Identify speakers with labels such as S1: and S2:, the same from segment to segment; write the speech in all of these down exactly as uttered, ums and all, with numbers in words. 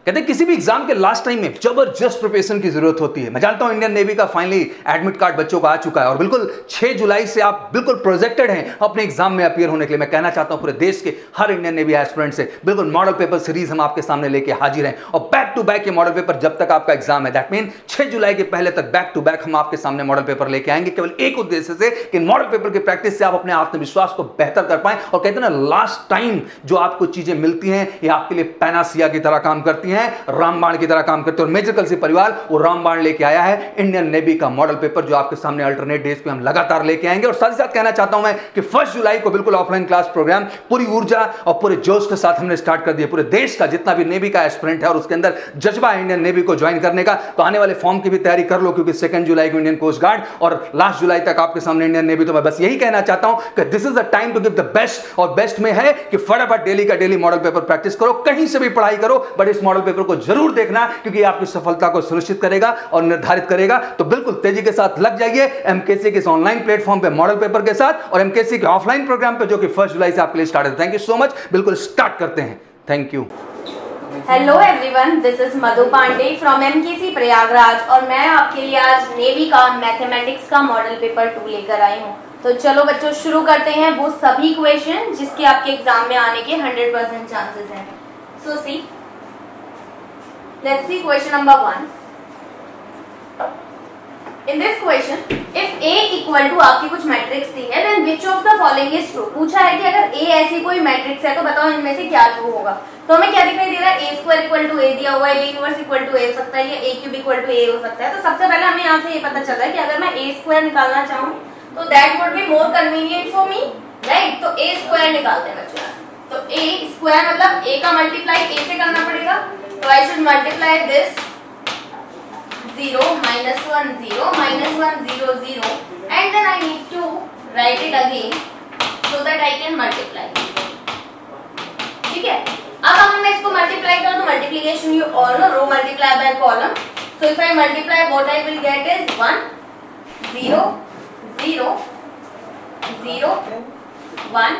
S1: कहते हैं किसी भी एग्जाम के लास्ट टाइम में जबरदस्त प्रिपरेशन की जरूरत होती है। मैं जानता हूं इंडियन नेवी का फाइनली एडमिट कार्ड बच्चों का आ चुका है और बिल्कुल छह जुलाई से आप बिल्कुल प्रोजेक्टेड हैं अपने एग्जाम में अपीयर होने के लिए। मैं कहना चाहता हूं पूरे देश के हर इंडियन नेवी एस्पिरेंट से बिल्कुल मॉडल पेपर सीरीज हम आपके सामने लेके हाजिर हैं और बैक टू बैक ये मॉडल पेपर जब तक आपका एग्जाम है, दैट मीन छह जुलाई के पहले तक बैक टू बैक हम आपके सामने मॉडल पेपर लेके आएंगे, केवल एक उद्देश्य से कि मॉडल पेपर की प्रैक्टिस से आप अपने आत्मविश्वास को बेहतर कर पाएं। और कहते हैं ना, लास्ट टाइम जो आपको चीजें मिलती हैं ये आपके लिए पैनासिया की तरह काम करती हैं, रामबाण की तरह काम करते हैं। और मेजर कलसी परिवार वो रामबाण लेके आया है, इंडियन नेवी का मॉडल पेपर, जो आपके सामने अल्टरनेट डेज पे हम लगातार लेके आएंगे। और साथ ही साथ कहना चाहता हूं मैं कि फर्स्ट जुलाई को बिल्कुल ऑफलाइन क्लास प्रोग्राम पूरी ऊर्जा और पूरे जोश के साथ हमने स्टार्ट कर दिया। पूरे देश का जितना भी नेवी का एस्पिरेंट है और उसके अंदर जज्बा है इंडियन नेवी को ज्वाइन करने का, तो आने वाले फॉर्म की भी तैयारी कर लो, क्योंकि सेकंड जुलाई को इंडियन कोस्ट गार्ड और लास्ट जुलाई तक आपके सामने इंडियन नेवी। तो मैं बस यही कहना चाहता हूं कि this is the time to give the best, और बेस्ट में है कि फटाफट डेली का डेली मॉडल पेपर प्रैक्टिस करो, कहीं से भी पढ़ाई करो, बट इस मॉडल पेपर को जरूर देखना, क्योंकि आपकी सफलता को सुनिश्चित करेगा और निर्धारित करेगा। तो बिल्कुल तेजी के साथ लग जाइए एमकेसी के ऑनलाइन प्लेटफॉर्म पे मॉडल पेपर के साथ और एमकेसी के ऑफलाइन प्रोग्राम पे, जो कि फर्स्ट जुलाई से आपके लिए स्टार्ट है। Thank you so much. बिल्कुल स्टार्ट करते हैं। Thank you.
S2: Hello everyone, this is Madhu Pandey from MKC Prayagraj और मैं आपके लिए आज नेवी का मैथमेटिक्स का मॉडल पेपर टू लेकर आई हूँ। तो चलो बच्चों शुरू करते हैं वो सभी क्वेश्चन जिसके आपके एग्जाम में आने के हंड्रेड परसेंट चांसेस हैं। So see, let's see question number one. In this question, if A equal to आपकी कुछ मैट्रिक्स दी है, then which of the following is true? पूछा है कि अगर A ऐसी कोई मैट्रिक्स है तो बताओ इनमें से क्या ट्रू होगा। तो हमें क्या दिखाई दे रहा है, A square equal to A दिया हुआ है, B inverse equal to A हो सकता है या A cube equal to A हो सकता है। तो सबसे पहले हमें यहाँ से ये पता चल रहा है कि अगर मैं A स्क्वायर निकालना चाहूँ तो that would be more convenient for me, right. तो A स्क्वायर निकालते हैं बच्चों। तो A स्क्वायर मतलब A का मल्टीप्लाई A से करना पड़ेगा, तो I should multiply this zero minus one zero minus one zero zero and then I need to write it again so that I can multiply. ठीक है, अब अगर मैं इसको मल्टीप्लाई करूं तो multiplication you all know, row multiply by column. So if I multiply what I will get is one zero zero zero one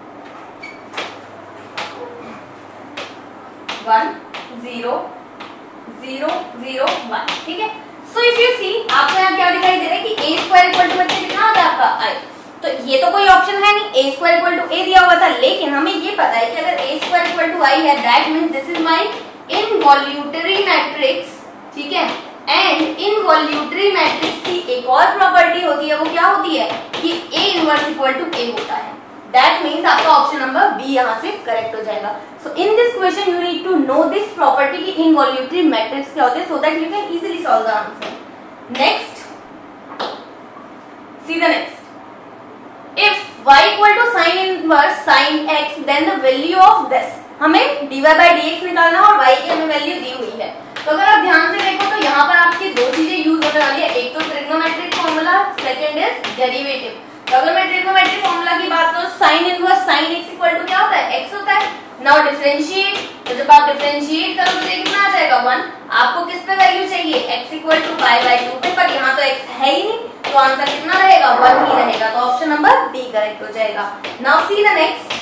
S2: one zero zero zero one. ठीक है, सो इफ यू सी आपको यहाँ क्या दिखाई दे रहा है कि a square equal to बच्चे कितना आ गया आपका i। तो ये तो कोई ऑप्शन है नहीं, a square equal to a दिया हुआ था, लेकिन हमें ये पता है कि अगर a square equal to i है, that means this is my involutory matrix. ठीक है, एंड इनवॉल्यूटरी मैट्रिक्स की एक और प्रॉपर्टी होती है, वो क्या होती है कि a inverse equal to a होता है। दैट मीन्स आपका ऑप्शन नंबर बी यहाँ से करेक्ट हो जाएगा। So in this question you need to know this property की इनवॉल्यूटरी मैट्रिक्स क्या होते हैं, so that you can easily solve the answer. Next, see the next. If y equal to sine inverse sine x, then the value of this, हमें dy by dx निकालना है और y की हमें value दी हुई है। तो अगर आप ध्यान से देखो तो यहाँ पर आपकी दो चीजें यूज होने वाली है, एक तो trigonometric formula, second is derivative. तो अगर मैं ट्रिग्नोमेट्रिक फॉर्मूला की बात करूं, sin inverse sin x equal to क्या होता है, x होता है। नाउ डिफरेंशिएट, तो जब आप डिफरेंशिएट करोगे तो कितना आ जाएगा वन। आपको किस पे वैल्यू चाहिए, x equal to pi by two पे, पर यहाँ तो x है ही नहीं, तो आंसर कितना रहेगा, वन ही रहेगा। तो ऑप्शन नंबर बी करेक्ट हो जाएगा। Now see the next.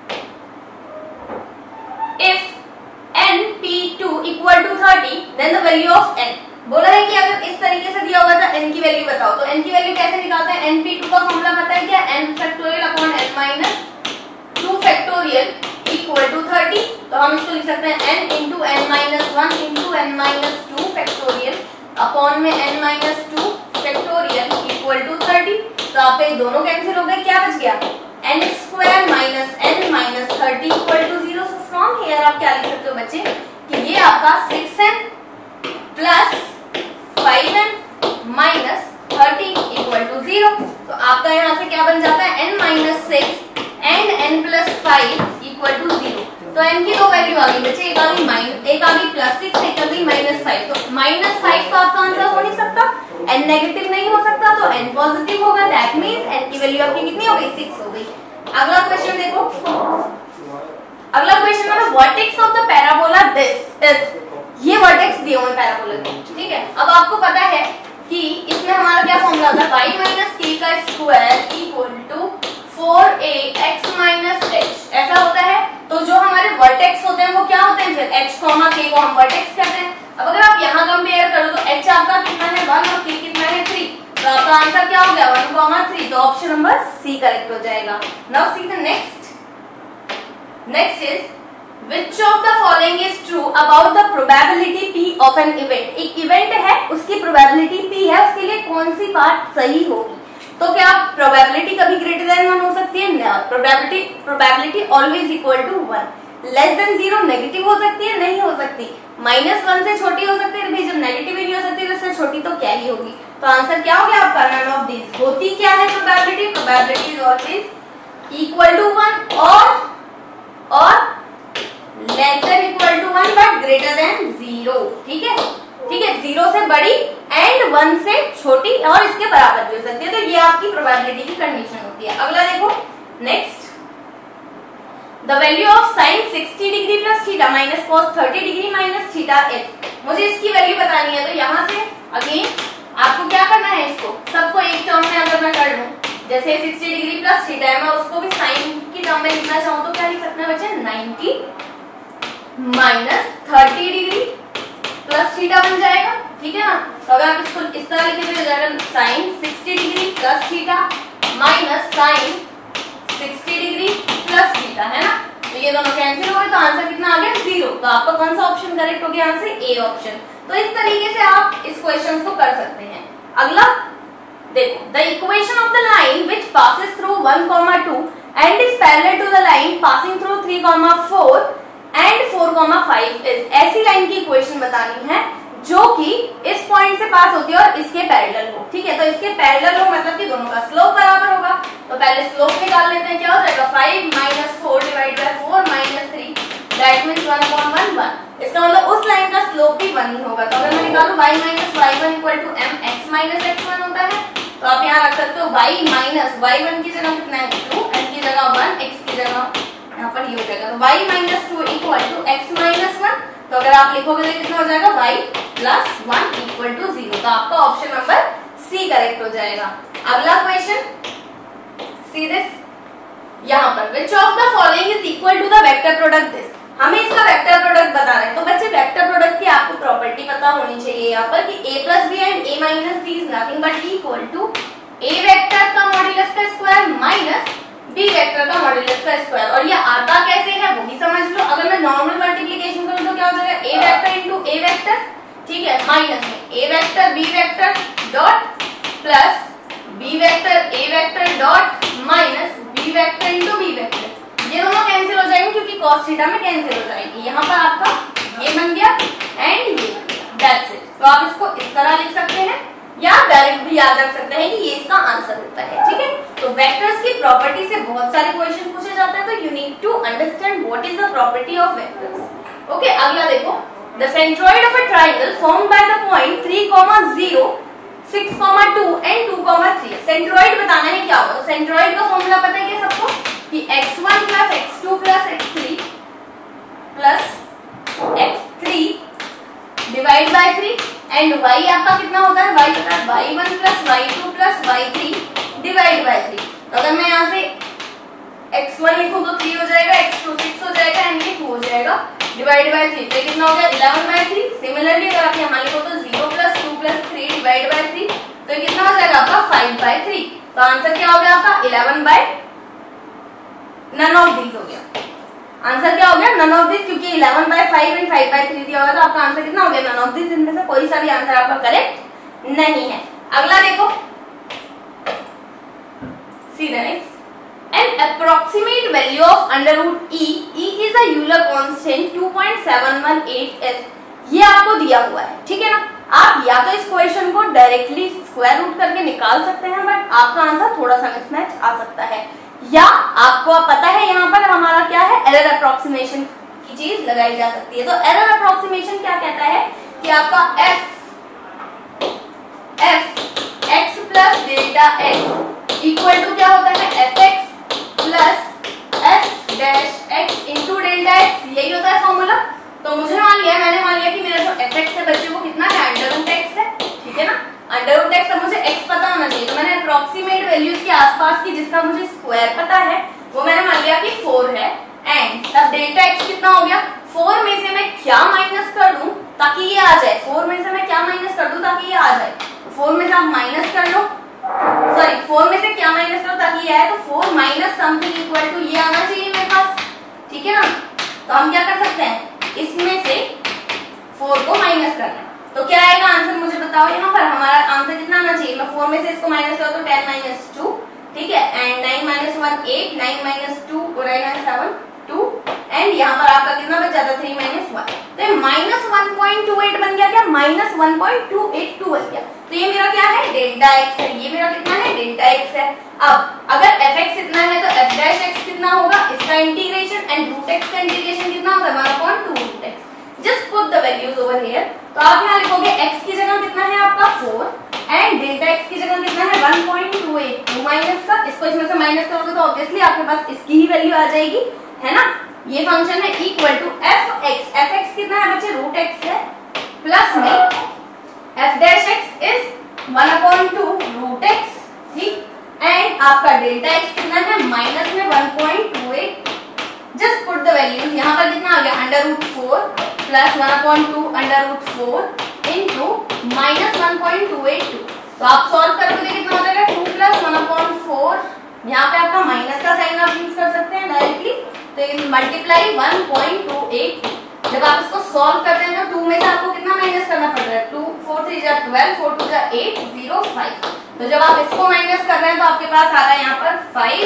S2: If n p two equal to thirty, then the value of n। बोला है कि अगर इस तरीके से दिया हुआ था n की वैल्यू बताओ, तो n की वैल्यू कैसे निकालते हैं, n p टू का फॉर्मूला पता है क्या, n factorial upon n minus two factorial equal to thirty. तो हम इसको लिख सकते हैं n into n minus one into n minus two factorial upon में n minus two factorial equal to thirty. तो आपके दोनों कैंसिल हो गए, क्या बच गया, n square minus n minus thirty equal to zero. So from here आप क्या लिख सकते हो बच्चे कि ये आपका six n plus five N minus thirty equal to zero. तो आपका यहाँ से क्या बन जाता है, n minus six and n plus five equal to zero. तो n की दो वैल्यू आ गई बच्चे, एक आ गई माइनस, एक आ गई प्लस सिक्स, एक आ गई माइनस फाइव। तो माइनस फाइव का आपका आंसर हो नहीं सकता, n नेगेटिव नहीं हो सकता, तो n पॉजिटिव होगा। दैट मींस n की वैल्यू आपकी कितनी हो गई, सिक्स हो गई। अगला क्वेश्चन देखो, अगला क्वेश्चन है vertex of the parabola this is, ये वर्टेक्स दिए हुए पैराबोला के। ठीक है, अब आपको पता है कि इसमें हमारा क्या फॉर्मूला होता है, y माइनस k का square equal to four A X minus H, ऐसा होता है। तो जो हमारे वर्टेक्स होते हैं वो क्या होते हैं, फिर h कॉमा k को हम वर्टेक्स कहते हैं। अब अगर आप यहाँ कंपेयर करो तो h आपका कितना है वन और k कितना है थ्री, तो आपका आंसर क्या हो गया वन कॉमा थ्री, तो ऑप्शन नंबर सी करेक्ट हो जाएगा। Now see the next, next is Which of the following is true about the probability p of an event? एक इवेंट है, उसकी प्रोबेबिलिटी p है, उसके लिए कौन सी बात सही होगी? तो क्या प्रोबेबिलिटी कभी ग्रेटर देन वन हो सकती है? नहीं। Probability probability always equal to one. Less than zero negative हो सकती है? नहीं हो सकती। माइनस वन से छोटी हो सकती है, जब नेगेटिव ही नहीं हो सकती तो इससे छोटी तो क्या ही होगी। तो आंसर क्या हो गया आपका, नन ऑफ दीज। होती क्या है probability? Probability is always equal to one और और less than equal to one but greater than zero. ठीक है, ठीक है, जीरो से बड़ी एंड वन से छोटी और इसके बराबर भी हो सकती है। तो ये आपकी प्रोबेबिलिटी की कंडीशन होती है। अगला देखो, next, the value of sine sixty degree plus theta minus cos thirty degree minus theta is. मुझे इसकी वैल्यू बतानी है, तो यहाँ से अगेन आपको क्या करना है, इसको सबको एक टर्म में अगर मैं कर लूं, जैसे सिक्सटी डिग्री प्लस थीटा है, मैं उसको भी साइन की टर्म में लिखना चाहूँ तो क्या लिख सकते हैं बच्चे, ninety minus thirty degree plus theta बन जाएगा। ठीक है ना, तो अगर आप इसको इस तरह लिखे तो हो जाएगा sine sixty degree plus theta minus sine sixty degree plus theta, है ना। तो ये दोनों कैंसिल हो गए, तो आंसर कितना आ गया, जीरो। तो आपका कौन सा ऑप्शन करेक्ट हो गया, आंसर ए ऑप्शन। तो इस तरीके से आप इस क्वेश्चन को कर सकते हैं। अगला देखो, the equation of the line which passes through one comma two and is parallel to the line passing through three comma four and four comma five is. ऐसी लाइन की इक्वेशन बतानी है जो कि इस पॉइंट से पास होती है और इसके पैरेलल हो। ठीक है, तो इसके पैरेलल हो मतलब कि दोनों का स्लोप बराबर होगा। तो पहले स्लोप निकाल लेते हैं, क्या हो जाएगा, five minus four divide by four minus three, that means one upon one one. इसका मतलब उस लाइन का स्लोप भी वन ही होगा। तो अगर मैं निकालूं y minus Y one equal to M X minus X one होता है, तो आप यहाँ रख सकते हो y माइनस वाई वन की जगह कितना है टू, एम की जगह वन, x की जगह यहाँ पर ये हो जाएगा। तो y minus two equal to x minus one. तो अगर आप लिखोगे तो कितना हो जाएगा, y plus one equal to zero. तो आपका ऑप्शन नंबर सी करेक्ट हो जाएगा। अगला क्वेश्चन, सी दिस, यहाँ पर which of the following is equal to the vector product this. हमें इसका वेक्टर प्रोडक्ट बता रहे हैं। तो बच्चे वेक्टर प्रोडक्ट की आपको प्रॉपर्टी पता होनी चाहिए यहाँ पर कि a plus B and a minus B is nothing but equal to a vector का मॉड्यूलस का स्क्वायर माइनस बी वेक्टर का मॉड्यूलस का स्क्वायर। और ये आता कैसे है वो भी समझ लो। अगर मैं नॉर्मल मल्टीप्लिकेशन करूं तो क्या हो जाएगा, a vector into a vector, ठीक है, माइनस में a vector b vector dot plus b vector a vector dot minus b vector into b vector. ये दोनों कैंसिल हो जाएंगे क्योंकि cos थीटा में कैंसिल हो जाएगी। यहाँ पर आपका ये बन गया एंड ये बन गया, दैट्स इट। तो आप इसको इस तरह लिख सकते हैं या डायरेक्ट भी याद रख सकते हैं कि ये इसका आंसर होता है। ठीक है, तो वेक्टर्स की प्रॉपर्टी से बहुत सारे क्वेश्चन पूछे जाते हैं, तो you need to understand what is the property of vectors. Okay, अगला देखो, the centroid of a triangle formed by the point three comma zero, six comma two and two comma three. Centroid बताना है क्या होगा। तो centroid का formula पता है क्या सबको, कि X one plus X two plus X three plus X three divide by three and y आपका कितना होता है, y होता है Y one plus Y two plus Y three divide by three. तो अगर मैं यहाँ से एक्स वन लिखूं तो थ्री हो जाएगा, एक्स टू सिक्स हो जाएगा एंड ये टू हो जाएगा डिवाइड बाय थ्री। तो कितना हो गया, इलेवन बाय थ्री। सिमिलरली अगर आप यहाँ लिखो तो zero plus two plus three divide by three, तो कितना हो जाएगा आपका फाइव बाय थ्री। तो आंसर क्या हो गया आपका, eleven by none of these हो गया। आंसर क्या हो गया, नन ऑफ दिस, क्योंकि eleven by five and five by three दिया होगा। तो आपका आंसर कितना हो गया, नन ऑफ दिस। इनमें से कोई सा भी आंसर आपका करेक्ट नहीं है। अगला देखो, see the next, an approximate value of under root E, E is a Euler constant two point seven one eight s. ये आपको दिया हुआ है, ठीक है ना। आप या तो इस क्वेश्चन को डायरेक्टली स्क्वायर रूट करके निकाल सकते हैं, बट आपका आंसर थोड़ा सा मिसमैच आ सकता है, या आपको पता है यहाँ पर हमारा क्या है, एरर अप्रोक्सीमेशन की चीज लगाई जा सकती है। तो एरर अप्रोक्सीमेशन क्या कहता है कि आपका f f x plus delta x equal to क्या होता है, fx plus f dash x into delta x, यही होता है फॉर्मूला। तो मुझे मान लिया, मैंने मान लिया कि मेरा जो fx है बच्चे को कितना है, अंडर रूट x है, ठीक है ना। अंडर रूट एक्स, अब मुझे x पता होना चाहिए, तो मैंने अप्रोक्सीमेट वैल्यूज के आसपास की जिसका मुझे स्क्वायर पता है वो मैंने मान लिया कि फोर है एंड तब डेल्टा एक्स कितना हो गया, फोर में से मैं क्या माइनस कर दूं ताकि ये आ जाए, फोर में से मैं क्या माइनस कर दूं ताकि ये आ जाए, फोर में से आप माइनस कर लो, सॉरी फोर में से क्या माइनस करो ताकि ये आए, तो four minus something equal to ये आना चाहिए मेरे पास, ठीक है ना। तो हम क्या कर सकते हैं, इसमें से फोर को माइनस करना है, तो क्या आएगा आंसर मुझे बताओ। यहाँ पर हमारा आंसर कितना आना चाहिए, मैं फोर में से इसको माइनस करूँ तो टेन माइनस टू, ठीक है, and nine minus one eight, nine minus two nine seven two, and यहाँ पर आपका कितना बच जाता है थ्री माइनस वन, तो ये minus one point two eight बन गया, क्या minus one point two eight two बन गया। तो ये मेरा क्या है, डेल्टा एक्स है, ये मेरा कितना है, डेल्टा एक्स है। अब अगर एफ एक्स इतना है तो एफ डैश एक्स कितना होगा, इसका इंटीग्रेशन, एंड रूट एक्स का इंटीग्रेशन कितना होगा, one upon two root x. Just put the values over here, तो आप यहाँ लिखोगे x की जगह कितना है आपका फोर, एंड डेल्टा x की जगह कितना है one point two eight two minus का, इसको इसमें से माइनस करोगे तो ऑब्वियसली आपके पास इसकी ही वैल्यू आ जाएगी, है ना। ये फंक्शन है equal to f x, f x कितना है बच्चे, रूट एक्स है, प्लस में f dash x is one upon two root x, ठीक, एंड आपका डेल्टा एक्स कितना है माइनस में one point two eight. Just put the values, यहाँ पर कितना आ गया, under root four plus one upon two under root four into minus one point two eight two. तो आप सॉल्व करोगे कितना हो जाएगा, two plus one upon four, यहाँ पे आपका माइनस का साइन आप यूज कर सकते हैं डायरेक्टली, तो ये multiply one point two eight. जब आप इसको सॉल्व करते हैं तो टू में से आपको कितना माइनस करना पड़ रहा है, टू फोर थ्री जा ट्वेल्व, फोर टू जा एट, जीरो फाइव। तो जब आप इसको माइनस कर रहे हैं तो आपके पास आ रहा है यहाँ पर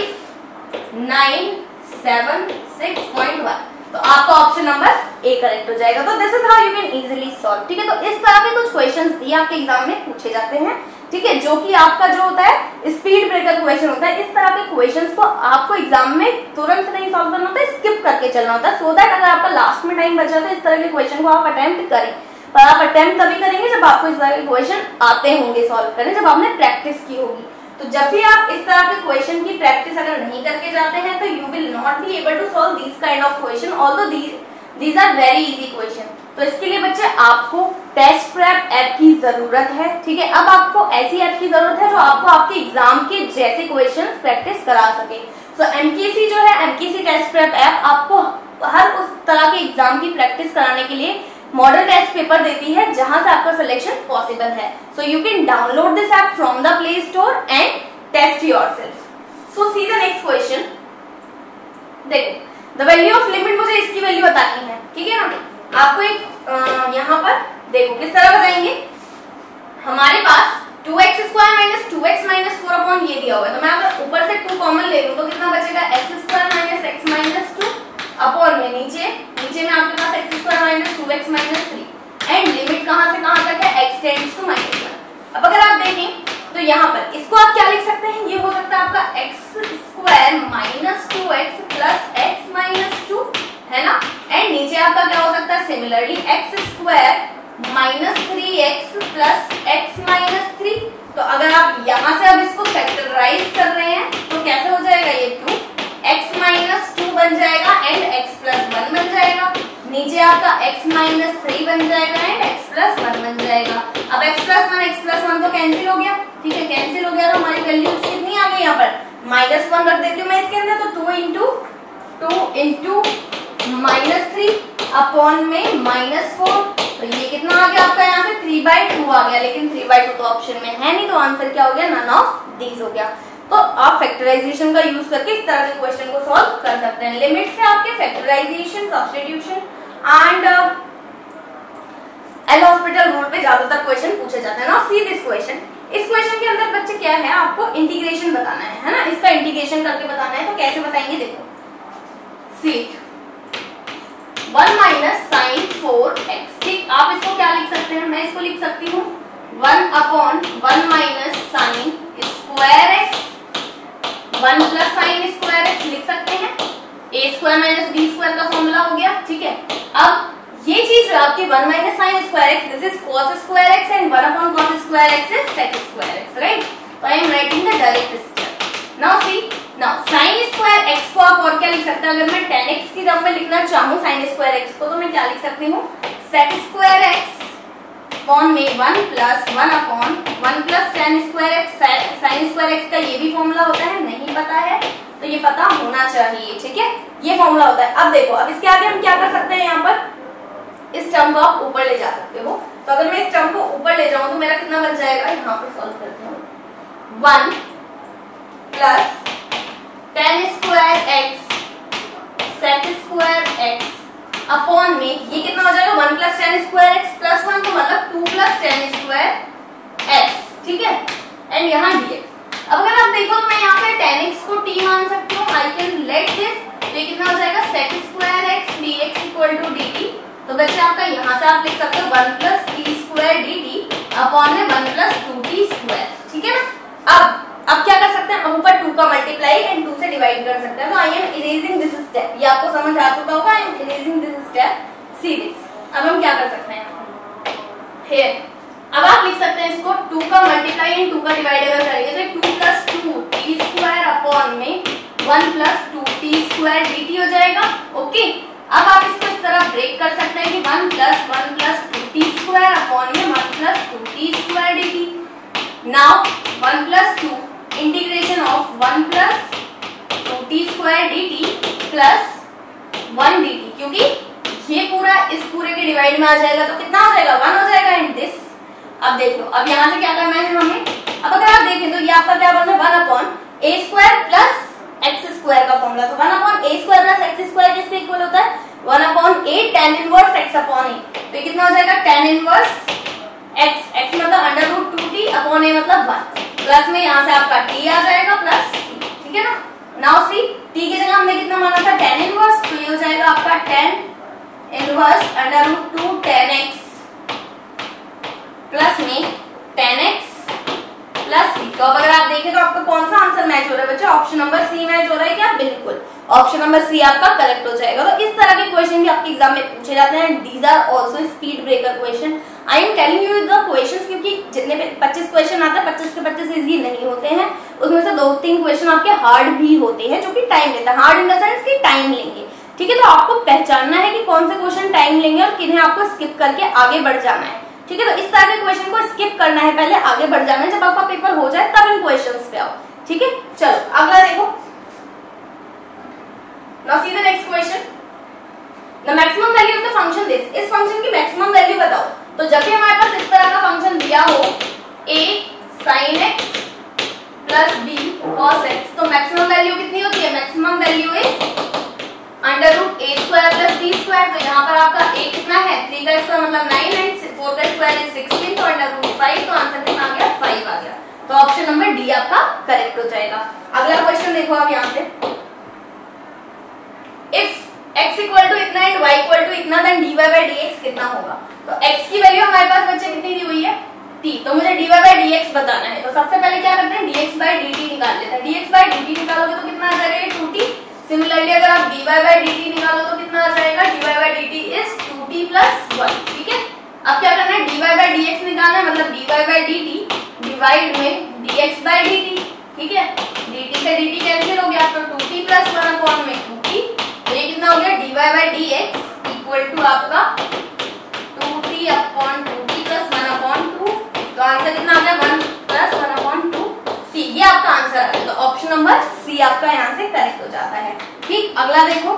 S2: five nine seven six point one, तो आपका ऑप्शन नंबर ए करेक्ट हो जाएगा। तो this is how you can easily solve, ठीक है। तो इस तरह के कुछ क्वेश्चंस भी आपके एग्जाम में पूछे जाते हैं, ठीक है, जो कि आपका जो होता है स्पीड ब्रेकर क्वेश्चन होता है। इस तरह के क्वेश्चंस को आपको एग्जाम में तुरंत नहीं सॉल्व करना होता है, स्किप करके चलना होता है, सो दैट अगर आपका लास्ट में टाइम बचा तो इस तरह के क्वेश्चन को आप अटेम्प्ट करें। पर आप अटेम्प्ट तभी करेंगे जब आपको इस तरह के क्वेश्चन आते होंगे सॉल्व करने, जब आपने प्रैक्टिस की होगी। तो जब भी आप इस तरह के क्वेश्चन की प्रैक्टिस अगर नहीं करके जाते हैं तो you will not be able to solve these kind of question, although these are very easy question. तो इसके लिए बच्चे आपको टेस्ट प्रेप ऐप की जरूरत है, ठीक है। अब आपको ऐसी ऐप की जरूरत है जो आपको आपके एग्जाम के जैसे क्वेश्चंस प्रैक्टिस करा सके। सो एमकेसी जो है, एमकेसी टेस्ट प्रेप ऐप आपको हर उस तरह के एग्जाम की प्रैक्टिस कराने के लिए मॉडल टेस्ट पेपर देती है जहां से आपका सिलेक्शन पॉसिबल है। So you can download this app from the play store and test yourself. So see the next question, देखो द वैल्यू ऑफ लिमिट, मुझे इसकी वैल्यू बतानी है, ठीक है ना। आपको एक यहाँ पर देखो किस तरह बताएंगे, हमारे पास two x square minus two x minus four upon ये दिया हुआ है, तो मैं अगर ऊपर से टू कॉमन ले लूं तो कितना बचेगा, x square minus x minus two upon में नीचे नीचे में आपके पास x square minus two x minus three, and limit कहां से कहां तक है, x tends to minus one. अब अगर आप देखें तो यहाँ पर इसको आप क्या लिख सकते हैं, ये हो सकता है आपका x square minus two x plus x minus two, है ना, एंड नीचे आपका क्या हो सकता है, similarly x square minus three x plus x minus three. तो अगर आप यहाँ से अब इसको फैक्टराइज कर रहे हैं तो कैसे हो जाएगा, ये टू एक्स माइनस टू बन जाएगा एंड एक्स प्लस वन बन जाएगा, नीचे आपका x माइनस थ्री बन जाएगा एंड x प्लस वन बन जाएगा। अब x plus one x plus one तो कैंसिल हो गया, ठीक है, कैंसिल हो गया तो हमारी वैल्यूज कितनी आ गई, यहाँ पर माइनस वन रख देती हूँ मैं इसके अंदर, तो two into two into minus three upon में माइनस फोर, तो ये कितना आ गया आपका यहाँ से थ्री बाई टू आ गया, लेकिन थ्री बाई टू तो ऑप्शन में है नहीं, तो आंसर क्या हो गया, नन ऑफ दीज हो गया। तो आप फैक्टराइजेशन का यूज करके इस तरह के क्वेश्चन को सॉल्व कर सकते हैं। लिमिट से आपके factorization, substitution and L hospital rule पे ज्यादातर क्वेश्चन पूछे जाते हैं ना। सी दिस क्वेश्चन, इस क्वेश्चन के अंदर बच्चे क्या है, आपको इंटीग्रेशन बताना है, है ना, इसका इंटीग्रेशन करके बताना है। तो कैसे बताएंगे, देखो see one minus sine four x, ठीक, आप इसको क्या लिख सकते हैं, मैं इसको लिख सकती हूँ one upon one minus sine square x, one plus sine square x लिख सकते हैं, a square minus b square का फॉर्मूला हो गया, ठीक है। अब ये चीज जो आपकी one minus sine square x, this is cos square x and one upon cos square x is sec square x, right. तो I am writing the direct step. Now see, now sine square x को आप और क्या लिख सकते हैं, अगर मैं टेन एक्स की टर्म में लिखना चाहूँ साइन स्क्वायर एक्स को, तो मैं क्या लिख सकती हूँ, सेक स्क्वायर एक्स अपॉन में one plus one upon one plus tan square x, sine square x का ये भी फॉर्मूला होता है, नहीं पता है तो ये पता होना चाहिए, ठीक है। ये फॉर्मूला होता है। अब देखो, अब इसके आगे हम क्या कर सकते हैं, यहाँ पर इस टर्म को आप ऊपर ले जा सकते हो। तो अगर मैं इस टर्म को ऊपर ले जाऊं तो मेरा कितना बच जाएगा, यहाँ पर सॉल्व करते हैं, one plus tan square x sec square x upon में ये कितना हो जाएगा, one plus tan square x plus one, तो मतलब two plus tan square x, ठीक है। एंड यहाँ dx। अब अगर आप देखो तो मैं यहाँ पे tan x को t मान सकती हूँ, आई कैन लेट दिस, तो ये कितना हो जाएगा sec square x dx equal to dt। तो बच्चे आपका यहाँ से आप लिख सकते हो one plus t square dt upon में one plus two t square, ठीक है ना। अब अब क्या कर सकते हैं, हम ऊपर टू का मल्टीप्लाई एंड टू से डिवाइड कर सकते हैं। तो I am erasing this step, ये आपको समझ आ चुका होगा, I am erasing this step, see this. अब हम क्या कर सकते हैं, हियर अब आप लिख सकते हैं इसको टू का मल्टीप्लाई एंड टू का डिवाइड अगर करेंगे तो two plus two t square upon में one plus two t square dt हो जाएगा, ओके। अब आप इसको इस तरह ब्रेक कर सकते हैं कि one plus one plus two t square upon में one plus two t square dt। Now one plus two integration of one plus two t square dt plus one dt, क्योंकि ये पूरा इस पूरे के डिवाइड में आ जाएगा तो कितना हो जाएगा, वन हो जाएगा। एंड दिस, अब देख लो, अब यहाँ से क्या करना है हमें, अब अगर आप देखें तो ये आपका क्या बन रहा है, one upon a square plus x square का फॉर्मूला। तो one upon a square plus x square किसके इक्वल होता है, one upon a tan inverse x upon a. तो कितना हो जाएगा, टेन इनवर्स एक्स, एक्स मतलब under root two t upon a मतलब वन, प्लस में यहाँ से आपका टी आ जाएगा प्लस, ठीक है ना। नाउ सी, टी की जगह हमने कितना माना था, टेन इनवर्स, तो ये हो जाएगा आपका tan inverse under root two tan x plus में टेन एक्स प्लस सी। तो अब अगर आप देखें तो आपको कौन सा आंसर मैच हो रहा है बच्चों, ऑप्शन नंबर सी मैच हो रहा है क्या, बिल्कुल ऑप्शन नंबर सी आपका करेक्ट हो जाएगा। तो इस तरह के क्वेश्चन भी आपके एग्जाम में पूछे जाते हैं। These are also speed breaker question. I am telling you the questions, क्योंकि जितने पच्चीस क्वेश्चन आते हैं पच्चीस के पच्चीस इजी नहीं होते हैं, उसमें से दो तीन क्वेश्चन आपके हार्ड भी होते हैं जो कि टाइम लेता है। हार्ड इन द सेंस कि टाइम लेंगे, ठीक है। तो आपको पहचानना है कि कौन से क्वेश्चन टाइम लेंगे और किन्हें आपको स्किप करके आगे बढ़ जाना है, ठीक है। तो इस तरह के क्वेश्चन को स्किप करना है, पहले आगे बढ़ जाना है, जब आपका पेपर हो जाए तब इन क्वेश्चंस पे आओ, ठीक है। चलो अगला देखो, now see the next question, the maximum value of the function this. इस फंक्शन की मैक्सिमम वैल्यू बताओ। तो जब भी हमारे पास इस तरह का फंक्शन दिया हो a sin x plus b cos x, तो मैक्सिमम वैल्यू कितनी होती है, maximum value is under root a square plus b square. तो यहाँ पर आपका a कितना है, थ्री का स्क्वायर मतलब नाइन एंड फोर का स्क्वायर इज सिक्सटीन, तो अंडर रूट फाइव, तो आंसर कितना आ गया, फाइव आ गया। तो ऑप्शन नंबर डी आपका करेक्ट हो जाएगा। अगला क्वेश्चन देखो आप यहाँ से, इफ x इक्वल टू इतना एंड y इक्वल टू इतना, देन dy by dx कितना होगा। तो x की वैल्यू हमारे पास बच्चे कितनी दी हुई है, t, तो मुझे dy by dx बताना है। तो सबसे पहले क्या करते हैं, dx by dt निकाल लेते हैं। dx by dt निकालोगे तो कितना आ जाएगा, टू टी। सिमिलरली अगर आप dy by dt निकालो तो कितना आ जाएगा, dy by dt is two t plus one, ठीक है। अब क्या करना है, dy by dx निकालना है, मतलब dy by dt डिवाइड में dx by dt, ठीक है। dt से dt कैंसिल हो गया, तो two t plus one upon में टू टी, तो ये कितना हो गया, dy by dx equal to आपका two t upon two t plus one upon two. तो आंसर कितना आ गया, one plus one upon two t, ये आपका आंसर आ गया। तो ऑप्शन नंबर सी आपका यहाँ से करेक्ट हो जाता है, ठीक। अगला देखो,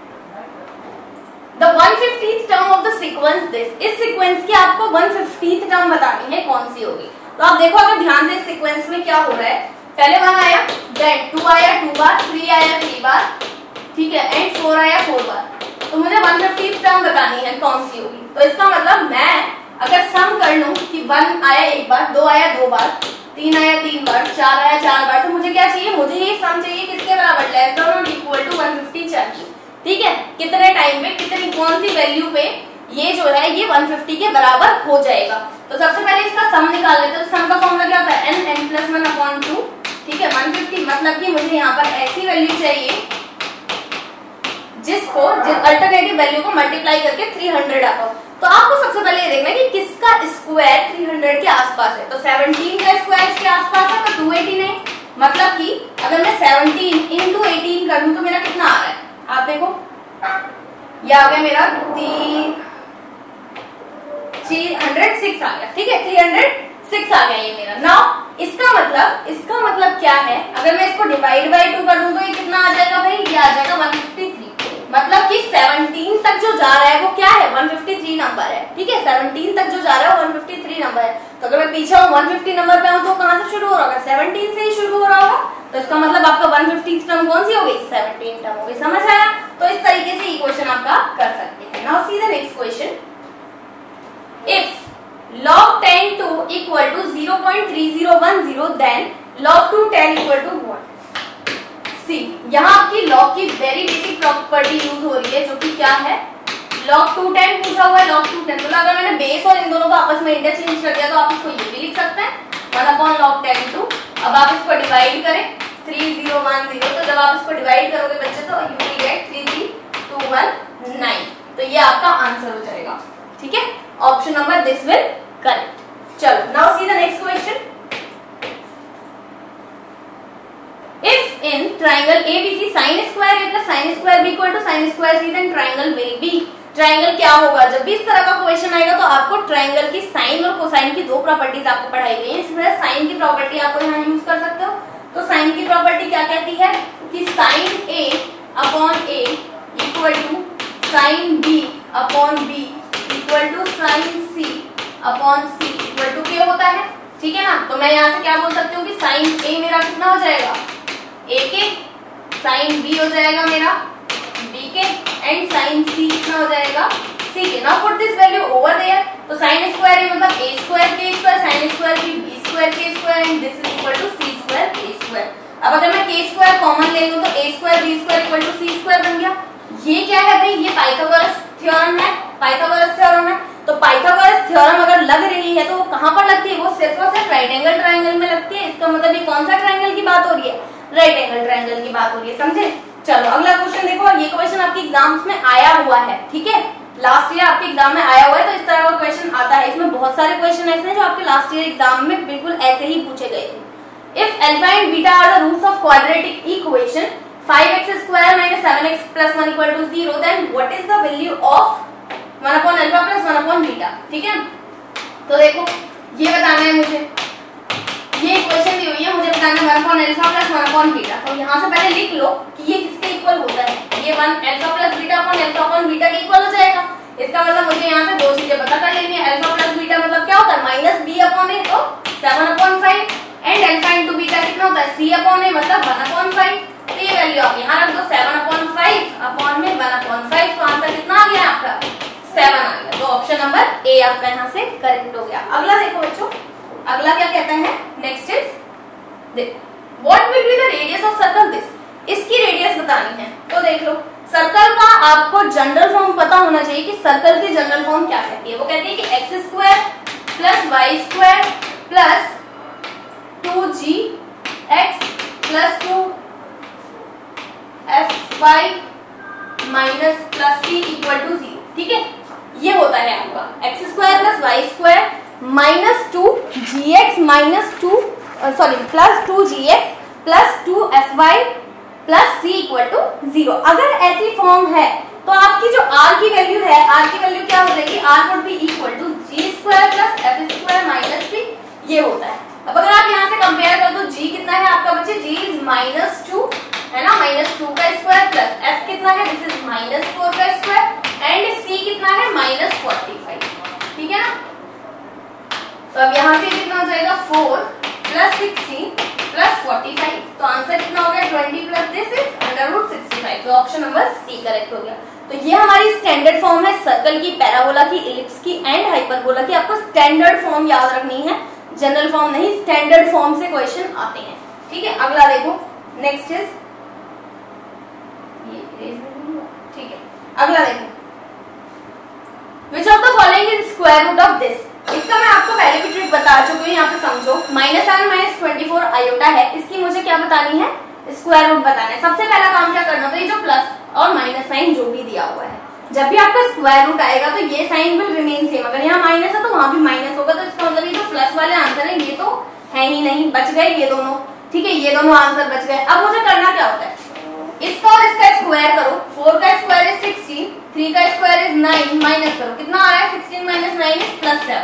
S2: the one fiftieth term of the sequence this. इस सीक्वेंस की आपको वन फिफ्टीथ टर्म बतानी है, कौन सी होगी। तो आप देखो अगर ध्यान से इस सीक्वेंस में क्या हो रहा है, पहले वन आया, देन टू आया टू बार, थ्री आया थ्री बार, ठीक है, एंड फोर आया फोर बार। तो मुझे वन फिफ्टीथ टर्म बतानी है कौन सी होगी। तो इसका मतलब मैं अगर सम कर लूं कि वन आया एक बार, दो आया दो बार, तीन आया तीन बार, चार आया चार बार, तो मुझे क्या चाहिए, मुझे ये सम चाहिए किसके बराबर, लेस देन और इक्वल टू वन फिफ्टी चाहिए, ठीक है। कितने टाइम पे, कितनी कौन सी वैल्यू पे ये जो है ये वन फिफ्टी के बराबर हो जाएगा। तो सबसे पहले इसका सम निकाल लेते हैं। तो सम का फॉर्मूला क्या होता है, n n plus one upon two, ठीक है। वन फिफ्टी मतलब कि मुझे यहाँ पर ऐसी वैल्यू चाहिए जिसको अल्टरनेटिव वैल्यू को मल्टीप्लाई करके थ्री हंड्रेड आता हो। तो आपको सबसे पहले ये देखना है कि किसका स्क्वायर थ्री हंड्रेड के आसपास है। तो सेवनटीन का स्क्वायर इसके आसपास है, तो टू एटीन है, मतलब कि अगर मैं सेवनटीन इंटू एटीन करूं तो मेरा कितना आ रहा है, आप देखो ये आ गया मेरा थ्री हंड्रेड सिक्स आ गया, ठीक है, थ्री हंड्रेड सिक्स आ गया ये मेरा। नाउ इसका मतलब इसका मतलब क्या है, अगर मैं इसको डिवाइड बाय टू कर दूं तो ये कितना आ जाएगा भाई, ये आ जाएगा वन फिफ्टी थ्री। मतलब कि सेवनटीन तक जो जा रहा है वो क्या है, वन फिफ्टी थ्री नंबर है। ठीक है, सेवनटीन तक जो जा रहा है वन फिफ्टी थ्री नंबर है। तो अगर मैं पीछे हूँ वन फिफ्टी नंबर पे हूँ तो कहां से शुरू हो रहा होगा, सेवनटीन से ही शुरू हो रहा होगा। तो इसका मतलब आपका वन फिफ्टी टर्म कौन सी हो गई, सेवनटीन टर्म हो गई। समझ आया? तो इस तरीके से इक्वेशन आपका कर सकते हैं। Now see the next question, if log ten two equal to zero point three zero one zero then log two ten equal to what. See, यहाँ आपकी log की वेरी बेसिक प्रॉपर्टी यूज हो रही है जो कि क्या है, log टू टेन पूछा हुआ है। log टू टेन मतलब अगर मैंने बेस और इन दोनों को आपस में इंटरचेंज कर दिया तो आप इसको ये भी लिख सकते हैं one upon log ten two. अब आप इसको डिवाइड करें थ्री जीरो वन जीरो, तो जब आप इसको डिवाइड करोगे बच्चे तो you will get three three two one nine. तो ये आपका आंसर हो जाएगा। ठीक है, option number this will correct. चलो now see the next question, if in triangle A B C sin square A plus sin square B equal to sin square C then triangle will be। Triangle क्या होगा, जब भी इस तरह का question आएगा तो आपको ट्रायंगल की साइन और कोसाइन की दो प्रॉपर्टीज आपको पढ़ाई गई है। इसमें साइन की प्रॉपर्टी आपको यहाँ यूज कर सकते हो। तो साइन की प्रॉपर्टी क्या कहती है कि sine A upon A equal to sine B upon B equal to sine C upon C equal to K होता है। ठीक है ना, तो मैं यहाँ से क्या बोल सकती हूँ कि साइन A मेरा कितना हो जाएगा, A के, साइन B हो जाएगा मेरा B के, एंड साइन C कितना हो जाएगा C के। Now put this value over there, तो साइन स्क्वायर A मतलब A square K square, sine square B B square K square, and this is equal to C square K square. अब अगर मैं K square common ले लूं तो A square B square equal to C square बन गया। ये क्या है भाई, ये पाइथागोरस थ्योरम है। पाइथागोरस थ्योरम है, तो पाइथागोरस थ्योरम अगर लग रही है तो वो कहां पर लगती है, वो सिर्फ और सिर्फ राइट एंगल ट्रायंगल में लगती है। इसका मतलब ये कौन सा ट्रायंगल की बात हो रही है, राइट एंगल ट्रायंगल की बात हो रही है। समझे? चलो अगला क्वेश्चन देखो, ये क्वेश्चन आपके एग्जाम्स में आया हुआ है। ठीक है, लास्ट ईयर आपके एग्जाम में आया हुआ है, तो इस तरह का क्वेश्चन आता है। इसमें बहुत सारे क्वेश्चन ऐसे हैं जो आपके लास्ट ईयर एग्जाम में बिल्कुल ऐसे ही पूछे गए थे। If alpha and beta are the roots of quadratic equation five x square minus seven x plus one equal to zero then what is the value of one upon alpha plus one upon beta. ठीक है, तो देखो ये बताना है मुझे, ये equation दी हुई है, मुझे बताना है one upon alpha plus one upon beta. तो यहाँ से पहले लिख लो कि ये किसके इक्वल होता है, ये one alpha plus beta upon alpha upon beta के इक्वल हो जाएगा। इसका मतलब मुझे यहाँ से दो चीजें पता कर लेनी है। अल्फा प्लस बीटा मतलब क्या होता है, माइनस बी अपॉन ए, तो seven upon five, and alpha into beta कितना होता है, सी अपॉन ए मतलब वन अपॉन फाइव। तो ये वैल्यू आप यहाँ रख दो, सेवन अपॉन फाइव अपॉन में वन अपॉन फाइव, तो आंसर कितना आ गया आपका, सेवन आ गया। तो ऑप्शन नंबर ए आपका यहाँ से करेक्ट हो गया। अगला देखो बच्चों, अगला क्या कहता है, नेक्स्ट इज देखो what will be the radius of circle this. इसकी रेडियस बतानी है। तो देख लो, सर्कल का आपको जनरल फॉर्म पता होना चाहिए कि सर्कल की जनरल फॉर्म क्या कहती है। वो कहती है कि x square plus y square plus two g x plus two f y minus plus c equal to zero. ठीक है, ये होता है आपका x square plus y square minus two g x minus two sorry plus two g x plus two f y plus c equal to zero. अगर ऐसी form है तो आपकी जो r की वैल्यू है, r की वैल्यू क्या हो जाएगी, r would be equal to g square plus f square minus c, ये होता है। अब अगर आप यहाँ से कंपेयर कर दो, g कितना है आपका बच्चे, g इज माइनस टू है ना, माइनस टू का स्क्वायर प्लस f कितना है, दिस इज माइनस फोर का स्क्वायर, एंड c कितना है, माइनस फोर्टी फाइव। ठीक है ना, तो अब यहाँ से कितना हो जाएगा, four plus sixteen plus forty five, तो आंसर कितना हो गया, twenty plus this is under root sixty five. तो ऑप्शन नंबर सी करेक्ट हो गया। तो ये हमारी स्टैंडर्ड फॉर्म है सर्कल की, पैराबोला की, इलिप्स की एंड हाइपरबोला की। आपको स्टैंडर्ड फॉर्म याद रखनी है, जनरल फॉर्म नहीं, स्टैंडर्ड फॉर्म से क्वेश्चन आते हैं। ठीक है, अगला देखो, नेक्स्ट इज ये, ठीक है, अगला देखो, which of the following is square root of this. इसका मैं आपको पहले भी ट्रिक बता चुकी हूँ, यहाँ पे समझो। Minus seven minus twenty four iota है, इसकी मुझे क्या बतानी है, स्क्वायर रूट बताना है। सबसे पहला काम क्या करना, तो ये जो प्लस और माइनस साइन जो भी दिया हुआ है, जब भी आपका स्क्वायर रूट आएगा तो ये साइन विल रिमेन सेम। अगर यहाँ माइनस है तो वहां भी माइनस होगा, तो इसका मतलब ये जो प्लस वाले आंसर है ये तो है ही नहीं, बच गए ये दोनों। ठीक है, ये दोनों आंसर बच गए। अब मुझे करना क्या होता है, इसका और इसका स्क्वायर करो। फोर का स्क्वायर इज सिक्सटीन, थ्री का स्क्वायर इज नाइन, माइनस करो, कितना आ रहा है, sixteen minus nine is plus seven.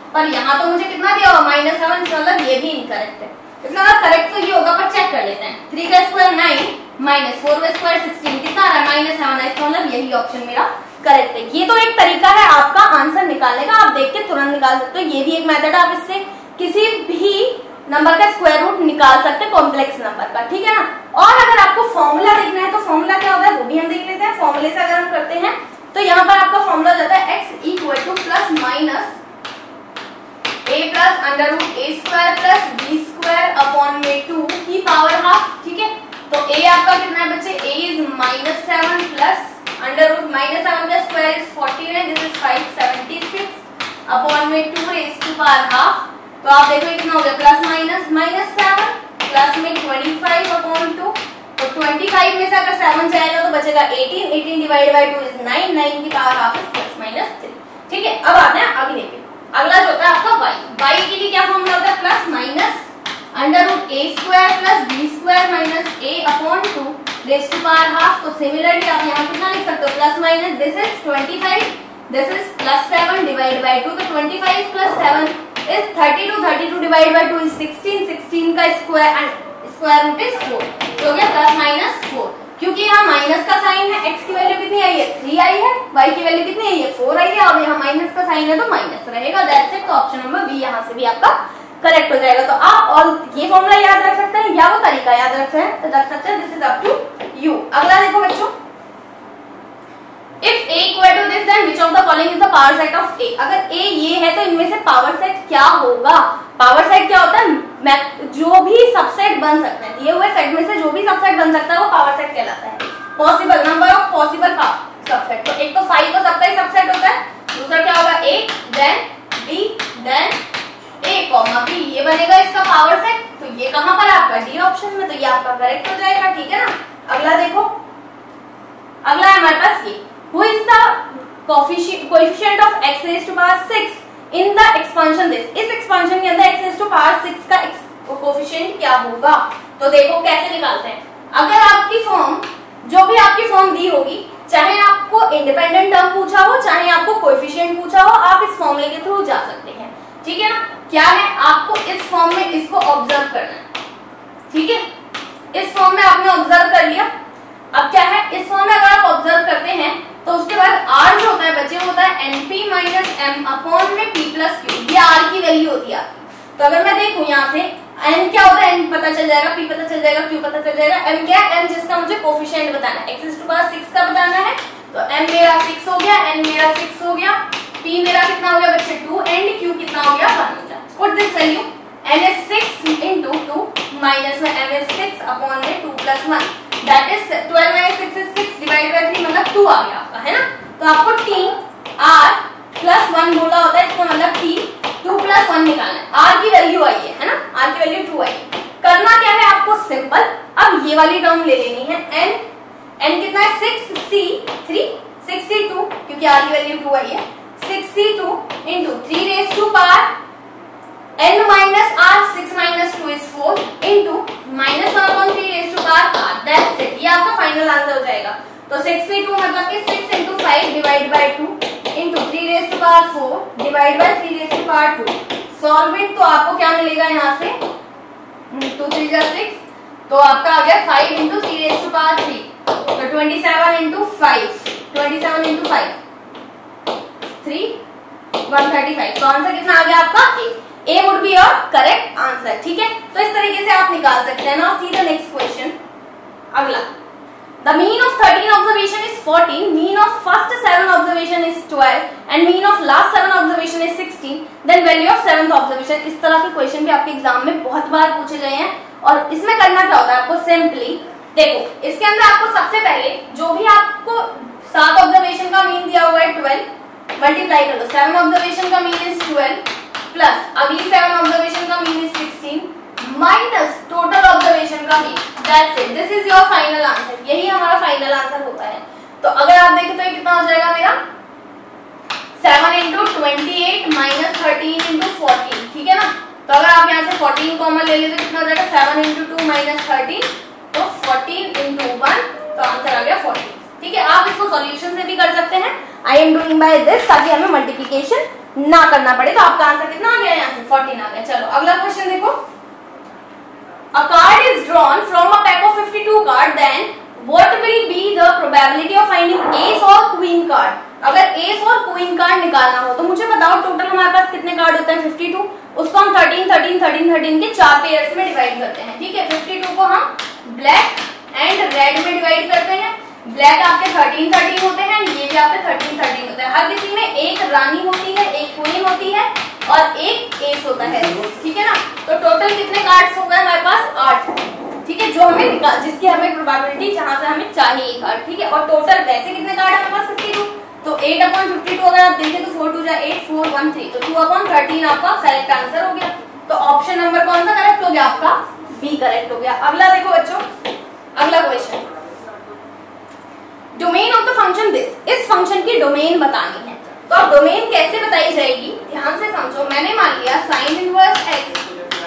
S2: पर यहाँ तो मुझे कितना दिया हुआ माइनस सेवन, मतलब ये भी इनकरेक्ट है। इसका मतलब करेक्ट तो ये होगा, पर चेक कर लेते हैं। थ्री का स्क्वायर नाइन माइनस फोर का स्क्वायर सिक्सटीन, कितना आ रहा है माइनस सेवन है, इसका मतलब यही ऑप्शन मेरा करेक्ट है। ये तो एक तरीका है आपका आंसर निकालने का, आप देख के तुरंत निकाल सकते हो। ये भी एक मेथड है, आप इससे किसी भी नंबर का स्क्वायर रूट निकाल सकते हैं कॉम्प्लेक्स नंबर का, ठीक है ना। और अगर आपको फॉर्मूला देखना है तो फॉर्मूला क्या होता है वो भी हम देख लेते हैं। फॉर्मूले से अगर हम करते हैं तो यहाँ पर आपका फॉर्मूला जाता है x equal to plus minus a plus under root a square plus b square upon में टू की पावर हाफ, ठीक है। तो ए आपका कितना है बच्चे, a is minus seven plus under root minus seven का स्क्वायर इज फोर्टीन है, this is five seventy six upon में two raise to power half. तो आप देखो कितना हो गया, plus minus minus seven plus में ट्वेंटी फाइव अपॉन टू। तो ट्वेंटी फाइव में से अगर सेवन जाएगा तो बचेगा eighteen, eighteen divide by two is nine, nine की power half is plus minus three, ठीक है। अब आते हैं अगले पे। अगला जो होता है आपका y, y के लिए क्या फॉर्मूला होता है, plus minus under root a square plus b square minus a upon two raise to power half. तो सिमिलरली आप यहाँ कितना लिख सकते हो, plus minus this is twenty five, this is plus seven divide by two. तो twenty five plus seven is thirty two, thirty two divide by two is sixteen, sixteen का square and square root is four, तो हो गया plus minus four. क्योंकि यहाँ minus का sign है, x की वैल्यू कितनी आई है, थ्री आई है, y की वैल्यू कितनी आई है, फोर आई है, और यहाँ माइनस का साइन है तो माइनस रहेगा, दैट्स इट। तो ऑप्शन नंबर बी यहाँ से भी आपका करेक्ट हो जाएगा। तो आप और ये फॉर्मूला याद रख सकते हैं या वो तरीका याद रख सकते हैं, रख सकते हैं, this is up to you. अगला देखो बच्चों, if a equal to this then which of the following is the power set of a। अगर a ये है तो इनमें से पावर सेट क्या होगा। पावर सेट क्या होता है, जो भी सबसेट बन सकते हैं, दिए हुए सेट में से जो भी सबसेट बन सकता है वो पावर सेट कहलाता है। Possible number of possible subset, तो एक तो फाइव तो सबका ही सबसेट होता है, दूसरा क्या होगा a then b then a comma b, ये बनेगा इसका पावर सेट। तो ये कहां पर आपका डी ऑप्शन में, तो ये आपका करेक्ट हो जाएगा, ठीक है ना। अगला देखो, अगला है हमारे पास ये, who is the coefficient coefficient of x raised to power six in the expansion this। इस एक्सपांशन के अंदर x raised to power six का कोएफिशिएंट क्या होगा। तो देखो कैसे निकालते हैं। अगर आपकी फॉर्म, जो भी आपकी फॉर्म दी होगी, चाहे आपको इंडिपेंडेंट टर्म पूछा हो चाहे आपको कोएफिशिएंट पूछा हो, आप इस फॉर्मूले के थ्रू जा सकते हैं, ठीक है ना। क्या है, आपको इस फॉर्म में इसको ऑब्जर्व करना है, ठीक है। इस फॉर्म में आपने ऑब्जर्व कर लिया। अब क्या है, इस फॉर्म में अगर आप ऑब्जर्व करते हैं तो उसके बाद r जो होता है बच्चे होता है np माइनस m अपॉन में p प्लस q, ये r की वैल्यू होती है। तो अगर मैं देखूं यहाँ से n क्या होता है, n पता चल जाएगा, p पता चल जाएगा, q पता चल जाएगा, m क्या है, m जिसका मुझे कोएफिशिएंट बताना है, x टू पावर सिक्स का बताना है। तो m मेरा सिक्स हो गया, n मेरा सिक्स हो गया, p मेरा कितना हो गया बच्चे टू, एंड q कितना हो गया वन हो गया। Put this value, n is six into two minus में m is सिक्स अपॉन में two plus one, that is twelve minus six is six divide by three, मतलब टू आ गया आपका, है ना। तो आपको t r प्लस वन बोला होता है, इसका मतलब t टू प्लस वन निकालना है। r की वैल्यू आई है, है ना, r की वैल्यू टू आई है। करना क्या है आपको, सिंपल, अब ये वाली टर्म ले लेनी है, n n कितना है six c three, six c two, क्योंकि r की वैल्यू टू आई है, six c two into three raise to power n minus r, six minus two is four into minus one upon three raise to power r, that's it. ये आपका final answer हो जाएगा। तो six c two मतलब कि six into five divide by two into three raise to power four divide by three raise to power two. Solvent तो आपको क्या मिलेगा यहाँ से, टू थ्री जा सिक्स, तो आपका आ गया five into three raise to power three, तो twenty seven into five, twenty seven into five, three, one thirty five. तो आंसर कितना आ गया आपका A. A would be your correct answer, ठीक है। तो इस तरीके से आप निकाल सकते हैं। Now see the next question. अगला, the mean of thirteen observation is fourteen, mean of first seven observation is twelve, and mean of last seven observation is sixteen, then value of seventh observation। इस तरह के question भी आपके exam में बहुत बार पूछे गए हैं। और इसमें करना क्या होता है आपको, सिंपली देखो, इसके अंदर आपको सबसे पहले जो भी आपको सात ऑब्जर्वेशन का मीन दिया हुआ है ट्वेल्व, मल्टीप्लाई कर दो, सेवन ऑब्जर्वेशन का मीन इज ट्वेल्व प्लस अगली सेवन ऑब्जर्वेशन का mean is sixteen minus total observation का mean, that's it, this is your final answer. यही हमारा फाइनल आंसर होता है। तो अगर आप देखें तो ये कितना हो जाएगा मेरा, seven into twenty eight minus thirteen into fourteen, ठीक है ना। तो अगर आप यहाँ से फोर्टीन कॉमन ले लेते तो कितना हो जाएगा, seven into two minus thirteen, तो फोर्टीन इंटू वन, तो आंसर आ गया फोर्टीन, ठीक है। आप इसको सॉल्यूशन से भी कर सकते हैं, I am doing by this, ताकि हमें मल्टीप्लिकेशन ना करना पड़े। तो आपका आंसर कितना आ गया यहाँ से फोर्टीन आ गया। चलो अगला क्वेश्चन देखो, a card is drawn from a pack of fifty two card, then what will be the probability of finding ace और क्वीन कार्ड। अगर एस और क्वीन कार्ड निकालना हो तो मुझे बताओ टोटल हमारे पास कितने कार्ड होते हैं फिफ्टी टू, उसको हम थर्टीन थर्टीन थर्टीन थर्टीन के चार पेयर्स में डिवाइड करते हैं, ठीक है। फिफ्टी टू को हम ब्लैक एंड रेड में डिवाइड करते हैं। ब्लैक आपके थर्टीन थर्टीन होते हैं, ये भी आपके थर्टीन थर्टीन होते हैं। हर किसी में एक रानी होती है, एक क्वीन होती है और एक एस होता है, ठीक है ना। तो टोटल कितने कार्ड्स हो गए हमारे पास, आठ, ठीक है, जो हमें जिसकी हमें प्रोबेबिलिटी जहां से हमें चाहिए कार्ड, ठीक है। और टोटल वैसे कितने कार्ड है हमारे पास फिफ्टी टू, तो एट अपॉन फिफ्टी टू अगर आप देखें तो फोर टू जा एट, फोर वन थ्री, तो टू अपॉन थर्टीन आपका करेक्ट आंसर हो गया। तो ऑप्शन नंबर कौन सा करेक्ट हो गया आपका, बी करेक्ट हो गया। अगला देखो बच्चों, अगला question, domain of the function this, इस फंक्शन की डोमेन बतानी है। तो अब डोमेन कैसे बताई जाएगी, ध्यान से समझो। मैंने मान लिया साइन इनवर्स एक्स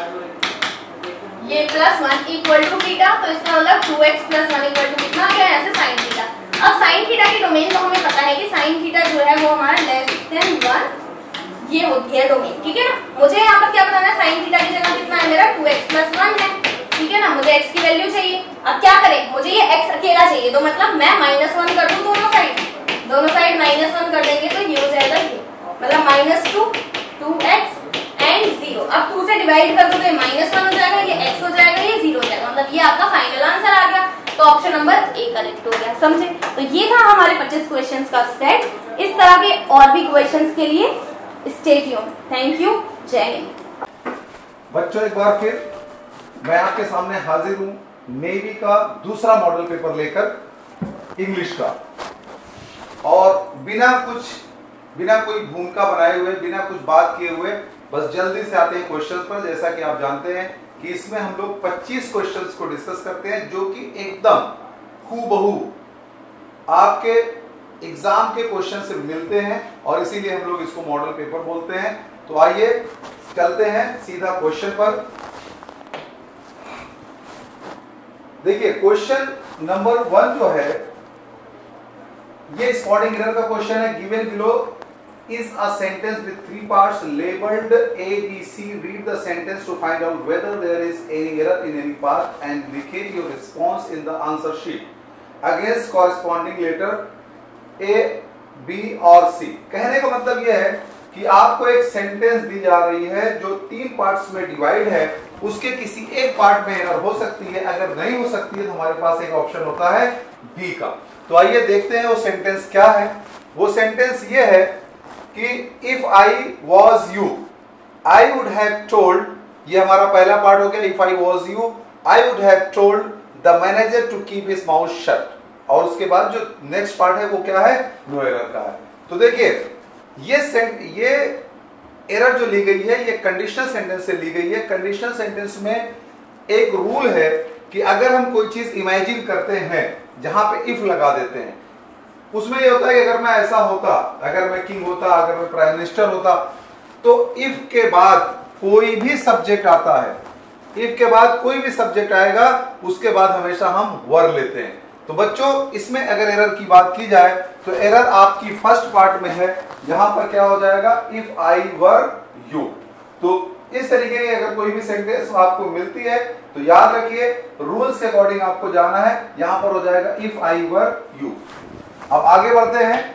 S2: ये plus one equal to theta, तो इसका मतलब two x plus one equal to कितना आ गया, ऐसे साइन थीटा। अब साइन थीटा की डोमेन तो हमें पता है कि साइन थीटा जो है वो हमारा लेस देन वन, ये होती है डोमेन, ठीक है ना। मुझे यहाँ पर क्या बताना है, साइन थीटा की जगह कितना है मेरा, टू एक्स प्लस वन है, ठीक है ना। मुझे x की वैल्यू चाहिए। अब क्या करें, मुझे ये x अकेला चाहिए, तो मतलब मैं माइनस वन कर दूं दोनों साइड, दोनों साइड माइनस वन कर देंगे तो ये हो जाएगा ये, मतलब minus two, two x and zero. अब टू से डिवाइड कर दो तो ये माइनस वन हो जाएगा, ये x हो जाएगा, ये जीरो हो जाएगा, मतलब ये आपका फाइनल आंसर आ गया। तो ऑप्शन नंबर ए करेक्ट हो गया, समझे। तो ये था हमारे पच्चीस क्वेश्चंस का सेट। इस तरह के और भी क्वेश्चंस के लिए स्टे ट्यून्ड। थैंक यू, जय हिंद।
S3: बच्चों एक बार फिर मैं आपके सामने हाजिर हूं नेवी का दूसरा मॉडल पेपर लेकर, इंग्लिश का, और बिना कुछ बिना कोई भूमिका बनाए हुए, बिना कुछ बात किए हुए बस जल्दी से आते हैं क्वेश्चंस पर। जैसा कि आप जानते हैं कि इसमें हम लोग पच्चीस क्वेश्चंस को डिस्कस करते हैं, जो कि एकदम हूबहू आपके एग्जाम के क्वेश्चन से मिलते हैं, और इसीलिए हम लोग इसको मॉडल पेपर बोलते हैं। तो आइए चलते हैं सीधा क्वेश्चन पर। देखिए क्वेश्चन नंबर वन जो है ये स्पॉटिंग एरर का क्वेश्चन है। Given below is a sentence with three parts labeled A, B, C. Read the sentence to find out whether there is any error in any part and indicate your response in the answer sheet against corresponding letter A, B और C। कहने का मतलब यह है कि आपको एक sentence दी जा रही है जो तीन पार्ट्स में डिवाइड है, उसके किसी एक पार्ट में एरर हो सकती है। अगर नहीं हो सकती है तो हमारे पास एक ऑप्शन होता है बी का। तो आइए देखते हैं वो सेंटेंस क्या है। वो सेंटेंस ये है कि if I was you I would have told, ये हमारा पहला पार्ट हो गया। If I was you I would have told the manager to keep his mouth shut, और उसके बाद जो नेक्स्ट पार्ट है वो क्या है, नो एरर का है। तो देखिए ये सेंट ये एरर जो ली गई है ये कंडीशनल सेंटेंस से ली गई है। कंडीशनल सेंटेंस में एक रूल है कि अगर हम कोई चीज इमेजिन करते हैं जहां पे इफ लगा देते हैं, उसमें ये होता है कि अगर मैं ऐसा होता, अगर मैं किंग होता, अगर मैं प्राइम मिनिस्टर होता, तो इफ के बाद कोई भी सब्जेक्ट आता है, इफ के बाद कोई भी सब्जेक्ट आएगा उसके बाद हमेशा हम वर लेते हैं। तो बच्चों इसमें अगर एरर की बात की जाए तो एरर आपकी फर्स्ट पार्ट में है, यहां पर क्या हो जाएगा, इफ आई वर यू। तो इस तरीके की अगर कोई भी सेंटेंस आपको मिलती है तो याद रखिए रूल्स के अकॉर्डिंग आपको जाना है। यहां पर हो जाएगा इफ आई वर यू। अब आगे बढ़ते हैं।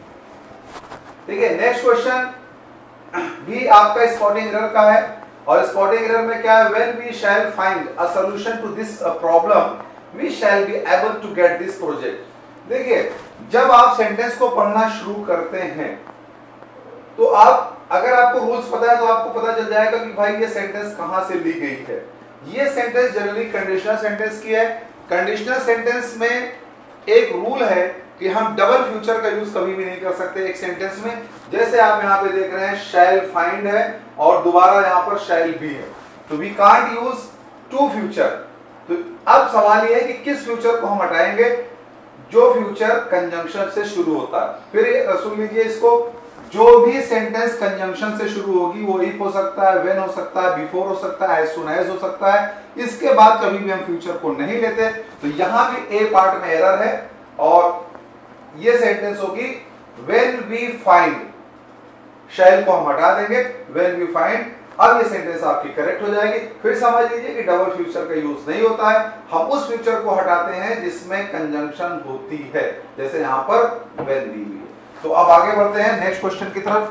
S3: ठीक है, नेक्स्ट क्वेश्चन भी आपका स्पॉटिंग एरर का है, और स्पॉटिंग एरर में क्या है, when we shall find a solution to this problem we shall be able to get this project. देखिए जब आप सेंटेंस को पढ़ना शुरू करते हैं तो आप, अगर आपको रूल्स पता है तो आपको पता चल जाएगा कि भाई ये सेंटेंस कहां से ली गई है। ये सेंटेंस जनरली कंडीशनल सेंटेंस की है। कंडीशनल सेंटेंस में एक रूल है कि हम डबल फ्यूचर का यूज कभी भी नहीं कर सकते एक सेंटेंस में। जैसे आप यहाँ पे देख रहे हैं शैल फाइंड है और दोबारा यहाँ पर शैल बी है, तो we can't use to future. तो अब सवाल ये है कि किस फ्यूचर को हम हटाएंगे, जो फ्यूचर कंजंक्शन से शुरू होता है। फिर सुन लीजिए इसको, जो भी सेंटेंस कंजंक्शन से शुरू होगी वो इफ हो सकता है, व्हेन हो सकता है, बिफोर हो सकता है, एज सून एज हो सकता है, इसके बाद कभी भी हम फ्यूचर को नहीं लेते। तो यहां भी ए पार्ट में एरर है और ये सेंटेंस होगी व्हेन वी फाइंड, शैल को हम हटा देंगे, व्हेन वी फाइंड। अब ये सेंटेंस आपकी करेक्ट हो जाएगी। फिर समझ लीजिए कि डबल फ्यूचर का यूज नहीं होता है, हम उस फ्यूचर को हटाते हैं जिसमें कंजंक्शन होती है, जैसे यहां पर व्हेन दी हुई है। तो अब आगे बढ़ते हैं नेक्स्ट क्वेश्चन की तरफ।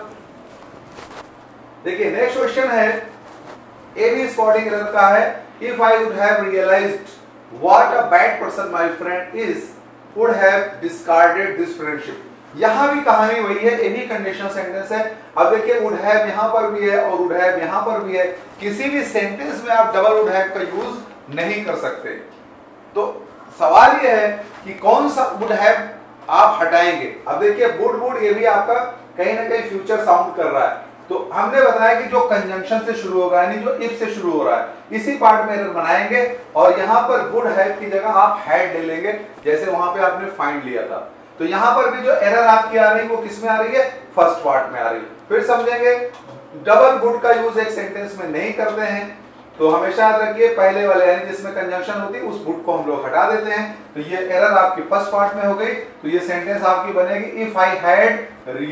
S3: देखिए नेक्स्ट क्वेश्चन है, ए बी स्पॉटिंग एरर का है, if I would have realised what a bad person my friend is would have discarded this friendship. यहां भी कहानी वही है, इन्हीं कंडीशनल सेंटेंस है। अब देखिए वुड हैव यहां पर भी है और वुड हैव यहां पर भी है, किसी भी सेंटेंस में आप डबल वुड हैव का यूज नहीं कर सकते। तो सवाल यह है कि कौन सा वुड हैव आप हटाएंगे। अब देखिए वुड वुड ये भी आपका कहीं ना कहीं फ्यूचर साउंड कर रहा है, तो हमने बताया कि जो कंजंक्शन से शुरू होगा यानी जो इफ से शुरू हो रहा है, इसी पार्ट में एरर बनाएंगे और यहां पर वुड हैव की जगह आप हैड ले लेंगे, जैसे वहां पे आपने फाइंड लिया था। तो यहां पर भी जो एरर आपकी आ रही है वो किस में आ रही है, फर्स्ट पार्ट में आ रही है। फिर समझेंगे डबल वुड का यूज एक सेंटेंस में नहीं करते हैं, तो हमेशा याद रखिए पहले वाले यानी जिसमें कंजंक्शन होती है उस वुड को हम लोग हटा देते हैं। तो ये एरर आपकी फर्स्ट पार्ट में हो गई, तो ये सेंटेंस आपकी बनेगी इफ आई हैड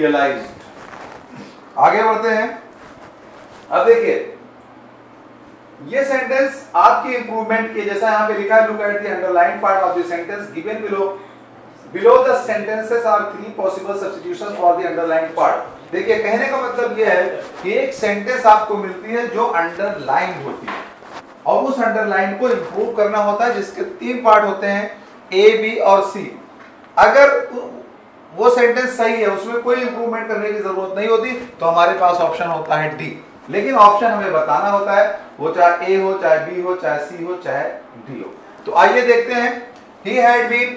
S3: रियलाइज्ड। आगे बढ़ते हैं। अब देखिए ये सेंटेंस आपकी इंप्रूवमेंट की, जैसा यहां पे लिखा है, look at the underline part of the sentence given below. Below the sentences are three possible substitutions for the underlined part। देखिए कहने का मतलब यह है कि एक सेंटेंस आपको मिलती है जो अंडरलाइन होती है और उस अंडरलाइन को इंप्रूव करना होता है, जिसके तीन पार्ट होते हैं, ए बी और सी। अगर वो सेंटेंस सही है, उसमें कोई इंप्रूवमेंट करने की जरूरत नहीं होती, तो हमारे पास ऑप्शन होता है डी। लेकिन ऑप्शन हमें बताना होता है, वो चाहे ए हो, चाहे बी हो, चाहे सी हो, चाहे डी हो। तो आइए देखते हैं। He had been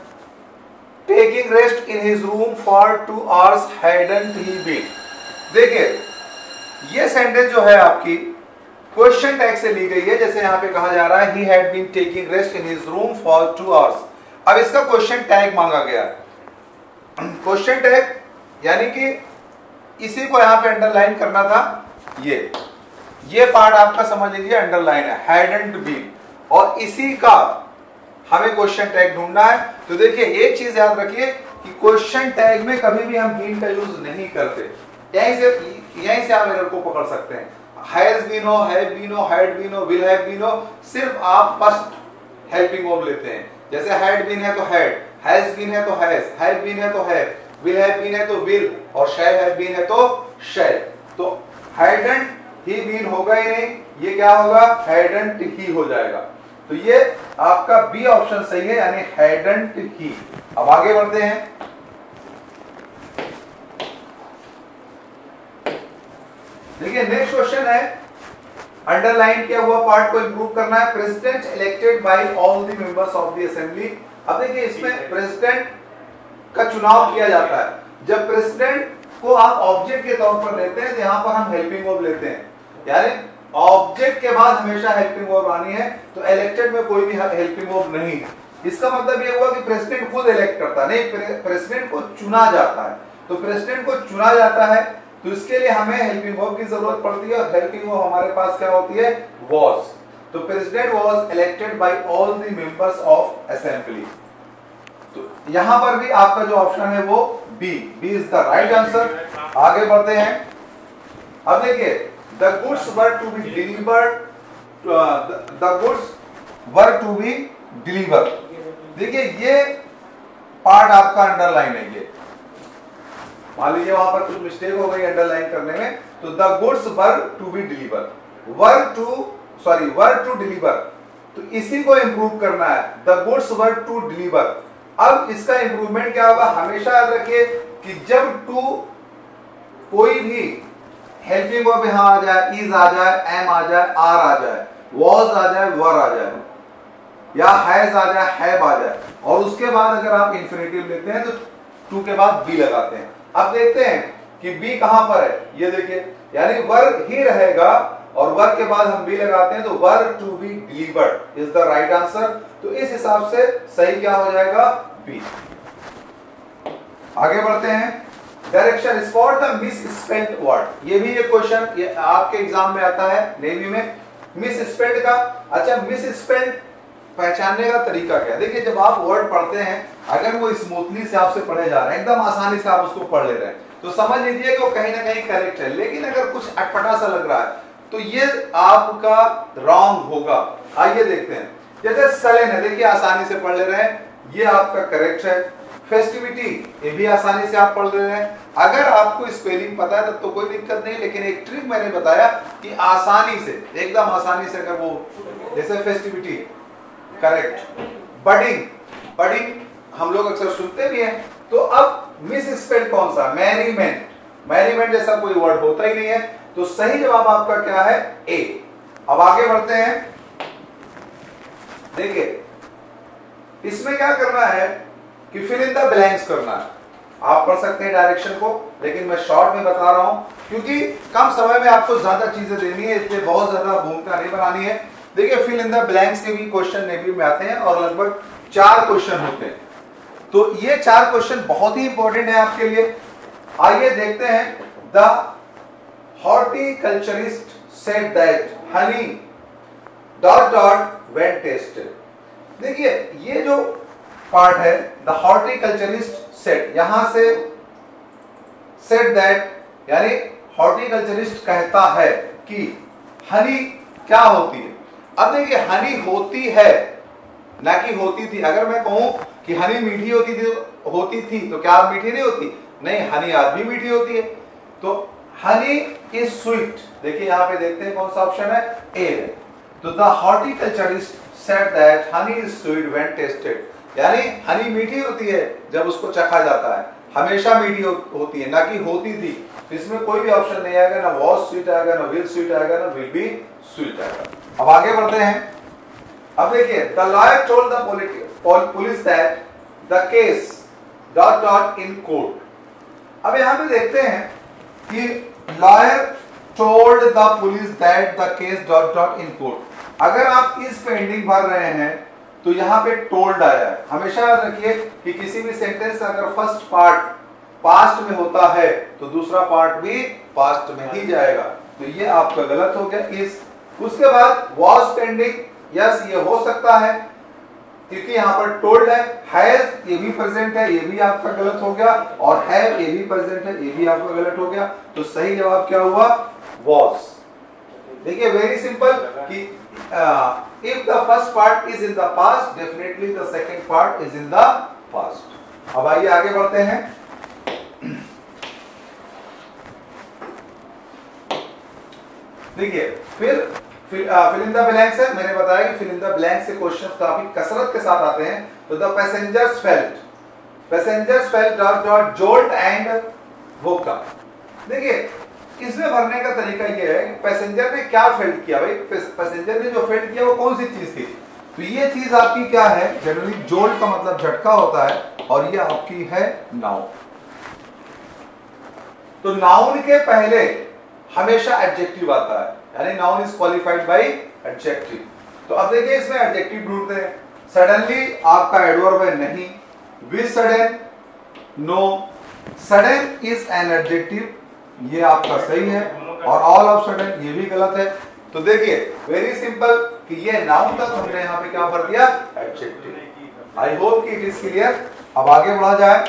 S3: taking rest in his room for two hours hadn't he been। देखिए ये सेंटेंस जो है आपकी क्वेश्चन टैग से ली गई है, जैसे यहाँ पे कहा जा रहा है he had been taking rest in his room for two hours। अब इसका क्वेश्चन टैग मांगा गया। क्वेश्चन टैग यानी कि इसी को यहाँ पे अंडरलाइन करना था। ये ये पार्ट आपका समझ लीजिए अंडरलाइन है, hadn't been, और इसी का हमें क्वेश्चन टैग ढूंढना है। तो देखिए एक चीज याद रखिए कि क्वेश्चन टैग में कभी भी हम बीन का यूज नहीं करते। यहीं से यहीं से आप एरर को पकड़ सकते हैं। हैज बीन हो, हैव बीन हो, हैड बीन हो, विल हैव बीन हो, सिर्फ आप फर्स्ट हेल्पिंग वर्ब लेते हैं। जैसे हैड बीन है तो हैड, हैज बीन है तो हैज, हैव बीन है तो हैव, विल हैव बीन है तो विल, और शैल हैव बीन है तो शैल। तो हैडंट ही बीन होगा ही नहीं, ये क्या होगा, हैडंट ही हो जाएगा। तो ये आपका बी ऑप्शन सही है, यानी हैडंट ही। अब आगे बढ़ते हैं। देखिए नेक्स्ट क्वेश्चन है, अंडरलाइन किया हुआ पार्ट को इंप्रूव करना है। President elected by all the members of the assembly. अब देखिए इसमें प्रेसिडेंट का चुनाव किया जाता है। जब प्रेसिडेंट को आप ऑब्जेक्ट के तौर पर लेते हैं, यहां पर हम हेल्पिंग वर्ब लेते हैं, यानी ऑब्जेक्ट के बाद हमेशा हेल्पिंग वर्ब आनी है। तो इलेक्टेड में कोई भी हेल्पिंग वर्ब नहीं है। इसका मतलब ये हुआ कि प्रेसिडेंट खुद इलेक्ट करता नहीं, प्रेसिडेंट को चुना जाता है। तो प्रेसिडेंट को चुना जाता है, तो इसके लिए हमें हेल्पिंग वर्ब की जरूरत पड़ती है, और हेल्पिंग वर्ब हमारे पास क्या होती है, वाज। तो president was elected by all the members of assembly. तो यहां पर भी आपका जो ऑप्शन है वो B, B is the right answer. आगे बढ़ते हैं। अब देखिए the goods were to be delivered, uh, the, the goods were to be delivered। देखिए ये पार्ट आपका अंडरलाइन है। ये मान लीजिए वहां पर कुछ मिस्टेक हो गई अंडरलाइन करने में, तो the goods were to be delivered, were to sorry were to deliver, तो इसी को इंप्रूव करना है, the goods were to deliver। अब इसका इंप्रूवमेंट क्या होगा, हमेशा याद रखिए कि जब टू कोई भी हेल्पिंग वर्ब यहां आ जाए, इज आ जाए, एम आ जाए, आर आ जाए, वॉज आ जाए, वर आ जाए, या हैज आ जाए, हैव आ जाए, और उसके बाद अगर आप इंफिनिटिव लेते हैं तो टू के बाद बी लगाते हैं। अब देखते हैं कि बी कहां पर है, ये देखिए, यानी वर ही रहेगा और वर के बाद हम बी लगाते हैं, तो were to be delivered is the right answer. तो इस हिसाब से सही क्या हो जाएगा, बी। आगे बढ़ते हैं। Direction, spot the misspelled word. ये भी एक क्वेश्चन ये आपके एग्जाम में आता है नेवी में, मिस स्पेल्ड का। अच्छा, मिस स्पेल्ड पहचानने का तरीका क्या है? देखिए जब आप वर्ड पढ़ते हैं, अगर वो स्मूथली से आपसे पढ़े जा रहे हैं, एकदम आसानी से आप उसको पढ़ ले रहे हैं, तो समझ लीजिए कि वो कहीं ना कहीं करेक्ट है। लेकिन अगर कुछ अटपटा सा लग रहा है तो ये आपका रॉन्ग होगा। आइए देखते हैं। जैसे सलेन है, देखिए आसानी से पढ़ ले रहे हैं, ये आपका करेक्ट है। फेस्टिविटी, ये भी आसानी से आप पढ़ ले रहे हैं। अगर आपको स्पेलिंग पता है तब तो कोई दिक्कत नहीं, लेकिन एक ट्रिक मैंने बताया कि आसानी से, एकदम आसानी से अगर वो, जैसे फेस्टिविटी करेक्ट। बडिंग, बडिंग हम लोग अक्सर सुनते भी हैं। तो अब मिस स्पेल कौन सा? मैरीमेंट, मैरीमेंट जैसा कोई वर्ड होता ही नहीं है। तो सही जवाब आपका क्या है? ए। अब आगे बढ़ते हैं। देखिए इसमें क्या करना है कि फिल इन द ब्लैंक्स करना है। आप पढ़ सकते हैं डायरेक्शन को, लेकिन मैं शॉर्ट में बता रहा हूं क्योंकि कम समय में आपको ज्यादा चीजें देनी है, इसलिए बहुत ज्यादा भूमिका नहीं बनानी है। देखिए फिल इन द ब्लैंक्स के भी क्वेश्चन नेवी में आते हैं और लगभग चार क्वेश्चन होते हैं। तो ये चार क्वेश्चन बहुत ही इंपॉर्टेंट है आपके लिए। आइए देखते हैं। The horticulturist said that honey dot dot when tested. देखिए ये जो पार्ट है, द हॉर्टिकल्चरिस्ट सेड, यहां से सेड दैट यानी हॉर्टिकल्चरिस्ट कहता है कि हनी क्या होती है। अब देखिए हनी होती है ना कि होती थी। अगर मैं कहूं कि हनी मीठी होती थी होती थी तो क्या आप मीठी नहीं होती? नहीं, हनी आज भी मीठी होती है। तो हनी इज स्वीट। देखिए यहां पे देखते हैं कौन सा ऑप्शन है? ए है। तो the horticulturist said that honey is sweet when tested, यानी हनी मीठी होती है जब उसको चखा जाता है। हमेशा मीठी हो, होती है, ना कि होती थी। इसमें कोई भी ऑप्शन नहीं आएगा, ना वॉज स्वीट आएगा, ना विल स्वीट आएगा, ना विल बी स्वीट आएगा। अब आगे बढ़ते हैं। अब देखिए the lawyer told the police that the case dot dot in court. अब यहां पे देखते हैं कि lawyer told the police that the case dot dot in court. अगर आप इस पेंडिंग भर रहे हैं तो यहां पे टोल्ड आया है। हमेशा याद रखिए कि किसी भी सेंटेंस का अगर फर्स्ट पार्ट पास्ट में होता है तो दूसरा पार्ट भी पास्ट में ही जाएगा। तो ये आपका गलत हो गया। इस उसके बाद वॉज पेंडिंग, यस ये हो सकता है क्योंकि यहां पर टोल्ड है। हैज ये भी प्रेजेंट है, ये भी आपका गलत हो गया। और हैव ये भी प्रेजेंट है, ये भी आपका गलत हो गया। तो सही जवाब क्या हुआ? वॉज। देखिए वेरी सिंपल कि if the first part is in the past, definitely the second part is in the past. अब आइए आगे बढ़ते हैं। देखिए फिर फिल इन द ब्लैंक्स है। मैंने बताया कि फिल इन द ब्लैंक्स से क्वेश्चंस काफी कसरत के साथ आते हैं। तो the passengers felt, passengers felt dot dot jolt and वोका। देखिए इसमें भरने का तरीका यह है कि पैसेंजर ने क्या फेल्ट किया। भाई पैसेंजर ने जो फेल्ट किया वो कौन सी चीज थी? तो ये चीज आपकी क्या है? जनरली जोल्ट का मतलब झटका होता है और ये आपकी है नाउन। तो नाउन के पहले हमेशा एडजेक्टिव आता है, यानी noun is qualified by adjective. तो अब देखिए इसमें एडजेक्टिव ढूंढते हैं। सडनली आपका एडवर्ब है नहीं, with sudden no, sudden is an adjective, ये आपका सही है। और ऑल ऑफ सडन ये भी गलत है। तो देखिए वेरी सिंपल कि ये नाउन तक हमने यहां पे क्या भर दिया? एडजेक्टिव। आई होप कि इट इज क्लियर। अब आगे बढ़ा जाए।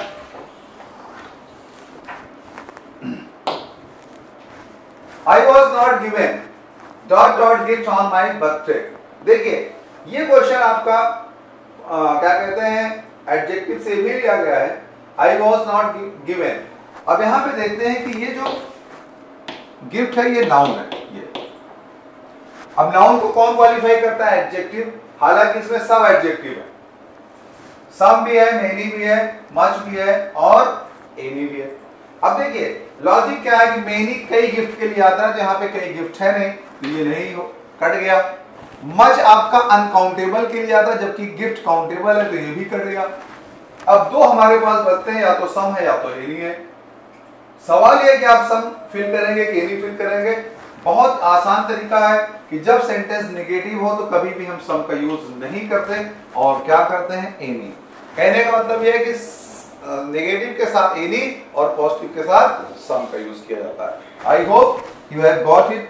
S3: I was not given dot dot gift on my birthday। देखिए ये क्वेश्चन आपका आ, क्या कहते हैं एडजेक्टिव से भी लिया गया है। I was not given। अब यहां पे देखते हैं कि ये जो गिफ्ट है ये नाउन है। ये अब नाउन को कौन क्वालिफाई करता है? एडजेक्टिव। हालांकि इसमें सब एडजेक्टिव है, सम भी है, मेनी भी है, मच भी है और एनी भी है। अब देखिए लॉजिक क्या है कि मेनी कई गिफ्ट के लिए आता है, जहां पे कई गिफ्ट है नहीं तो ये नहीं हो, कट गया। मच आपका अनकाउंटेबल के लिए आता है, जबकि गिफ्ट काउंटेबल है तो ये भी कट गया। अब दो हमारे पास बचते हैं, या तो सम है या तो एनी है। सवाल ये है कि आप सम फिल करेंगे कि एनी फिल करेंगे। बहुत आसान तरीका है कि जब सेंटेंस नेगेटिव हो तो कभी भी हम सम का यूज नहीं करते और क्या करते हैं? एनी। कहने का मतलब यह है कि नेगेटिव के साथ एनी और पॉजिटिव के साथ सम का यूज किया जाता है। I hope you have got it.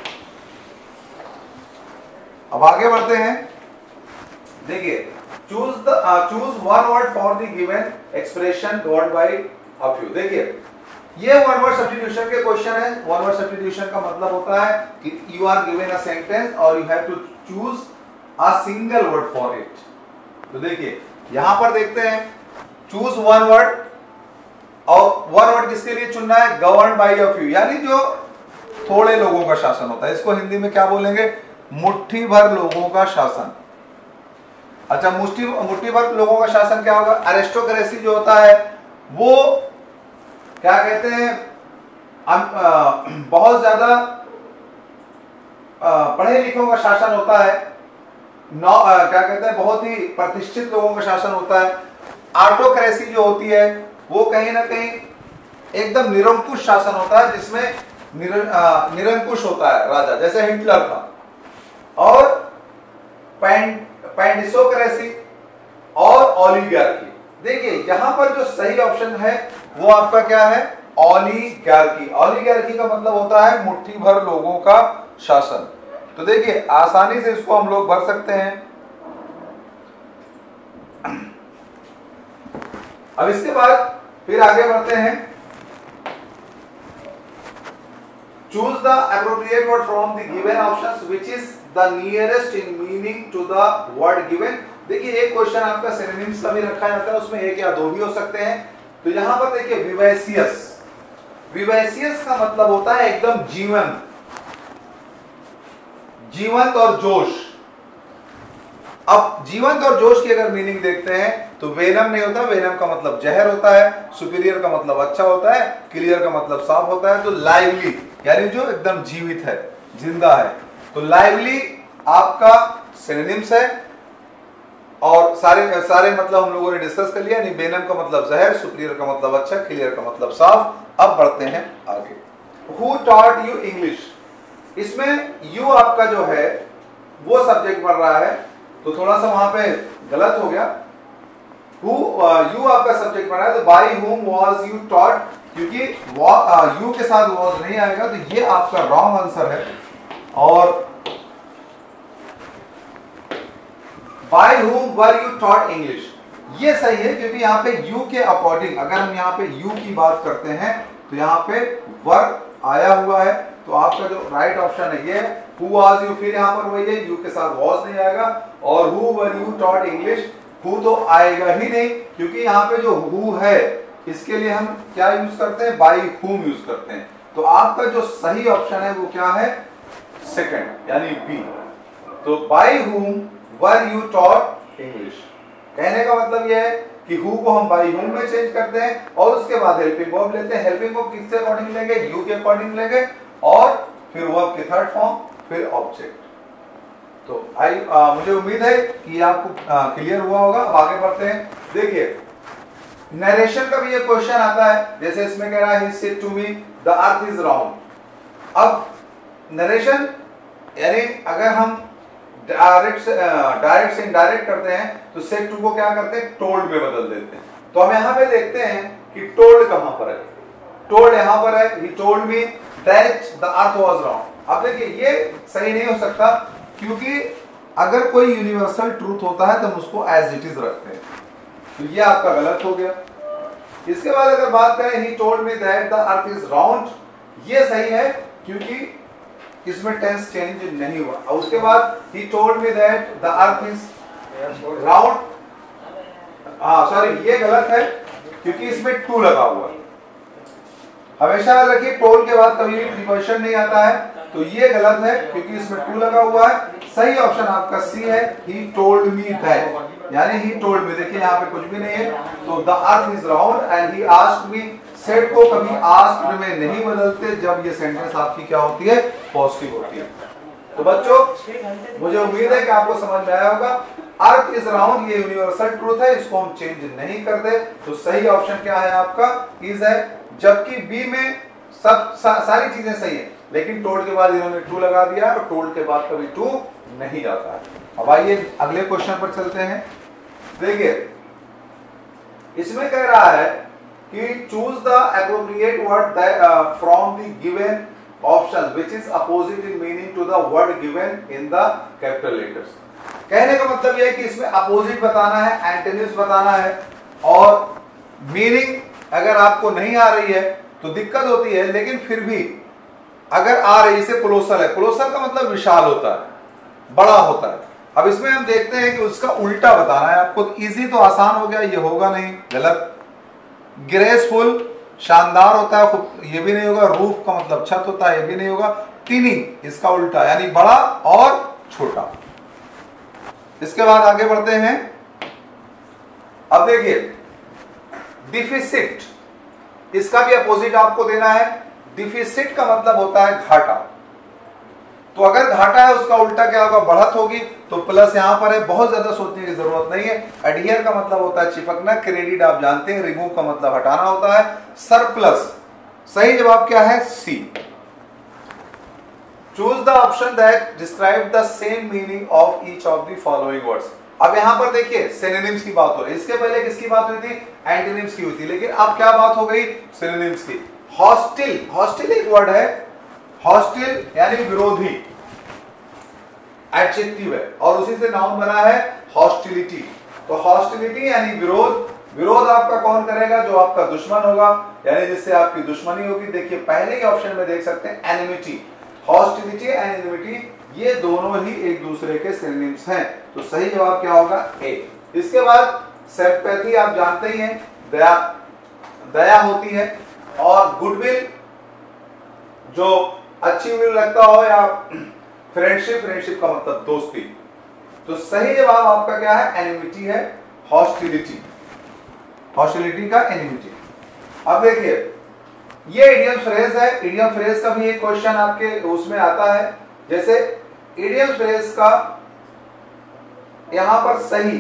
S3: अब आगे बढ़ते हैं। देखिए choose the choose one word for the given expression got by a few. देखिए ये वन वर्ड सब्स्टिट्यूशन के क्वेश्चन है। वन वर्ड सब्स्टिट्यूशन का मतलब होता है कि you are given a sentence और you have to choose a single word for it. तो देखिए यहां पर देखते हैं, चूज वन वर्ड, और वन वर्ड किसके लिए चुनना है? गवर्न बाय अ फ्यू, यानी जो थोड़े लोगों का शासन होता है। इसको हिंदी में क्या बोलेंगे? मुट्ठी भर लोगों का शासन। अच्छा, मुट्ठी मुट्ठी भर लोगों का शासन क्या होगा? अरिस्टोक्रेसी जो होता है वो क्या कहते हैं, बहुत ज्यादा पढ़े लिखों का शासन होता है, नौ क्या कहते हैं, बहुत ही प्रतिष्ठित लोगों का शासन होता है। ऑटोक्रेसी जो होती है वो कहीं ना कहीं एकदम निरंकुश शासन होता है, जिसमें निर, निरंकुश होता है राजा, जैसे हिटलर था। और पेंडिसोक्रेसी और ओलिगार्की। देखिए यहां पर जो सही ऑप्शन है वो आपका क्या है? ओलिगार्की। ओलिगार्की का मतलब होता है मुट्ठी भर लोगों का शासन। तो देखिए आसानी से इसको हम लोग भर सकते हैं। अब इसके बाद फिर आगे बढ़ते हैं। Choose the appropriate word from the given options which is the nearest in meaning to the word given. देखिए एक क्वेश्चन आपका सिनोनिम्स का भी रखा जाता है, उसमें एक या दो भी हो सकते हैं। तो यहां पर देखिए विवेसियस, विवेसियस का मतलब होता है एकदम जीवन, जीवंत और जोश। अब जीवंत और जोश की अगर मीनिंग देखते हैं तो वेनम नहीं होता, वेनम का मतलब जहर होता है, सुपीरियर का मतलब अच्छा होता है, क्लियर का मतलब साफ होता है। तो लाइवली यानी जो एकदम जीवित है, जिंदा है। तो लाइवली आपका सिनोनिम्स है, और सारे सारे मतलब हम लोगों ने डिस्कस कर लिया। नहीं, वेनम का मतलब जहर, सुपीरियर का मतलब अच्छा, क्लियर का मतलब साफ। अब बढ़ते हैं आगे। हु टॉट यू इंग्लिश, इसमें यू आपका जो है वो सब्जेक्ट बढ़ रहा है, तो थोड़ा सा वहां पे गलत हो गया। हु यू आपका सब्जेक्ट बना है, तो by whom was you taught, क्योंकि यू के साथ was नहीं आएगा, तो ये आपका रॉन्ग आंसर है। और by whom were you taught English, ये सही है, क्योंकि यहाँ पे यू के अकॉर्डिंग, अगर हम यहाँ पे यू की बात करते हैं तो यहाँ पे वर आया हुआ है। तो आपका जो राइट ऑप्शन है ये who was you, फिर यहाँ पर वही है, यू के साथ was नहीं आएगा। और who were you taught English, who तो आएगा ही नहीं, क्योंकि यहाँ पे जो who है इसके लिए हम क्या यूज करते हैं? by whom यूज करते हैं। तो आपका जो सही ऑप्शन है वो क्या है? सेकंड, यानी बी। तो by whom were you taught English, कहने का मतलब यह है कि who को हम by whom में चेंज करते हैं, और उसके बाद हेल्पिंग वर्ब लेते हैं। हेल्पिंग वर्ब किसके अकॉर्डिंग लेंगे? यू के अकॉर्डिंग लेंगे, और फिर वर्ब की थर्ड फॉर्म, फिर ऑब्जेक्ट। तो आई आ, मुझे उम्मीद है कि आपको क्लियर हुआ होगा। अब आगे बढ़ते हैं। देखिए नरेशन का भी ये क्वेश्चन आता है, जैसे इसमें कह रहा है he said to me the earth is round। अब नरेशन यानी अगर हम डायरेक्ट से डायरेक्ट से इनडायरेक्ट करते हैं तो सेड टू को क्या करते हैं? टोल्ड में बदल देते हैं। तो हम यहाँ पे देखते हैं कि टोल्ड कहां पर है। टोल्ड यहाँ पर है, he told me that the earth was round। अब देखिए ये सही नहीं हो सकता, क्योंकि अगर कोई यूनिवर्सल ट्रूथ होता है तो हम उसको एज इट इज रखते हैं। तो ये आपका गलत हो गया। इसके बाद अगर बात करें he told me that the earth is round, ये सही है क्योंकि इसमें टेंस चेंज नहीं हुआ। और उसके बाद he told me that the earth is round, हाँ सॉरी ये गलत है क्योंकि इसमें टू लगा हुआ है। हमेशा याद रखिए टोल के बाद कभी भी प्रीपोजिशन नहीं आता है, तो ये गलत है क्योंकि इसमें टू लगा हुआ है। सही ऑप्शन आपका सी है, he told me that, यानी he told me। देखिए यहाँ पे कुछ भी नहीं है, तो the earth is round and he asked me। Said को कभी asked में नहीं बदलते जब ये सेंटेंस आपकी क्या होती है? पॉजिटिव होती है। तो बच्चों मुझे उम्मीद है कि आपको समझ में आया होगा। अर्थ इज राउंड ये यूनिवर्सल ट्रूथ है, इसको हम चेंज नहीं करते। तो सही ऑप्शन क्या है आपका? इज है। जबकि बी में सब सा, सारी चीजें सही है, लेकिन टोल्ड के बाद इन्होंने टू लगा दिया, और टोल्ड के बाद कभी टू नहीं आता है। अब आइए अगले क्वेश्चन पर चलते हैं। देखिए इसमें कह रहा है कि choose the appropriate word from the given option which is opposite in meaning to the word given in the capital letters. कहने का मतलब यह है कि इसमें अपोजिट बताना है, एंटोनिम्स बताना है, और मीनिंग अगर आपको नहीं आ रही है तो दिक्कत होती है, लेकिन फिर भी अगर आ रही, इसे कोलोसल है, कोलोसल का मतलब विशाल होता है, बड़ा होता है। अब इसमें हम देखते हैं कि उसका उल्टा बताना है आपको। इजी तो आसान हो गया, ये होगा नहीं, गलत। ग्रेसफुल शानदार होता है, ये भी नहीं होगा। रूफ का मतलब छत होता है, ये भी नहीं होगा। टिनी इसका उल्टा, यानी बड़ा और छोटा। इसके बाद आगे बढ़ते हैं। अब देखिए डिफिसिट, इसका भी अपोजिट आपको देना है। डिफिसिट का मतलब होता है घाटा। तो अगर घाटा है उसका उल्टा क्या होगा, बढ़त होगी। तो प्लस यहां पर है, बहुत ज्यादा सोचने की जरूरत नहीं है। एडहियर का मतलब होता है चिपकना। क्रेडिट आप जानते हैं, रिमूव का मतलब हटाना होता है। सरप्लस, सही जवाब क्या है, C. Choose the option that describe the same meaning of each of the following words. अब यहां पर देखिए सिनोनिम्स की बात हो रही है। इसके पहले किसकी बात हुई थी, एंटोनिम्स की हुई थी, लेकिन अब क्या बात हो गई, सिनोनिम्स की। हॉस्टिल, हॉस्टिल एक वर्ड है, हॉस्टिल यानी विरोधी, एडजेक्टिव है, और उसी से नाउन बना है हॉस्टिलिटी। तो हॉस्टिलिटी यानी विरोध। विरोध आपका कौन करेगा, जो आपका दुश्मन होगा, यानी जिससे आपकी दुश्मनी होगी। देखिए पहले ही ऑप्शन में देख सकते हैं एनिमिटी। हॉस्टिलिटी एंड एनिमिटी ये दोनों ही एक दूसरे के सिनोनिम्स हैं। तो सही जवाब क्या होगा, ए। इसके बाद सिंपैथी आप जानते ही हैं, दया, दया होती है। और गुडविल जो अच्छी विल रखता हो, या फ्रेंडशिप, फ्रेंडशिप का मतलब दोस्ती। तो सही जवाब आपका क्या है, एनिमिटी है, हॉस्टिलिटी, हॉस्टिलिटी का एनिमिटी। अब देखिए ये इडियम फ्रेज है। इडियम फ्रेज का भी एक क्वेश्चन आपके उसमें आता है। जैसे इडियम फ्रेज का यहां पर सही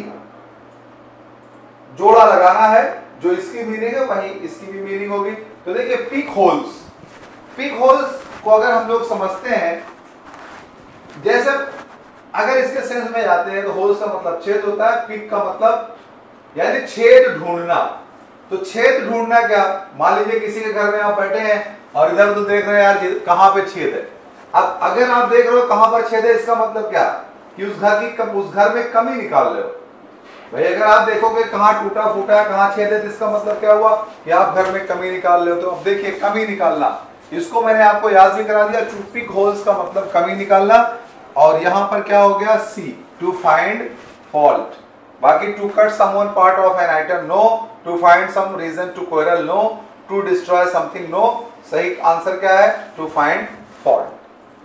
S3: जोड़ा लगाना है, जो इसकी मीनिंग है वही इसकी भी मीनिंग होगी। तो देखिए पिक होल्स, पिक होल्स को अगर हम लोग समझते हैं, जैसे अगर इसके सेंस में जाते हैं तो होल्स का मतलब छेद होता है, पिक का मतलब यानी छेद ढूंढना। तो छेद ढूंढना क्या, मान लीजिए किसी के घर में आप बैठे हैं और इधर उधर देख रहे हैं, यार कहां पे छेद है। अब अगर आप देख रहे हो कहां पर छेद है, इसका मतलब क्या, कि उस घर की कम, उस घर में कमी निकाल रहे हो। भाई अगर आप देखोगे कहां टूटा फूटा है, कहां छेद है, तो इसका मतलब क्या हुआ कि आप घर में कमी निकाल रहे हो। तो अब देखिए कमी निकालना, इसको मैंने आपको याद भी करा दिया। पिक होल्स का मतलब कमी निकालना। और यहां पर क्या हो गया, सी, टू फाइंड फॉल्ट। बाकी to cut someone part of an item, no. To find some reason to quarrel, no. To destroy something, no. सही आंसर क्या है, टू फाइंड फॉल्ट।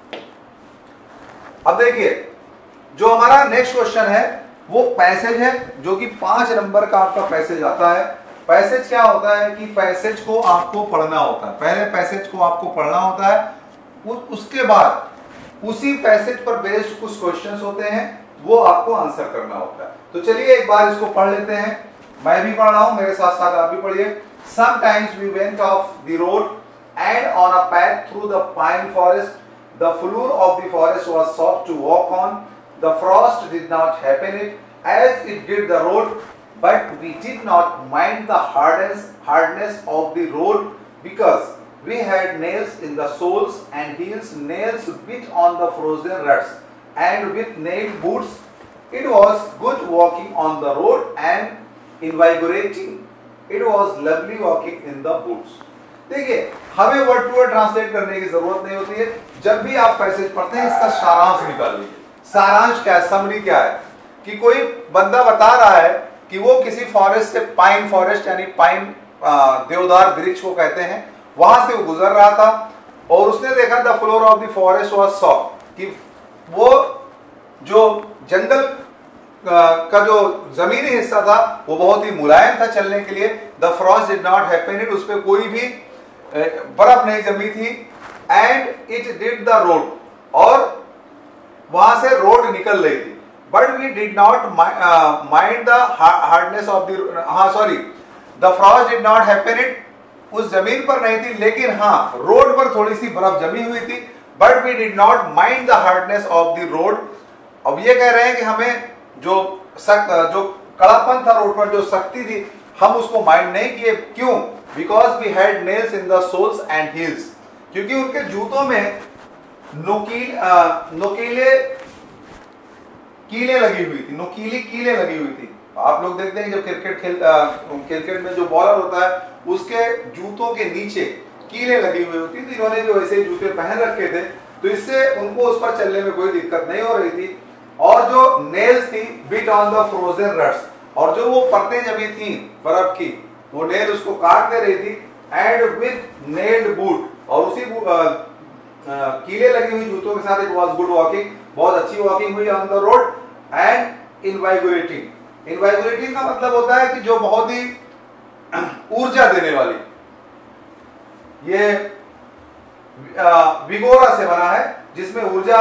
S3: अब देखिए जो हमारा नेक्स्ट क्वेश्चन है वो पैसेज है, जो कि पांच नंबर का आपका पैसेज आता है। पैसेज क्या होता है कि पैसेज को आपको पढ़ना होता है। पहले पैसेज को आपको पढ़ना होता है, उसके बाद उसी पैसेज पर बेस्ड कुछ क्वेश्चंस होते हैं, वो आपको आंसर करना होता है। तो चलिए एक बार इसको पढ़ लेते हैं। मैं भी पढ़ रहा हूं, मेरे साथ साथ आप भी पढ़िए। Sometimes we went off the road and on a path through the pine forest. The floor of the forest was soft to walk on. The frost did not happen it as it did the road, but we did not mind the hardness hardness of the road because we had nails in the soles and heels. Nails bit on the frozen ruts, and with nailed boots, it was good walking on the road and invigorating. It was lovely walking in the boots. देखिए हमें word to word translate करने की जरूरत नहीं होती है। जब भी आप पैसेज पढ़ते हैं इसका सारांश निकाल लीजिए। सारांश क्या है, समरी क्या है, कि कोई बंदा बता रहा है कि वो किसी फॉरेस्ट से, पाइन फॉरेस्ट यानी पाइन देवदार वृक्ष को कहते हैं, वहां से वो गुजर रहा था और उसने देखा the floor of the forest was soft, कि वो जो जंगल का जो जमीनी हिस्सा था वो बहुत ही मुलायम था चलने के लिए। The frost did not happen it, उस पर कोई भी बर्फ नहीं जमी थी। And it did the road, और वहां से रोड निकल रही थी। But we did not mind the hardness of the, हाँ sorry, the frost did not happen it, उस जमीन पर नहीं थी, लेकिन हाँ रोड पर थोड़ी सी बर्फ जमी हुई थी। But we did not mind the hardness of the road. अब ये कह रहे हैं कि हमें जो सख्त, जो कड़ापन था रोड पर, जो सख्ती थी, हम उसको माइंड नहीं किए। क्यों? Because we had nails in the soles and heels, क्योंकि उनके जूतों में नुकील नुकीले कीले लगी हुई थी, नुकीली कीले लगी हुई थी। आप लोग देखते हैं जब क्रिकेट खेल क्रिकेट में जो बॉलर होता है उसके जूतों के नीचे कीलें लगी हुई होती थी। इन्होंने जो ऐसे जूते पहन रखे थे तो इससे उनको उस पर चलने में कोई दिक्कत नहीं हो रही थी। और जो नेल्स थी bit on the frozen ruts, और जो वो परतें जमी थी बर्फ की वो नेल उसको काट दे रही थी। एंड विद नेल्ड बूट, और उसी कीले लगी हुई जूतों के साथ इट वाज गुड वॉकिंग, बहुत अच्छी वॉकिंग हुई on the road. And invigorating, invigorating का मतलब होता है कि जो बहुत ही ऊर्जा देने वाली, ये विगोरा से बना है जिसमें ऊर्जा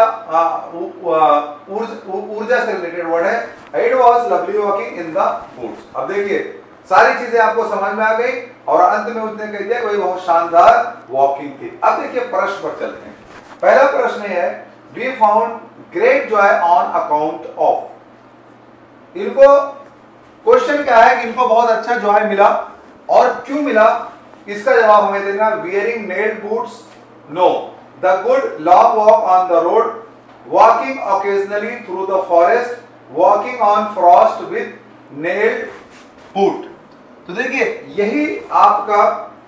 S3: ऊर्जा से रिलेटेड वर्ड है। It was lovely walking in the boots. अब देखिए सारी चीजें आपको समझ में आ गई और अंत में उसने कह दिया कोई बहुत शानदार वॉकिंग थी। अब देखिए प्रश्न पर चलते हैं। पहला प्रश्न है we found great joy on account of. इनको क्वेश्चन क्या है कि इनको बहुत अच्छा जॉय मिला, और क्यों मिला इसका जवाब हमें देना। Wearing nailed boots, no. The good long walk on the road, walking occasionally through the forest, walking on frost with nailed boot. तो देखिए यही आपका,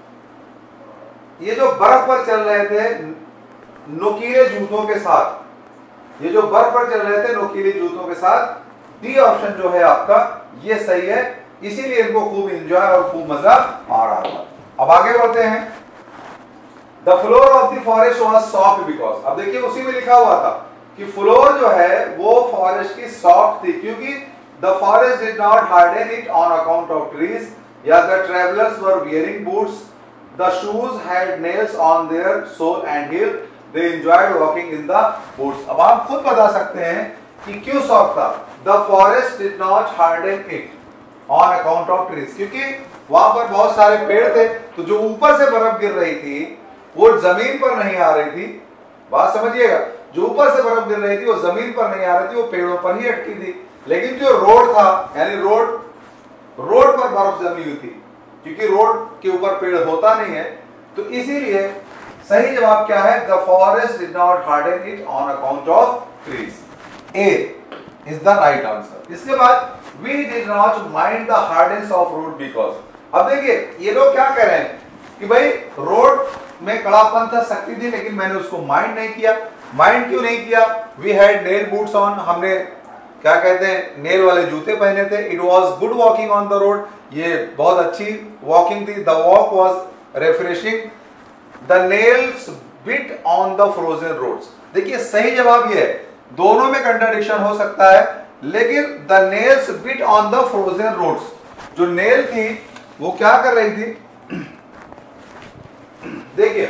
S3: ये जो बर्फ पर चल रहे थे नुकीले जूतों के साथ, ये जो बर्फ पर चल रहे थे नुकीले जूतों के साथ, डी ऑप्शन जो है आपका ये सही है। इसीलिए इनको खूब एंजॉय और खूब मजा आ रहा था। अब आगे बढ़ते हैं। The floor of the forest was soft because, अब देखिए उसी में लिखा हुआ था कि फ्लोर जो है वो फॉरेस्ट की सॉफ्ट थी क्योंकि the forest did not harden it on account of trees, या the travellers were wearing boots, the shoes had nails on their sole and heel, they enjoyed walking in the boots. अब आप खुद बता सकते हैं कि क्यों सॉफ्ट था। The forest did not harden it on account of trees, क्योंकि वहां पर बहुत सारे पेड़ थे तो जो ऊपर से बर्फ गिर रही थी वो जमीन पर नहीं आ रही थी। बात समझिएगा, जो ऊपर से बर्फ गिर रही थी वो जमीन पर नहीं आ रही थी, वो पेड़ों पर ही अटकी थी। लेकिन जो रोड था, यानी रोड रोड पर बर्फ जमी हुई थी, क्योंकि रोड के ऊपर पेड़ होता नहीं है, तो इसीलिए सही जवाब क्या है, the forest did not harden it on account of trees. A is the right answer. इसके बाद we did not mind the hardness of road because. अब देखिए ये लोग क्या कह रहे हैं कि भाई रोड में कड़ापन था, शक्ति थी, लेकिन मैंने उसको माइंड नहीं किया। माइंड क्यों नहीं किया? We had nail boots on, हमने क्या कहते हैं नेल वाले जूते पहने थे। It was good walking on the road, ये बहुत अच्छी वॉकिंग थी। The walk was refreshing, the nails bit on the frozen roads. देखिए सही जवाब ये है, दोनों में कंट्राडिक्शन हो सकता है, लेकिन the nails bit on the frozen roads, जो नेल थी वो क्या कर रही थी, देखिए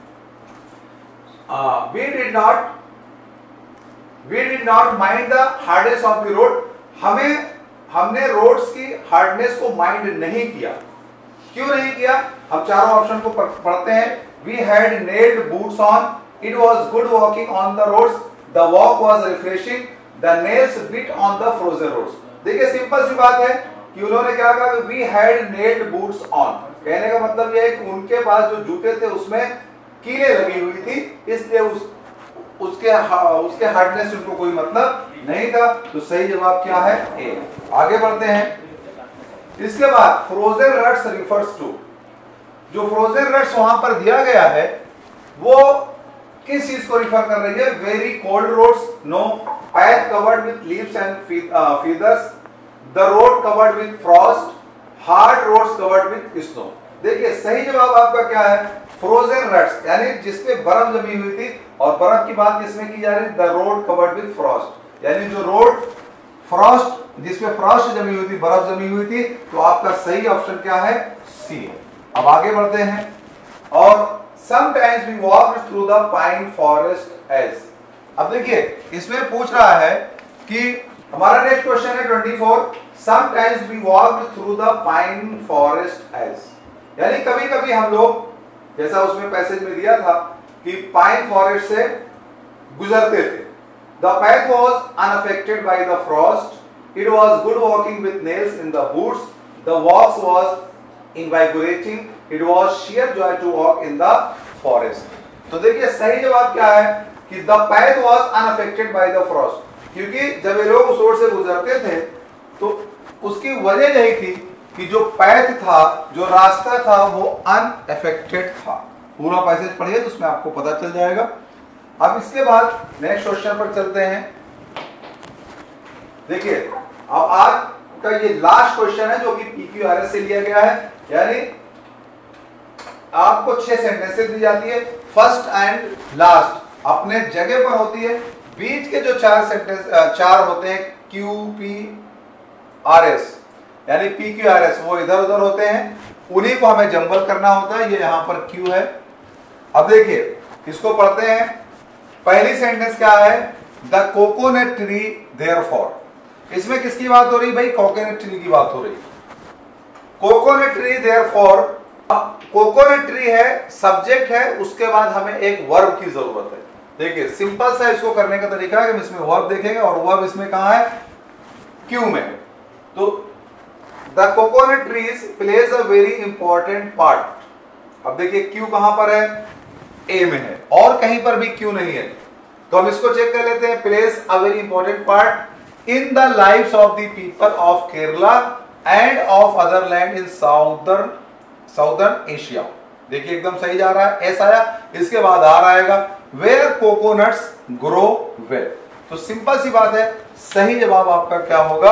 S3: we did not we did not mind the hardness of the road. हमें हमने रोड्स की हार्डनेस को माइंड नहीं किया। क्यों नहीं किया? हम चारों ऑप्शन को पढ़ते हैं। We had nailed boots on, it was good walking on the roads, the walk was refreshing, the nails bit on the frozen roads. देखिए सिंपल सी बात है कि उन्होंने क्या कहा, we had nailed boots on. कहने का मतलब यह है कि उनके पास जो जूते थे उसमें कीलें लगी हुई थी, इसलिए उस उसके उसके हार्डनेस से उनको कोई मतलब नहीं था। तो सही जवाब क्या है? ए। आगे बढ़ते हैं। इसके बाद फ्रोजन रट्स रिफर्स टू, जो फ्रोजन रट्स वहां पर दिया गया है वो किस चीज को रिफर कर रही है? Very cold roads, no. Path covered with leaves and feathers, the road covered with frost, hard roads covered with snow. देखिए सही जवाब आपका क्या है? फ्रोजन रट्स, यानी जिसपे बर्फ जमी हुई थी, और बर्फ की बात किसमें की जा रही है? The road covered with frost, यानी जो रोड फ्रॉस्ट, जिसपे फ्रॉस्ट जमी हुई थी, बर्फ जमी हुई थी। तो आपका सही ऑप्शन क्या है? सी। अब आगे बढ़ते हैं। और sometimes we walked through the pine forest as। अब देखिए इसमें पूछ रहा है कि हमारा नेक्स्ट क्वेश्चन है चौबीस, sometimes we walked through the pine forest as, यानी कभी कभी हम लोग, जैसा उसमें पैसेज में दिया था कि पाइन फॉरेस्ट से गुजरते थे। The path was unaffected by the frost, it was good walking with nails in the boots, the walk was invigorating, it was sheer joy to walk in the forest। तो देखिए सही जवाब क्या है कि the path was unaffected by the frost, क्योंकि जब ये लोग उस रोड से गुजरते थे तो उसकी वजह यही थी कि जो पैथ था, जो रास्ता था वो अनएफेक्टेड था, पूरा पैसेज पढ़िए तो उसमें आपको पता चल जाएगा। अब इसके बाद नेक्स्ट क्वेश्चन पर चलते हैं। देखिए अब आज का ये लास्ट क्वेश्चन है जो कि पीक्यूआरएस से लिया गया है, यानी आपको छह सेंटेंसेस दी जाती है, फर्स्ट एंड लास्ट अपने जगह पर होती है, बीच के जो चार सेंटेंस चार होते हैं क्यू पी आर एस यानी पी क्यू आर एस वो इधर उधर होते हैं, उन्हीं को हमें जंबल करना होता है। ये यहां पर क्यू है। अब देखिए इसको पढ़ते हैं। पहली सेंटेंस क्या है, द कोकोनट ट्री देयरफॉर। इसमें किसकी बात हो रही भाई, कोकोनट ट्री की बात हो रही। Coconut tree therefore, coconut tree है, सब्जेक्ट है, उसके बाद हमें एक वर्ब की जरूरत है। देखिए सिंपल सा इसको करने का तरीका है कि इसमें वर्ब देखेंगे और वर्ब इसमें कहां है, क्यू में। तो the coconut trees plays a very important part. अब देखिए क्यू कहां पर है, ए में है, और कहीं पर भी क्यू नहीं है। तो हम इसको चेक कर लेते हैं। Plays a very important part in the lives of the people of Kerala and of other land in southern southern Asia. देखिए एकदम सही जा रहा है, एस आया, इसके बाद आर आएगा, वेयर कोकोनट्स ग्रो वेल। तो सिंपल सी बात है, सही जवाब आपका क्या होगा,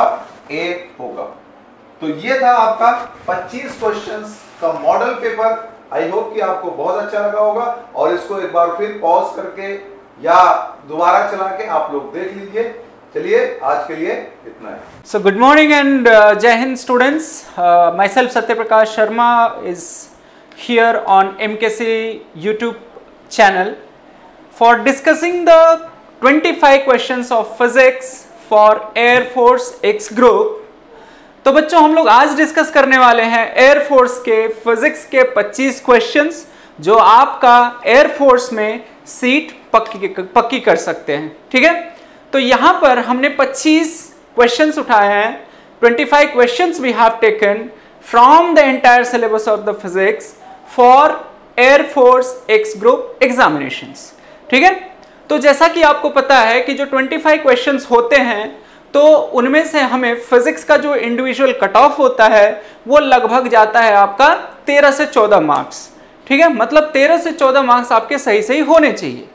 S3: ए होगा। तो ये था आपका पच्चीस क्वेश्चंस का मॉडल पेपर। आई होप कि आपको बहुत अच्छा लगा होगा और इसको एक बार फिर पॉज करके या दोबारा चला के आप लोग देख लीजिए। चलिए आज के लिए इतना है।
S4: So good morning and uh, Jai Hind students. Uh, myself Satya Prakash Sharma is here on M K C YouTube channel for discussing the twenty-five questions of physics for Air Force X group. तो बच्चों हम लोग आज discuss करने वाले हैं air force के physics के पच्चीस क्वेश्चंस जो आपका एयर फोर्स में सीट पक्की पक्की कर सकते हैं। ठीक है, तो यहाँ पर हमने पच्चीस क्वेश्चंस उठाए हैं। पच्चीस questions we have taken from the entire syllabus of the physics for air force X group examinations. ठीक है, तो जैसा कि आपको पता है कि जो पच्चीस क्वेश्चंस होते हैं तो उनमें से हमें फिजिक्स का जो इंडिविजुअल कट ऑफ होता है वो लगभग जाता है आपका तेरह से चौदह मार्क्स। ठीक है, मतलब तेरह से चौदह मार्क्स आपके सही सही होने चाहिए।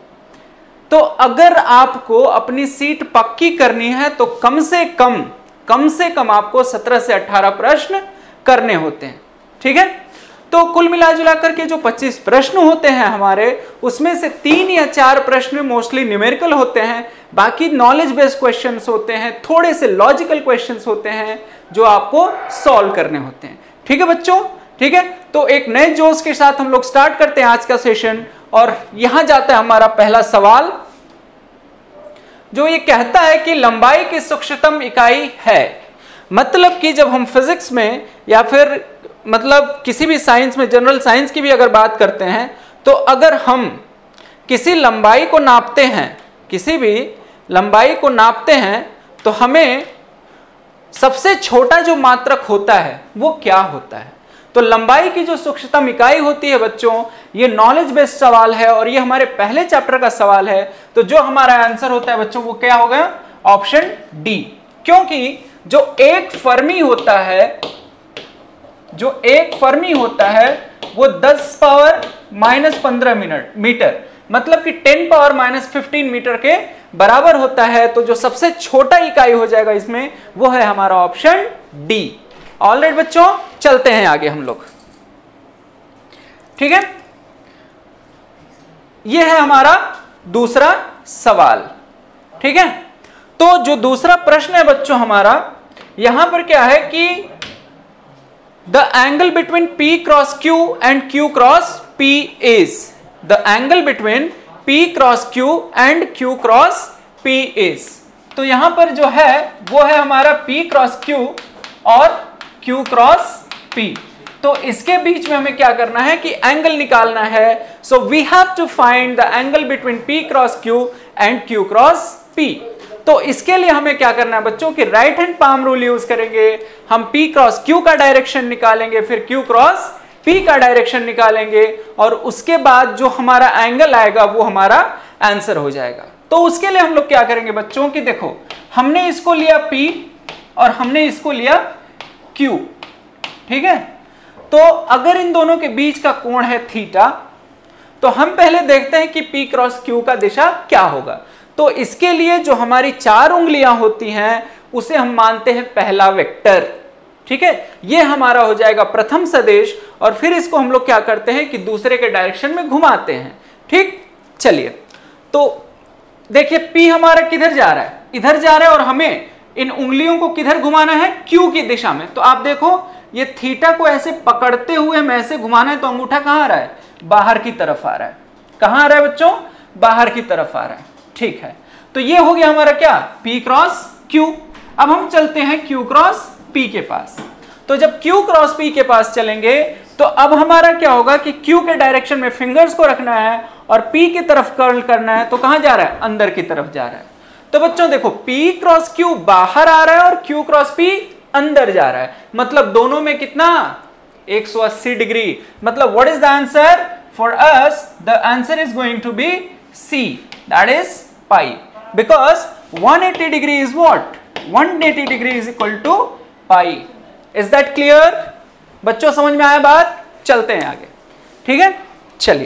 S4: तो अगर आपको अपनी सीट पक्की करनी है तो कम से कम कम से कम आपको सत्रह से अठारह प्रश्न करने होते हैं। ठीक है, तो कुल मिलाजुला करके जो पच्चीस प्रश्न होते हैं हमारे, उसमें से तीन या चार प्रश्न मोस्टली न्यूमेरिकल होते हैं, बाकी नॉलेज बेस्ड क्वेश्चंस होते हैं, थोड़े से लॉजिकल क्वेश्चंस होते हैं जो आपको सॉल्व करने होते हैं। ठीक है बच्चों, ठीक है, तो एक नए जोश के साथ हम लोग स्टार्ट करते हैं आज का सेशन। और यहां जाता है हमारा पहला सवाल, जो ये कहता है कि लंबाई की सूक्ष्मतम इकाई है। मतलब कि जब हम फिजिक्स में या फिर मतलब किसी भी साइंस में, जनरल साइंस की भी अगर बात करते हैं, तो अगर हम किसी लंबाई को नापते हैं, किसी भी लंबाई को नापते हैं, तो हमें सबसे छोटा जो मात्रक होता है वो क्या होता है। तो लंबाई की जो सूक्ष्मतम इकाई होती है बच्चों, ये नॉलेज बेस्ड सवाल है और ये हमारे पहले चैप्टर का सवाल है। तो जो हमारा आंसर होता है बच्चों वो क्या होगा, ऑप्शन डी। क्योंकि जो एक फर्मी होता है, जो एक फर्मी होता है वो दस पावर माइनस पंद्रह मिनट मीटर, मतलब कि ten power minus fifteen metre के बराबर होता है। तो जो सबसे छोटा इकाई हो जाएगा इसमें वो है हमारा ऑप्शन डी। ऑलराइट बच्चों, चलते हैं आगे हम लोग। ठीक है, ये है हमारा दूसरा सवाल। ठीक है, तो जो दूसरा प्रश्न है बच्चों हमारा, यहां पर क्या है कि the angle between P cross Q and Q cross P is the angle between P cross Q and Q cross P is। तो यहां पर जो है वो है हमारा P क्रॉस Q और Q क्रॉस P। तो इसके बीच में हमें क्या करना है कि एंगल निकालना है। So we have to find the angle between P cross Q and Q cross P। तो इसके लिए हमें क्या करना है बच्चों कि right hand palm rule use करेंगे। हम P क्रॉस Q का डायरेक्शन निकालेंगे, फिर Q क्रॉस P का डायरेक्शन निकालेंगे और उसके बाद जो हमारा एंगल आएगा वो हमारा आंसर हो जाएगा। तो उसके लिए हम लोग क्या करेंगे बच्चों कि देखो, हमने इसको लिया P और हमने इसको लिया Q। ठीक है, तो अगर इन दोनों के बीच का कोण है थीटा, तो हम पहले देखते हैं कि P क्रॉस Q का दिशा क्या होगा। तो इसके लिए जो हमारी चार उंगलियां होती हैं उसे हम मानते हैं पहला वेक्टर, ठीक है। ये हमारा हो जाएगा प्रथम सदिश और फिर इसको हम लोग क्या करते हैं कि दूसरे के डायरेक्शन में घुमाते हैं, ठीक। चलिए तो देखिए P हमारा किधर जा रहा है, इधर जा रहा है और हमें इन उंगलियों को किधर घुमाना है, Q की दिशा में। तो आप देखो ये थीटा को ऐसे पकड़ते हुए हमें ऐसे घुमाना है, तो अंगूठा कहां आ रहा है, बाहर की तरफ आ रहा है। कहां आ रहा है बच्चों, बाहर की तरफ आ रहा है, ठीक है। तो ये हो गया हमारा क्या, P क्रॉस Q। अब हम चलते हैं Q क्रॉस P के पास। तो जब Q क्रॉस P के पास चलेंगे तो अब हमारा क्या होगा कि Q के डायरेक्शन में फिंगर्स को रखना है और P की तरफ कर्ल करना है। तो कहां जा रहा है, अंदर की तरफ जा रहा है। तो बच्चों देखो P क्रॉस Q बाहर आ रहा है और Q क्रॉस P अंदर जा रहा है, मतलब दोनों में कितना, एक सौ अस्सी डिग्री। मतलब what is the answer for us, the answer is going to be C, that is pi, because one eighty degree is what, one eighty degree is equal to pi. Is that clear? बच्चों समझ में आया बात, चलते हैं आगे, ठीक है। चलिए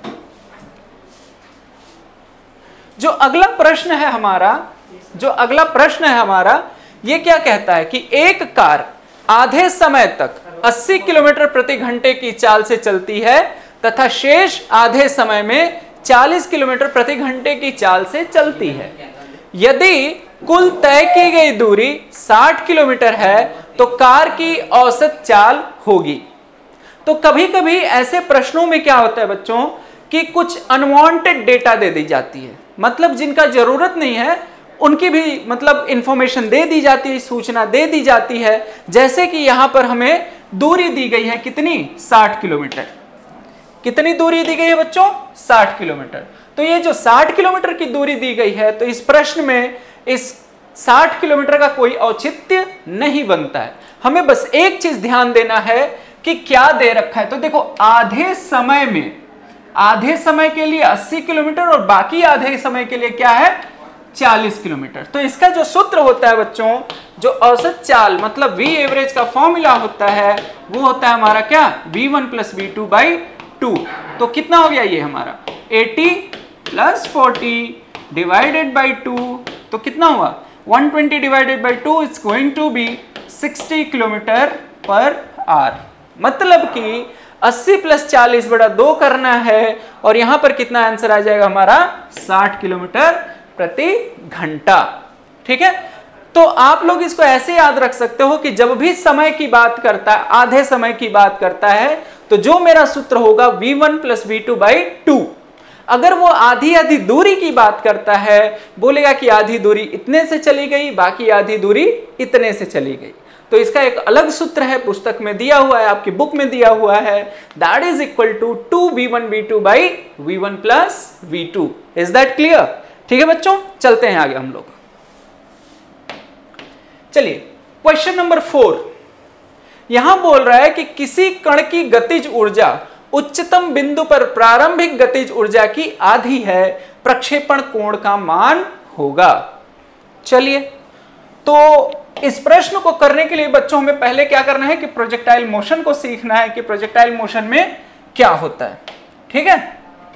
S4: जो अगला प्रश्न है हमारा, जो अगला प्रश्न है हमारा ये क्या कहता है कि एक कार आधे समय तक अस्सी किलोमीटर प्रति घंटे की चाल से चलती है तथा शेष आधे समय में चालीस किलोमीटर प्रति घंटे की चाल से चलती है। यदि कुल तय की गई दूरी साठ किलोमीटर है तो कार की औसत चाल होगी। तो कभी कभी ऐसे प्रश्नों में क्या होता है बच्चों कि कुछ अनवांटेड डेटा दे दी जाती है, मतलब जिनका जरूरत नहीं है उनकी भी मतलब इंफॉर्मेशन दे दी जाती है, सूचना दे दी जाती है। जैसे कि यहां पर हमें दूरी दी गई है कितनी, साठ किलोमीटर। कितनी दूरी दी गई है बच्चों, साठ किलोमीटर। तो ये जो साठ किलोमीटर की दूरी दी गई है तो इस प्रश्न में इस साठ किलोमीटर का कोई औचित्य नहीं बनता है। हमें बस एक चीज ध्यान देना है कि क्या दे रखा है। तो देखो आधे समय में, आधे समय के लिए अस्सी किलोमीटर और बाकी आधे समय के लिए क्या है, चालीस किलोमीटर। तो इसका जो सूत्र होता है बच्चों, जो औसत चाल मतलब V एवरेज का फॉर्मूला होता है वो होता है हमारा क्या, V one plus V two by two. तो कितना हो गया ये हमारा अस्सी प्लस चालीस डिवाइडेड बाई टू, तो कितना हुआ one twenty divided by two is going to be साठ किलोमीटर पर आवर। मतलब कि अस्सी प्लस चालीस बड़ा दो करना है और यहां पर कितना आंसर आ जाएगा हमारा, साठ किलोमीटर प्रति घंटा, ठीक है। तो आप लोग इसको ऐसे याद रख सकते हो कि जब भी समय की बात करता है, आधे समय की बात करता है, तो जो मेरा सूत्र होगा V one plus V two by two. अगर वो आधी आधी दूरी की बात करता है, बोलेगा कि आधी दूरी इतने से चली गई, बाकी आधी दूरी इतने से चली गई, तो इसका एक अलग सूत्र है, पुस्तक में दिया हुआ है, आपकी बुक में दिया हुआ है, that is equal to two V one V two by V one plus V two. Is that clear? ठीक है बच्चों, चलते हैं आगे हम लोग। चलिए क्वेश्चन नंबर फोर, यहां बोल रहा है कि किसी कण की गतिज ऊर्जा उच्चतम बिंदु पर प्रारंभिक गतिज ऊर्जा की आधी है, प्रक्षेपण कोण का मान होगा। चलिए तो इस प्रश्न को करने के लिए बच्चों हमें पहले क्या करना है कि प्रोजेक्टाइल मोशन को सीखना है कि प्रोजेक्टाइल मोशन में क्या होता है, ठीक है।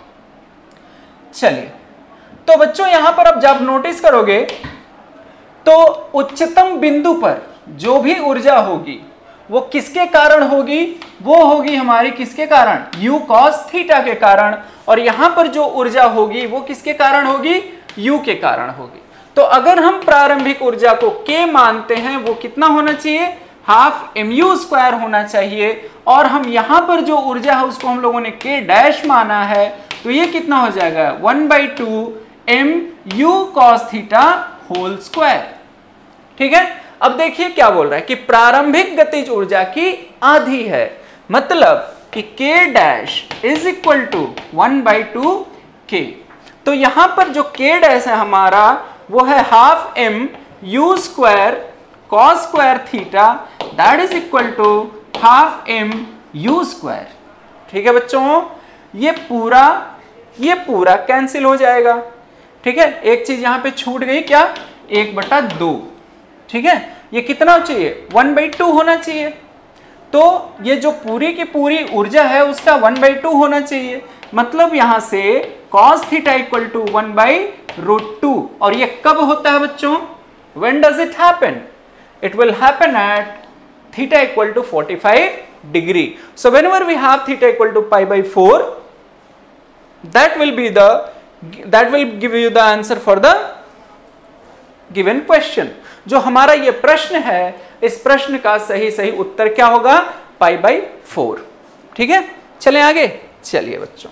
S4: चलिए तो बच्चों यहां पर अब जब नोटिस करोगे तो उच्चतम बिंदु पर जो भी ऊर्जा होगी वो किसके कारण होगी, वो होगी हमारी किसके कारण, u cos थीटा के कारण। और यहां पर जो ऊर्जा होगी वो किसके कारण होगी, u के कारण होगी। तो अगर हम प्रारंभिक ऊर्जा को k मानते हैं, वो कितना होना चाहिए, हाफ एम यू स्क्वायर होना चाहिए। और हम यहां पर जो ऊर्जा है उसको हम लोगों ने k डैश माना है, तो ये कितना हो जाएगा, one by two M U cos theta whole square, ठीक है। अब देखिए क्या बोल रहा है कि प्रारंभिक गतिज ऊर्जा की आधी है, मतलब कि k dash is equal to one by two K. तो यहां पर जो k डैश है हमारा वो है half M U square cos square theta, that is equal to half M U square, ठीक है बच्चों। ये पूरा ये पूरा कैंसिल हो जाएगा, ठीक है। एक चीज यहां पे छूट गई, क्या, एक बटा दो, ठीक है। ये कितना चाहिए, वन बाई टू होना चाहिए। तो ये जो पूरी की पूरी ऊर्जा है उसका वन बाई टू होना चाहिए, मतलब यहां से cos theta equal to one by root two. और ये कब होता है बच्चों? When does it happen? It will happen at theta equal to forty-five degree. So whenever we have theta equal to pi by four, that will be the that will give you the answer for the given question. जो हमारा ये प्रश्न है, इस प्रश्न का सही सही उत्तर क्या होगा? Pi by four. ठीक है, चलें आगे। चलिए बच्चों,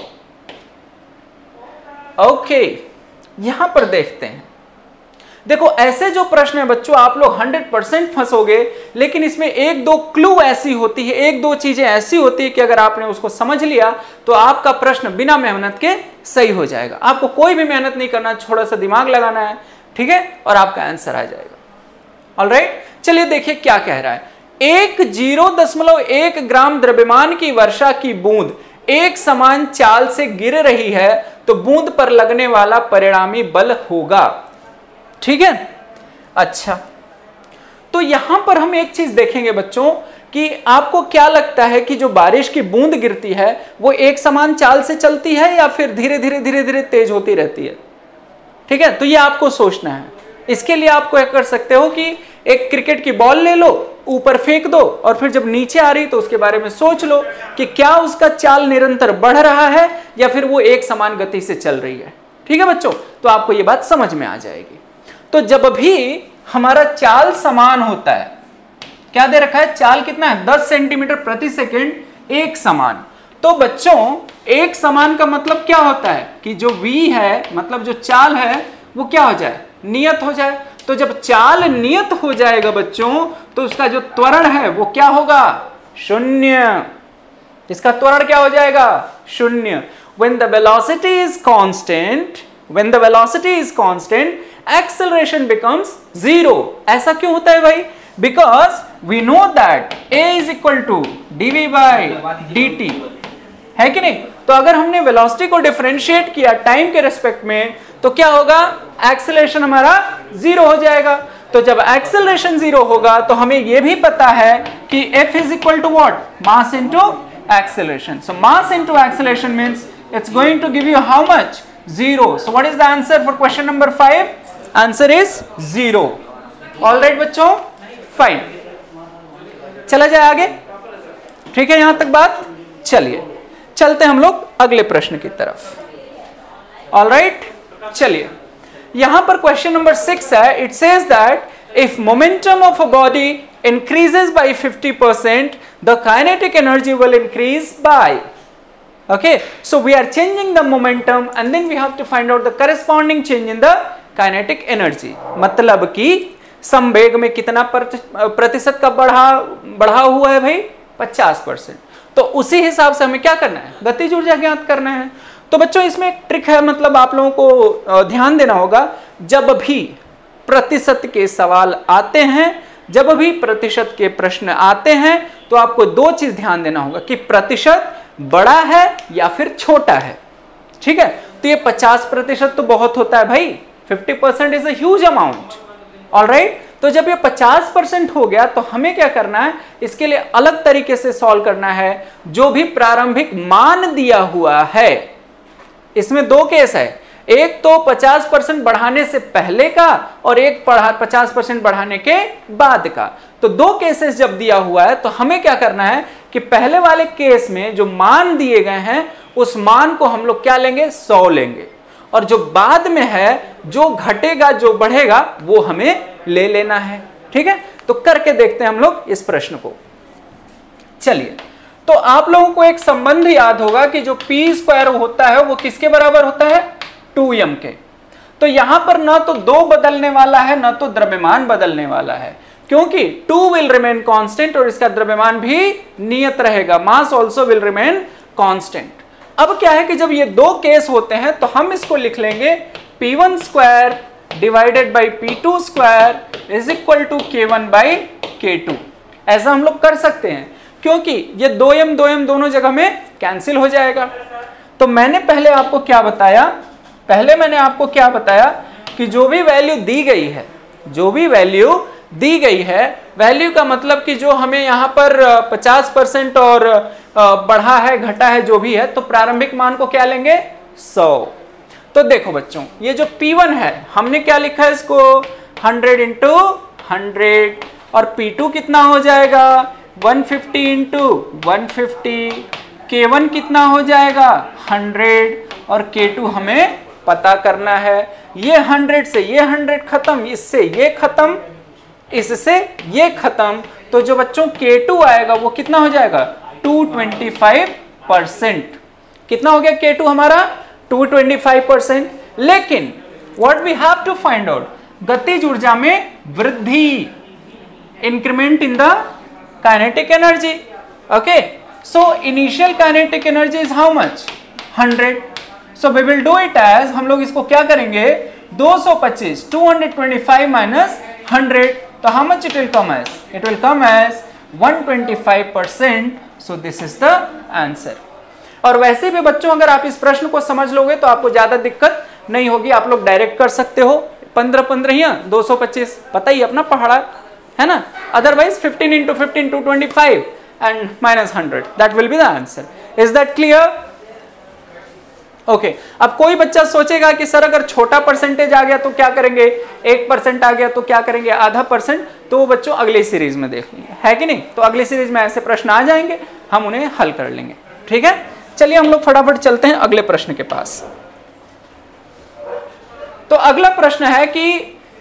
S4: ओके यहां पर देखते हैं। देखो ऐसे जो प्रश्न है बच्चों, आप लोग हंड्रेड परसेंट फंसोगे, लेकिन इसमें एक दो क्लू ऐसी होती है, एक दो चीजें ऐसी होती है कि अगर आपने उसको समझ लिया तो आपका प्रश्न बिना मेहनत के सही हो जाएगा। आपको कोई भी मेहनत नहीं करना, थोड़ा सा दिमाग लगाना है, ठीक है, और आपका आंसर आ जाएगा। ऑलराइट, चलिए देखिए क्या कह रहा है। एक जीरो दशमलव एक ग्राम द्रव्यमान की वर्षा की बूंद एक समान चाल से गिर रही है तो बूंद पर लगने वाला परिणामी बल होगा। ठीक है, अच्छा तो यहां पर हम एक चीज देखेंगे बच्चों कि आपको क्या लगता है कि जो बारिश की बूंद गिरती है वो एक समान चाल से चलती है या फिर धीरे धीरे धीरे धीरे तेज होती रहती है? ठीक है, तो ये आपको सोचना है। इसके लिए आपको एक कर सकते हो कि एक क्रिकेट की बॉल ले लो, ऊपर फेंक दो और फिर जब नीचे आ रही तो उसके बारे में सोच लो कि क्या उसका चाल निरंतर बढ़ रहा है या फिर वो एक समान गति से चल रही है। ठीक है बच्चों, तो आपको ये बात समझ में आ जाएगी। तो जब भी हमारा चाल समान होता है, क्या दे रखा है, चाल कितना है, दस सेंटीमीटर प्रति सेकंड एक समान। तो बच्चों एक समान का मतलब क्या होता है कि जो v है, मतलब जो चाल है वो क्या हो जाए, नियत हो जाए। तो जब चाल नियत हो जाएगा बच्चों तो उसका जो त्वरण है वो क्या होगा, शून्य। इसका त्वरण क्या हो जाएगा, शून्य। When the velocity is constant, when the velocity is constant, acceleration becomes zero. ऐसा क्यों होता है भाई? Because we know that a is equal to dv by dt, है कि नहीं? तो अगर हमने वेलोसिटी को डिफरेंशिएट किया टाइम के रेस्पेक्ट में तो क्या होगा, एक्सेलरेशन हमारा जीरो हो जाएगा। तो जब एक्सेलरेशन जीरो होगा तो हमें यह भी पता है कि F is equal to what, mass into acceleration. So mass into acceleration means it's going to give you how much, zero. So what is the answer for question number five? Answer is zero. All right बच्चों, fine. चला जाए आगे, ठीक है यहां तक बात। चलिए चलते हम लोग अगले प्रश्न की तरफ। ऑल राइट, चलिए यहां पर क्वेश्चन नंबर सिक्स है। It says that if momentum of a body increases by fifty percent the kinetic energy will increase by, okay, so we are changing the momentum and then we have to find out the corresponding change in the kinetic energy। मतलब कि संवेग में कितना प्रतिशत का बढ़ा बढ़ा हुआ है भाई, पचास परसेंट। तो उसी हिसाब से हमें क्या करना है, गतिज ऊर्जा ज्ञात करना है। तो बच्चों इसमें एक ट्रिक है, मतलब आप लोगों को ध्यान देना होगा। जब भी प्रतिशत के सवाल आते हैं, जब भी प्रतिशत के प्रश्न आते हैं तो आपको दो चीज ध्यान देना होगा कि प्रतिशत बड़ा है या फिर छोटा है। ठीक है, तो ये पचास प्रतिशत तो बहुत होता है भाई, fifty percent is a huge amount. Alright, तो जब ये पचास परसेंट हो गया तो हमें क्या करना है, इसके लिए अलग तरीके से सॉल्व करना है। जो भी प्रारंभिक मान दिया हुआ है, इसमें दो केस है, एक तो पचास परसेंट बढ़ाने से पहले का और एक पचास परसेंट बढ़ाने के बाद का। तो दो केसेस जब दिया हुआ है तो हमें क्या करना है कि पहले वाले केस में जो मान दिए गए हैं उस मान को हम लोग क्या लेंगे, सौ लेंगे, और जो बाद में है, जो घटेगा जो बढ़ेगा वो हमें ले लेना है। ठीक है, तो करके देखते हैं हम लोग इस प्रश्न को। चलिए, तो आप लोगों को एक संबंध याद होगा कि जो पी स्क्वायर होता है वो किसके बराबर होता है, टू एम के। तो यहां पर ना तो दो बदलने वाला है ना तो द्रव्यमान बदलने वाला है, क्योंकि टू विल रिमेन कांस्टेंट और इसका द्रव्यमान भी नियत रहेगा, mass also will remain constant. अब क्या है कि जब ये दो केस होते हैं तो हम इसको लिख लेंगे P one square divided by P two square is equal to K one by K two. ऐसा हम लोग कर सकते हैं क्योंकि ये दो एम दो एम दोनों जगह में कैंसिल हो जाएगा। तो मैंने पहले आपको क्या बताया, पहले मैंने आपको क्या बताया कि जो भी वैल्यू दी गई है, जो भी वैल्यू दी गई है, वैल्यू का मतलब कि जो हमें यहाँ पर पचास परसेंट और बढ़ा है घटा है जो भी है, तो प्रारंभिक मान को क्या लेंगे, सौ। तो देखो बच्चों, ये जो पी वन है हमने क्या लिखा है इसको, हंड्रेड इंटू हंड्रेड, और पी टू कितना हो जाएगा, one fifty into one fifty, K one कितना हो जाएगा, हंड्रेड, और के टू हमें पता करना है। ये हंड्रेड से ये हंड्रेड खत्म, इससे ये खत्म, इससे ये खत्म, तो जो बच्चों के टू आएगा वो कितना हो जाएगा, टू ट्वेंटी फाइव परसेंट। कितना हो गया के टू हमारा, टू ट्वेंटी फाइव परसेंट। लेकिन what we have to find out, गतिज ऊर्जा में वृद्धि, increment in the kinetic energy. Okay, so initial kinetic energy is how much, hundred. So we will do it as, हम लोग इसको क्या करेंगे, दो सौ पच्चीस, two twenty five minus hundred, तो how much it will come as, it will come as one twenty five percent. So this is the answer. और वैसे भी बच्चों अगर आप इस प्रश्न को समझ लोगे तो आपको ज्यादा दिक्कत नहीं होगी, आप लोग डायरेक्ट कर सकते हो, पंद्रह पंद्रह दो सौ पच्चीस पता ही अपना पहाड़ा है ना, otherwise fifteen into fifteen two twenty five and minus hundred, that will be the answer. Is that clear? Okay, अब कोई बच्चा सोचेगा कि सर अगर छोटा परसेंटेज आ गया तो क्या करेंगे, एक परसेंट आ गया तो क्या करेंगे, आधा परसेंट, तो वो बच्चों अगले सीरीज में देख लेंगे, है कि नहीं। तो अगले सीरीज में ऐसे प्रश्न आ जाएंगे, हम उन्हें हल कर लेंगे, ठीक है। चलिए हम लोग फटाफट चलते हैं अगले प्रश्न के पास। तो अगला प्रश्न है कि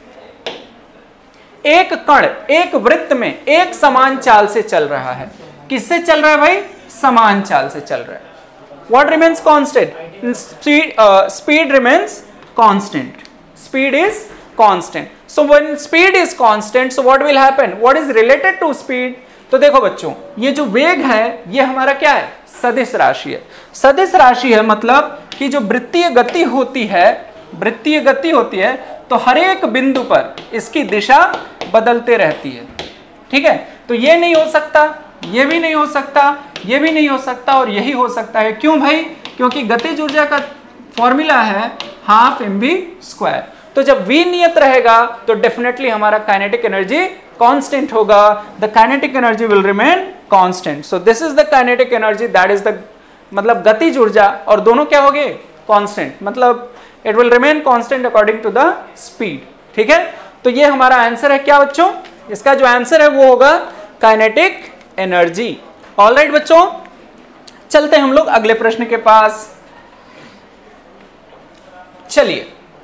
S4: एक कण एक वृत्त में एक समान चाल से चल रहा है। किससे चल रहा है भाई, समान चाल से चल रहा है। What remains constant? Speed, uh, speed remains constant. Speed is constant. So when speed is constant, so what will happen? What is related to speed? तो देखो बच्चों, ये जो वेग है ये हमारा क्या है, सदिश राशि है। सदिश राशि है मतलब कि जो वृत्तीय गति होती है, वृत्तीय गति होती है तो हर एक बिंदु पर इसकी दिशा बदलते रहती है, ठीक है। तो ये नहीं हो सकता, ये भी नहीं हो सकता, ये भी नहीं हो सकता, और यही हो सकता है। क्यों भाई, क्योंकि गतिज ऊर्जा का फॉर्मूला है हाफ एम वी स्क्वायर। तो जब v नियत रहेगा तो डेफिनेटली हमारा काइनेटिक एनर्जी कांस्टेंट होगा, the kinetic energy will remain constant. So this is the kinetic energy, that is the मतलब गतिज ऊर्जा, और दोनों क्या हो गए, कांस्टेंट, मतलब it will remain constant according to the speed, ठीक है। तो ये हमारा आंसर है क्या बच्चों, इसका जो आंसर है वो होगा काइनेटिक एनर्जी। ऑलराइट बच्चों, चलते हैं हम लोग अगले प्रश्न के पास। चलिए,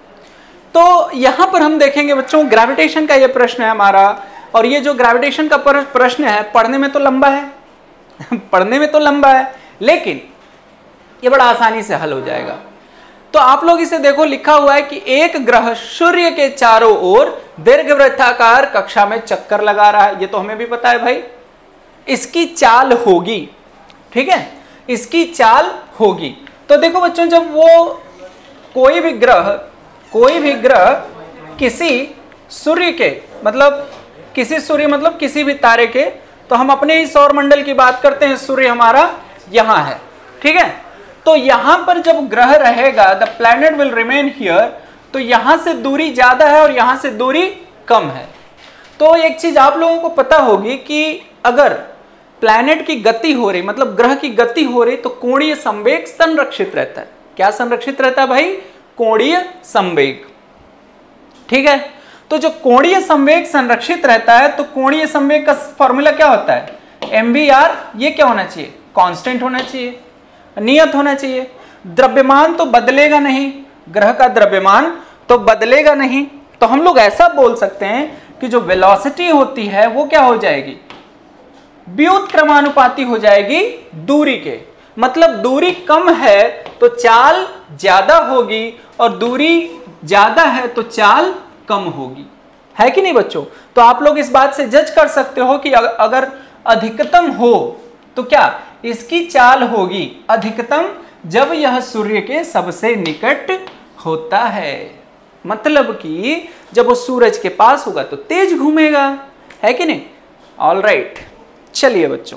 S4: तो यहां पर हम देखेंगे बच्चों, ग्रेविटेशन का ये प्रश्न है हमारा, और ये जो ग्रेविटेशन का प्रश्न है पढ़ने में तो लंबा है पढ़ने में तो लंबा है, लेकिन ये बड़ा आसानी से हल हो जाएगा। तो आप लोग इसे देखो, लिखा हुआ है कि एक ग्रह सूर्य के चारों ओर दीर्घवृत्ताकार कक्षा में चक्कर लगा रहा है। ये तो हमें भी पता है भाई, इसकी चाल होगी, ठीक है, इसकी चाल होगी। तो देखो बच्चों, जब वो कोई भी ग्रह कोई भी ग्रह किसी सूर्य के मतलब किसी सूर्य मतलब किसी भी तारे के, तो हम अपने ही सौर मंडल की बात करते हैं, सूर्य हमारा यहां है, ठीक है। तो यहां पर जब ग्रह रहेगा, the planet will remain here, तो यहां से दूरी ज्यादा है और यहां से दूरी कम है। तो एक चीज आप लोगों को पता होगी कि अगर प्लैनेट की गति हो रही, मतलब ग्रह की गति हो रही, तो कोणीय संवेग संरक्षित रहता है। क्या संरक्षित रहता है भाई, कोणीय संवेग, ठीक है। तो जो कोणीय संवेग संरक्षित रहता है, तो कोणीय संवेग का फॉर्मूला क्या होता है, एम वी आर, ये क्या होना चाहिए, कांस्टेंट होना चाहिए, नियत होना चाहिए। द्रव्यमान तो बदलेगा नहीं, ग्रह का द्रव्यमान तो बदलेगा नहीं, तो हम लोग ऐसा बोल सकते हैं कि जो वेलोसिटी होती है वो क्या हो जाएगी, व्युत्क्रमानुपाती हो जाएगी दूरी के। मतलब दूरी कम है तो चाल ज्यादा होगी, और दूरी ज्यादा है तो चाल कम होगी, है कि नहीं बच्चों। तो आप लोग इस बात से जज कर सकते हो कि अगर अधिकतम हो तो क्या इसकी चाल होगी अधिकतम, जब यह सूर्य के सबसे निकट होता है। मतलब कि जब वो सूरज के पास होगा तो तेज घूमेगा, है कि नहीं। ऑल राइट, चलिए बच्चों,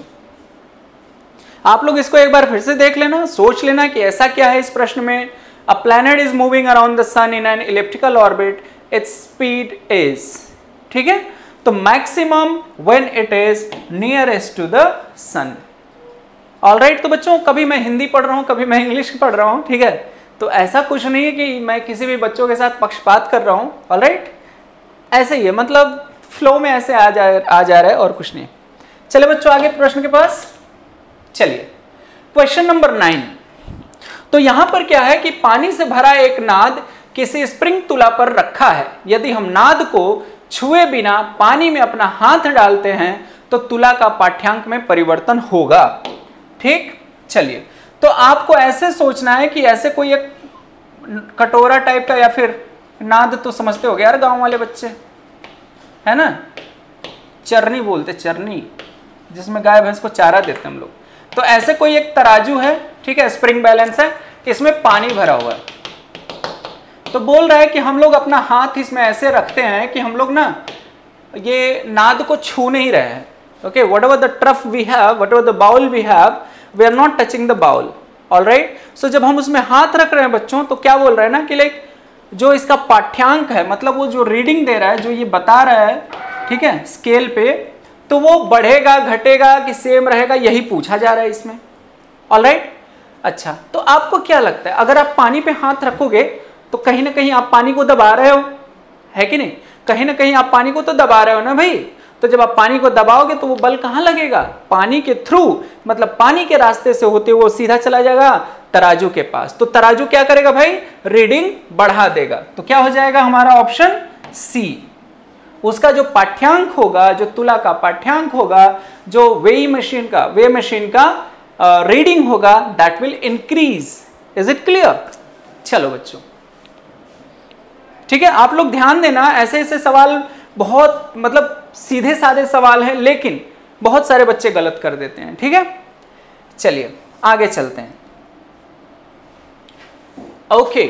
S4: आप लोग इसको एक बार फिर से देख लेना, सोच लेना कि ऐसा क्या है इस प्रश्न में। A planet is moving around the sun in an elliptical orbit, its speed is, ठीक है। तो maximum when it is nearest to the sun. Alright, तो बच्चों कभी मैं हिंदी पढ़ रहा हूं, कभी मैं इंग्लिश पढ़ रहा हूं, ठीक है, तो ऐसा कुछ नहीं है कि मैं किसी भी बच्चों के साथ पक्षपात कर रहा हूं। ऑलराइट, ऐसे ही है, मतलब फ्लो में ऐसे आ जा आ जा रहा है और कुछ नहीं। चले बच्चों आगे प्रश्न के पास चलिए। Question number nine. तो यहां पर क्या है कि पानी से भरा एक नाद किसी स्प्रिंग तुला पर रखा है। यदि हम नाद को छुए बिना पानी में अपना हाथ डालते हैं तो तुला का पाठ्यांक में परिवर्तन होगा। ठीक, चलिए, तो आपको ऐसे सोचना है कि ऐसे कोई एक कटोरा टाइप का, या फिर नाद तो समझते हो गए यार गांव वाले बच्चे, है ना, चरनी बोलते, चरनी, जिसमें गाय भैंस को चारा देते हम लोग। तो ऐसे कोई एक तराजू है, ठीक है, स्प्रिंग बैलेंस है, इसमें पानी भरा हुआ है। तो बोल रहा है कि हम लोग अपना हाथ इसमें ऐसे रखते हैं कि हम लोग ना ये नाद को छू नहीं रहे हैं। Okay, whatever the trough we have, whatever the bowl we have, we are not touching the bowl. Alright, सो जब हम उसमें हाथ रख रहे हैं बच्चों, तो क्या बोल रहे हैं ना कि लाइक जो इसका पाठ्यांक है, मतलब वो जो रीडिंग दे रहा है, जो ये बता रहा है, ठीक है, स्केल पे, तो वो बढ़ेगा घटेगा कि सेम रहेगा, यही पूछा जा रहा है इसमें। ऑलराइट, अच्छा, तो आपको क्या लगता है अगर आप पानी पे हाथ रखोगे तो कहीं ना कहीं आप पानी को दबा रहे हो, है कि नहीं? कहीं ना कहीं आप पानी को तो दबा रहे हो ना भाई। तो जब आप पानी को दबाओगे तो वो बल कहां लगेगा? पानी के थ्रू, मतलब पानी के रास्ते से होते हुए वो सीधा चला जाएगा तराजू के पास। तो तराजू क्या करेगा भाई? रीडिंग बढ़ा देगा। तो क्या हो जाएगा हमारा ऑप्शन सी। उसका जो पाठ्यांक होगा, जो तुला का पाठ्यांक होगा, जो वेई मशीन का वे मशीन का रीडिंग uh, होगा, that will increase. Is it clear? चलो बच्चों, ठीक है, आप लोग ध्यान देना, ऐसे ऐसे सवाल बहुत मतलब सीधे साधे सवाल हैं, लेकिन बहुत सारे बच्चे गलत कर देते हैं। ठीक है, चलिए आगे चलते हैं। ओके,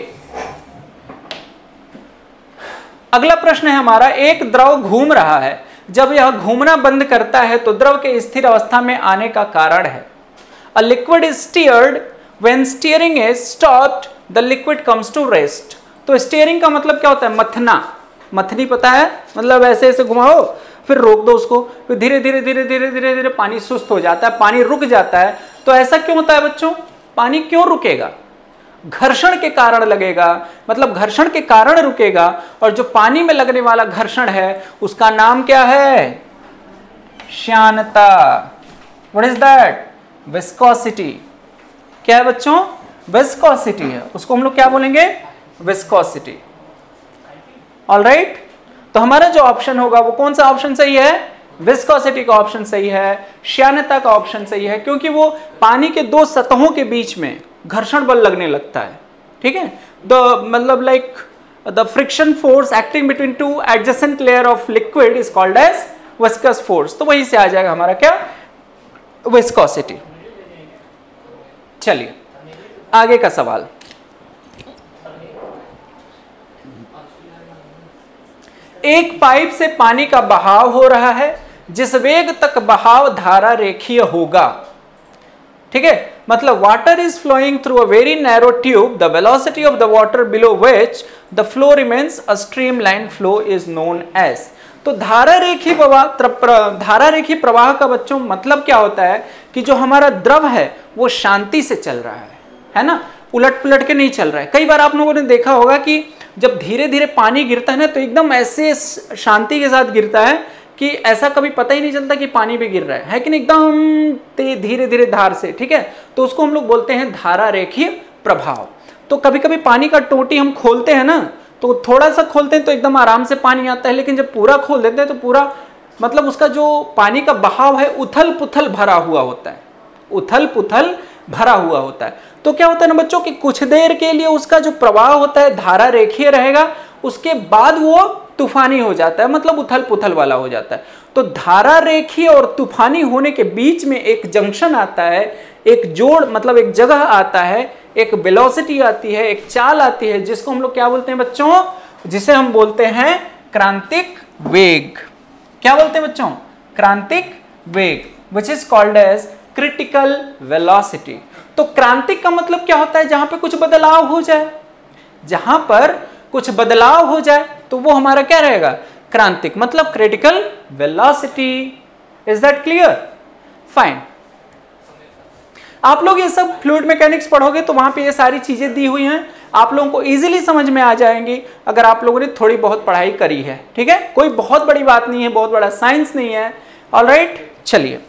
S4: अगला प्रश्न है हमारा, एक द्रव घूम रहा है, जब यह घूमना बंद करता है तो द्रव के स्थिर अवस्था में आने का कारण है। A liquid is steered, when steering is stopped, the liquid comes to rest. तो स्टीयरिंग का मतलब क्या होता है? मथना। मथनी पता है? मतलब ऐसे ऐसे घुमाओ, फिर रोक दो उसको, फिर धीरे धीरे धीरे धीरे धीरे धीरे पानी सुस्त हो जाता है, पानी रुक जाता है। तो ऐसा क्यों होता है बच्चों? पानी क्यों रुकेगा? घर्षण के कारण लगेगा, मतलब घर्षण के कारण रुकेगा। और जो पानी में लगने वाला घर्षण है उसका नाम क्या है? श्यानता। What is that? विस्कोसिटी। क्या है बच्चों? विस्कोसिटी है, उसको हम लोग क्या बोलेंगे? विस्कोसिटी। ऑलराइट, तो हमारा जो ऑप्शन होगा वो कौन सा ऑप्शन सही है? विस्कोसिटी का ऑप्शन सही है, श्यानता का ऑप्शन सही है, क्योंकि वो पानी के दो सतहों के बीच में घर्षण बल लगने लगता है। ठीक है, द मतलब like the friction force acting between two adjacent layer of liquid is called as viscous force. तो वहीं से आ जाएगा हमारा क्या? विस्कोसिटी। चलिए आगे का सवाल, एक पाइप से पानी का बहाव हो रहा है, जिस वेग तक बहाव धारा रेखीय होगा। ठीक है, मतलब water is flowing through a very narrow tube, the velocity of the water below which the flow remains a streamline flow is known as. तो धारा रेखीय प्रवाह, धारा रेखीय प्रवाह का बच्चों मतलब क्या होता है कि जो हमारा द्रव है वो शांति से चल रहा है, है ना, उलट पुलट के नहीं चल रहा है। कई बार आप लोगों ने देखा होगा कि जब धीरे धीरे पानी गिरता है ना, तो एकदम ऐसे शांति के साथ गिरता है कि ऐसा कभी पता ही नहीं चलता कि पानी भी गिर रहा है, है कि नहीं, एकदम धीरे धीरे धार से। ठीक है, तो उसको हम लोग बोलते हैं धारा रेखीय प्रभाव। तो कभी कभी पानी का टोटी हम खोलते हैं ना, तो थोड़ा सा खोलते हैं तो एकदम आराम से पानी आता है, लेकिन जब पूरा खोल देते हैं तो पूरा मतलब उसका जो पानी का बहाव है उथल पुथल भरा हुआ होता है, उथल पुथल भरा हुआ होता है। तो क्या होता है ना बच्चों कि कुछ देर के लिए उसका जो प्रवाह होता है धारा रेखीय रहेगा, उसके बाद वो तूफानी हो जाता है, मतलब उथल पुथल वाला हो जाता है। तो धारा रेखीय और तूफानी होने के बीच में एक जंक्शन आता है, एक जोड़ मतलब एक जगह आता है, एक वेलोसिटी आती है, एक चाल आती है, जिसको हम लोग क्या बोलते हैं बच्चों? जिसे हम बोलते हैं क्रांतिक वेग। क्या बोलते हैं बच्चों? क्रांतिक वेग, which is called as critical velocity. तो क्रांतिक का मतलब क्या होता है? जहां पे कुछ बदलाव हो जाए, जहां पर कुछ बदलाव हो जाए तो वो हमारा क्या रहेगा? क्रांतिक मतलब critical velocity. Is that clear? Fine. आप लोग ये सब फ्लूइड मैकेनिक्स पढ़ोगे तो वहां पे ये सारी चीजें दी हुई हैं, आप लोगों को इजीली समझ में आ जाएंगी अगर आप लोगों ने थोड़ी बहुत पढ़ाई करी है। ठीक है, कोई बहुत बड़ी बात नहीं है, बहुत बड़ा साइंस नहीं है। ऑलराइट, चलिए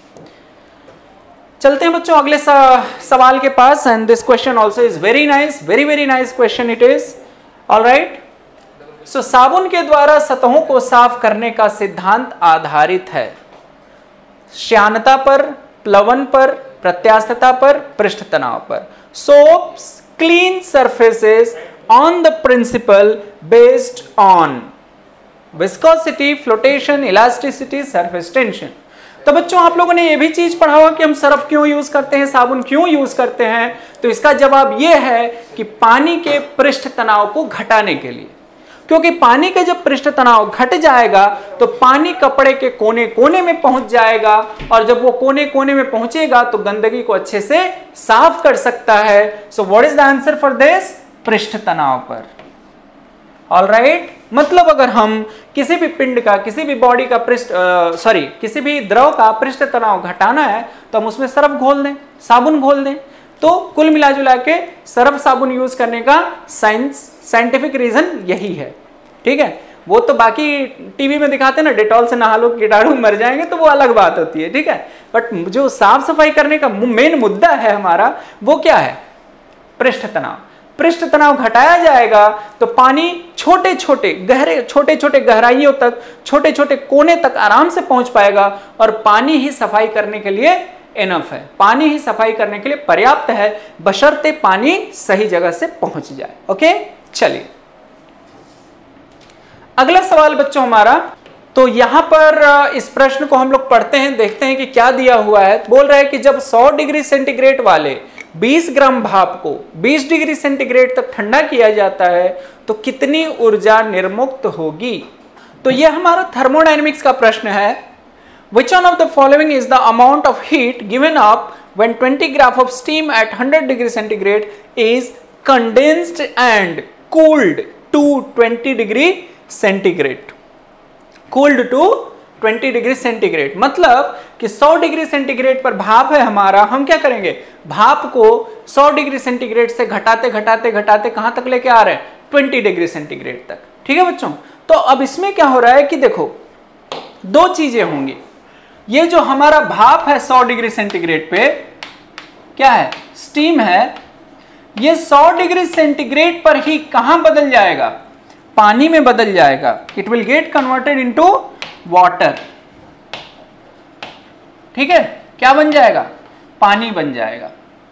S4: चलते हैं बच्चों अगले सवाल के पास। And this question also is very nice, very very nice question it is. Alright, so साबुन के द्वारा सतहों को साफ करने का सिद्धांत आधारित है श्यानता पर, प्लवन पर, प्रत्यास्थता पर, पृष्ठ तनाव पर। Soaps clean surfaces on the principle based on viscosity, flotation, elasticity, surface tension. तो बच्चों आप लोगों ने यह भी चीज पढ़ा होगा कि हम सर्फ क्यों यूज करते हैं, साबुन क्यों यूज करते हैं। तो इसका जवाब यह है कि पानी के पृष्ठ तनाव को घटाने के लिए, क्योंकि पानी का जब पृष्ठ तनाव घट जाएगा तो पानी कपड़े के कोने कोने में पहुंच जाएगा, और जब वो कोने कोने में पहुंचेगा तो गंदगी को अच्छे से साफ कर सकता है। So what is the answer for this? पृष्ठ तनाव पर। ऑलराइट, मतलब अगर हम किसी भी पिंड का, किसी भी बॉडी का पृष्ठ सॉरी किसी भी द्रव का पृष्ठ तनाव घटाना है तो हम उसमें सर्फ घोल दें, साबुन घोल दें। तो कुल मिला जुला के सर्फ साबुन यूज करने का साइंस साइंटिफिक रीजन यही है। ठीक है, वो तो बाकी टीवी में दिखाते हैं ना, डेटॉल से नहा लो कीटाणु मर जाएंगे, तो वो अलग बात होती है। ठीक है, बट जो साफ सफाई करने का मेन मुद्दा है हमारा वो क्या है? पृष्ठ तनाव। पृष्ठ तनाव घटाया जाएगा तो पानी छोटे छोटे गहरे छोटे छोटे गहराइयों तक, छोटे छोटे कोने तक आराम से पहुंच पाएगा, और पानी ही सफाई करने के लिए इनफ है, पानी ही सफाई करने के लिए पर्याप्त है, बशर्ते पानी सही जगह से पहुंच जाए। ओके, चलिए अगला सवाल बच्चों हमारा। तो यहां पर इस प्रश्न को हम लोग पढ़ते हैं, देखते हैं कि क्या दिया हुआ है। बोल रहा है कि जब सौ डिग्री सेंटीग्रेड वाले बीस ग्राम भाप को बीस डिग्री सेंटीग्रेड तक ठंडा किया जाता है तो कितनी ऊर्जा निर्मुक्त होगी। तो यह हमारा थर्मोडायनेमिक्स का प्रश्न है। Which one of the following is the amount of heat given up when twenty graph of steam at one hundred degree centigrade is condensed and cooled to twenty degree centigrade? Cooled to twenty degree centigrade मतलब कि सौ degree centigrade पर भाप है हमारा, हम क्या करेंगे? भाप को सौ डिग्री सेंटीग्रेड से घटाते घटाते घटाते कहां तक लेके आ रहे हैं? बीस डिग्री सेंटीग्रेड तक। ठीक है बच्चों, तो अब इसमें क्या हो रहा है कि देखो दो चीजें होंगी। ये जो हमारा भाप है सौ डिग्री सेंटीग्रेड पे क्या है? स्टीम है। ये सौ डिग्री सेंटीग्रेड पर ही कहां बदल जाएगा? पानी में बदल जाएगा। It will get converted into water. ठीक है, क्या बन जाएगा? पानी बन जाएगा।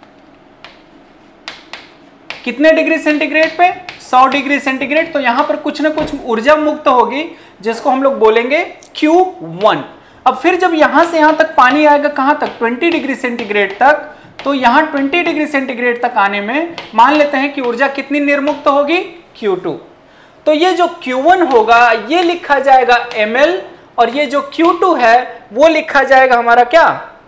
S4: कितने डिग्री सेंटीग्रेड पे? सौ डिग्री सेंटीग्रेड। तो यहां पर कुछ ना कुछ ऊर्जा मुक्त होगी जिसको हम लोग बोलेंगे क्यू वन। अब फिर जब यहां से यहां तक पानी आएगा कहां तक? बीस डिग्री सेंटीग्रेड तक। तो यहां बीस डिग्री सेंटीग्रेड तक आने में मान लेते हैं कि ऊर्जा कितनी निर्मुक्त होगी? Q two. तो ये जो क्यू वन होगा ये लिखा जाएगा एम एल, और ये जो क्यू टू है वो लिखा जाएगा हमारा क्या?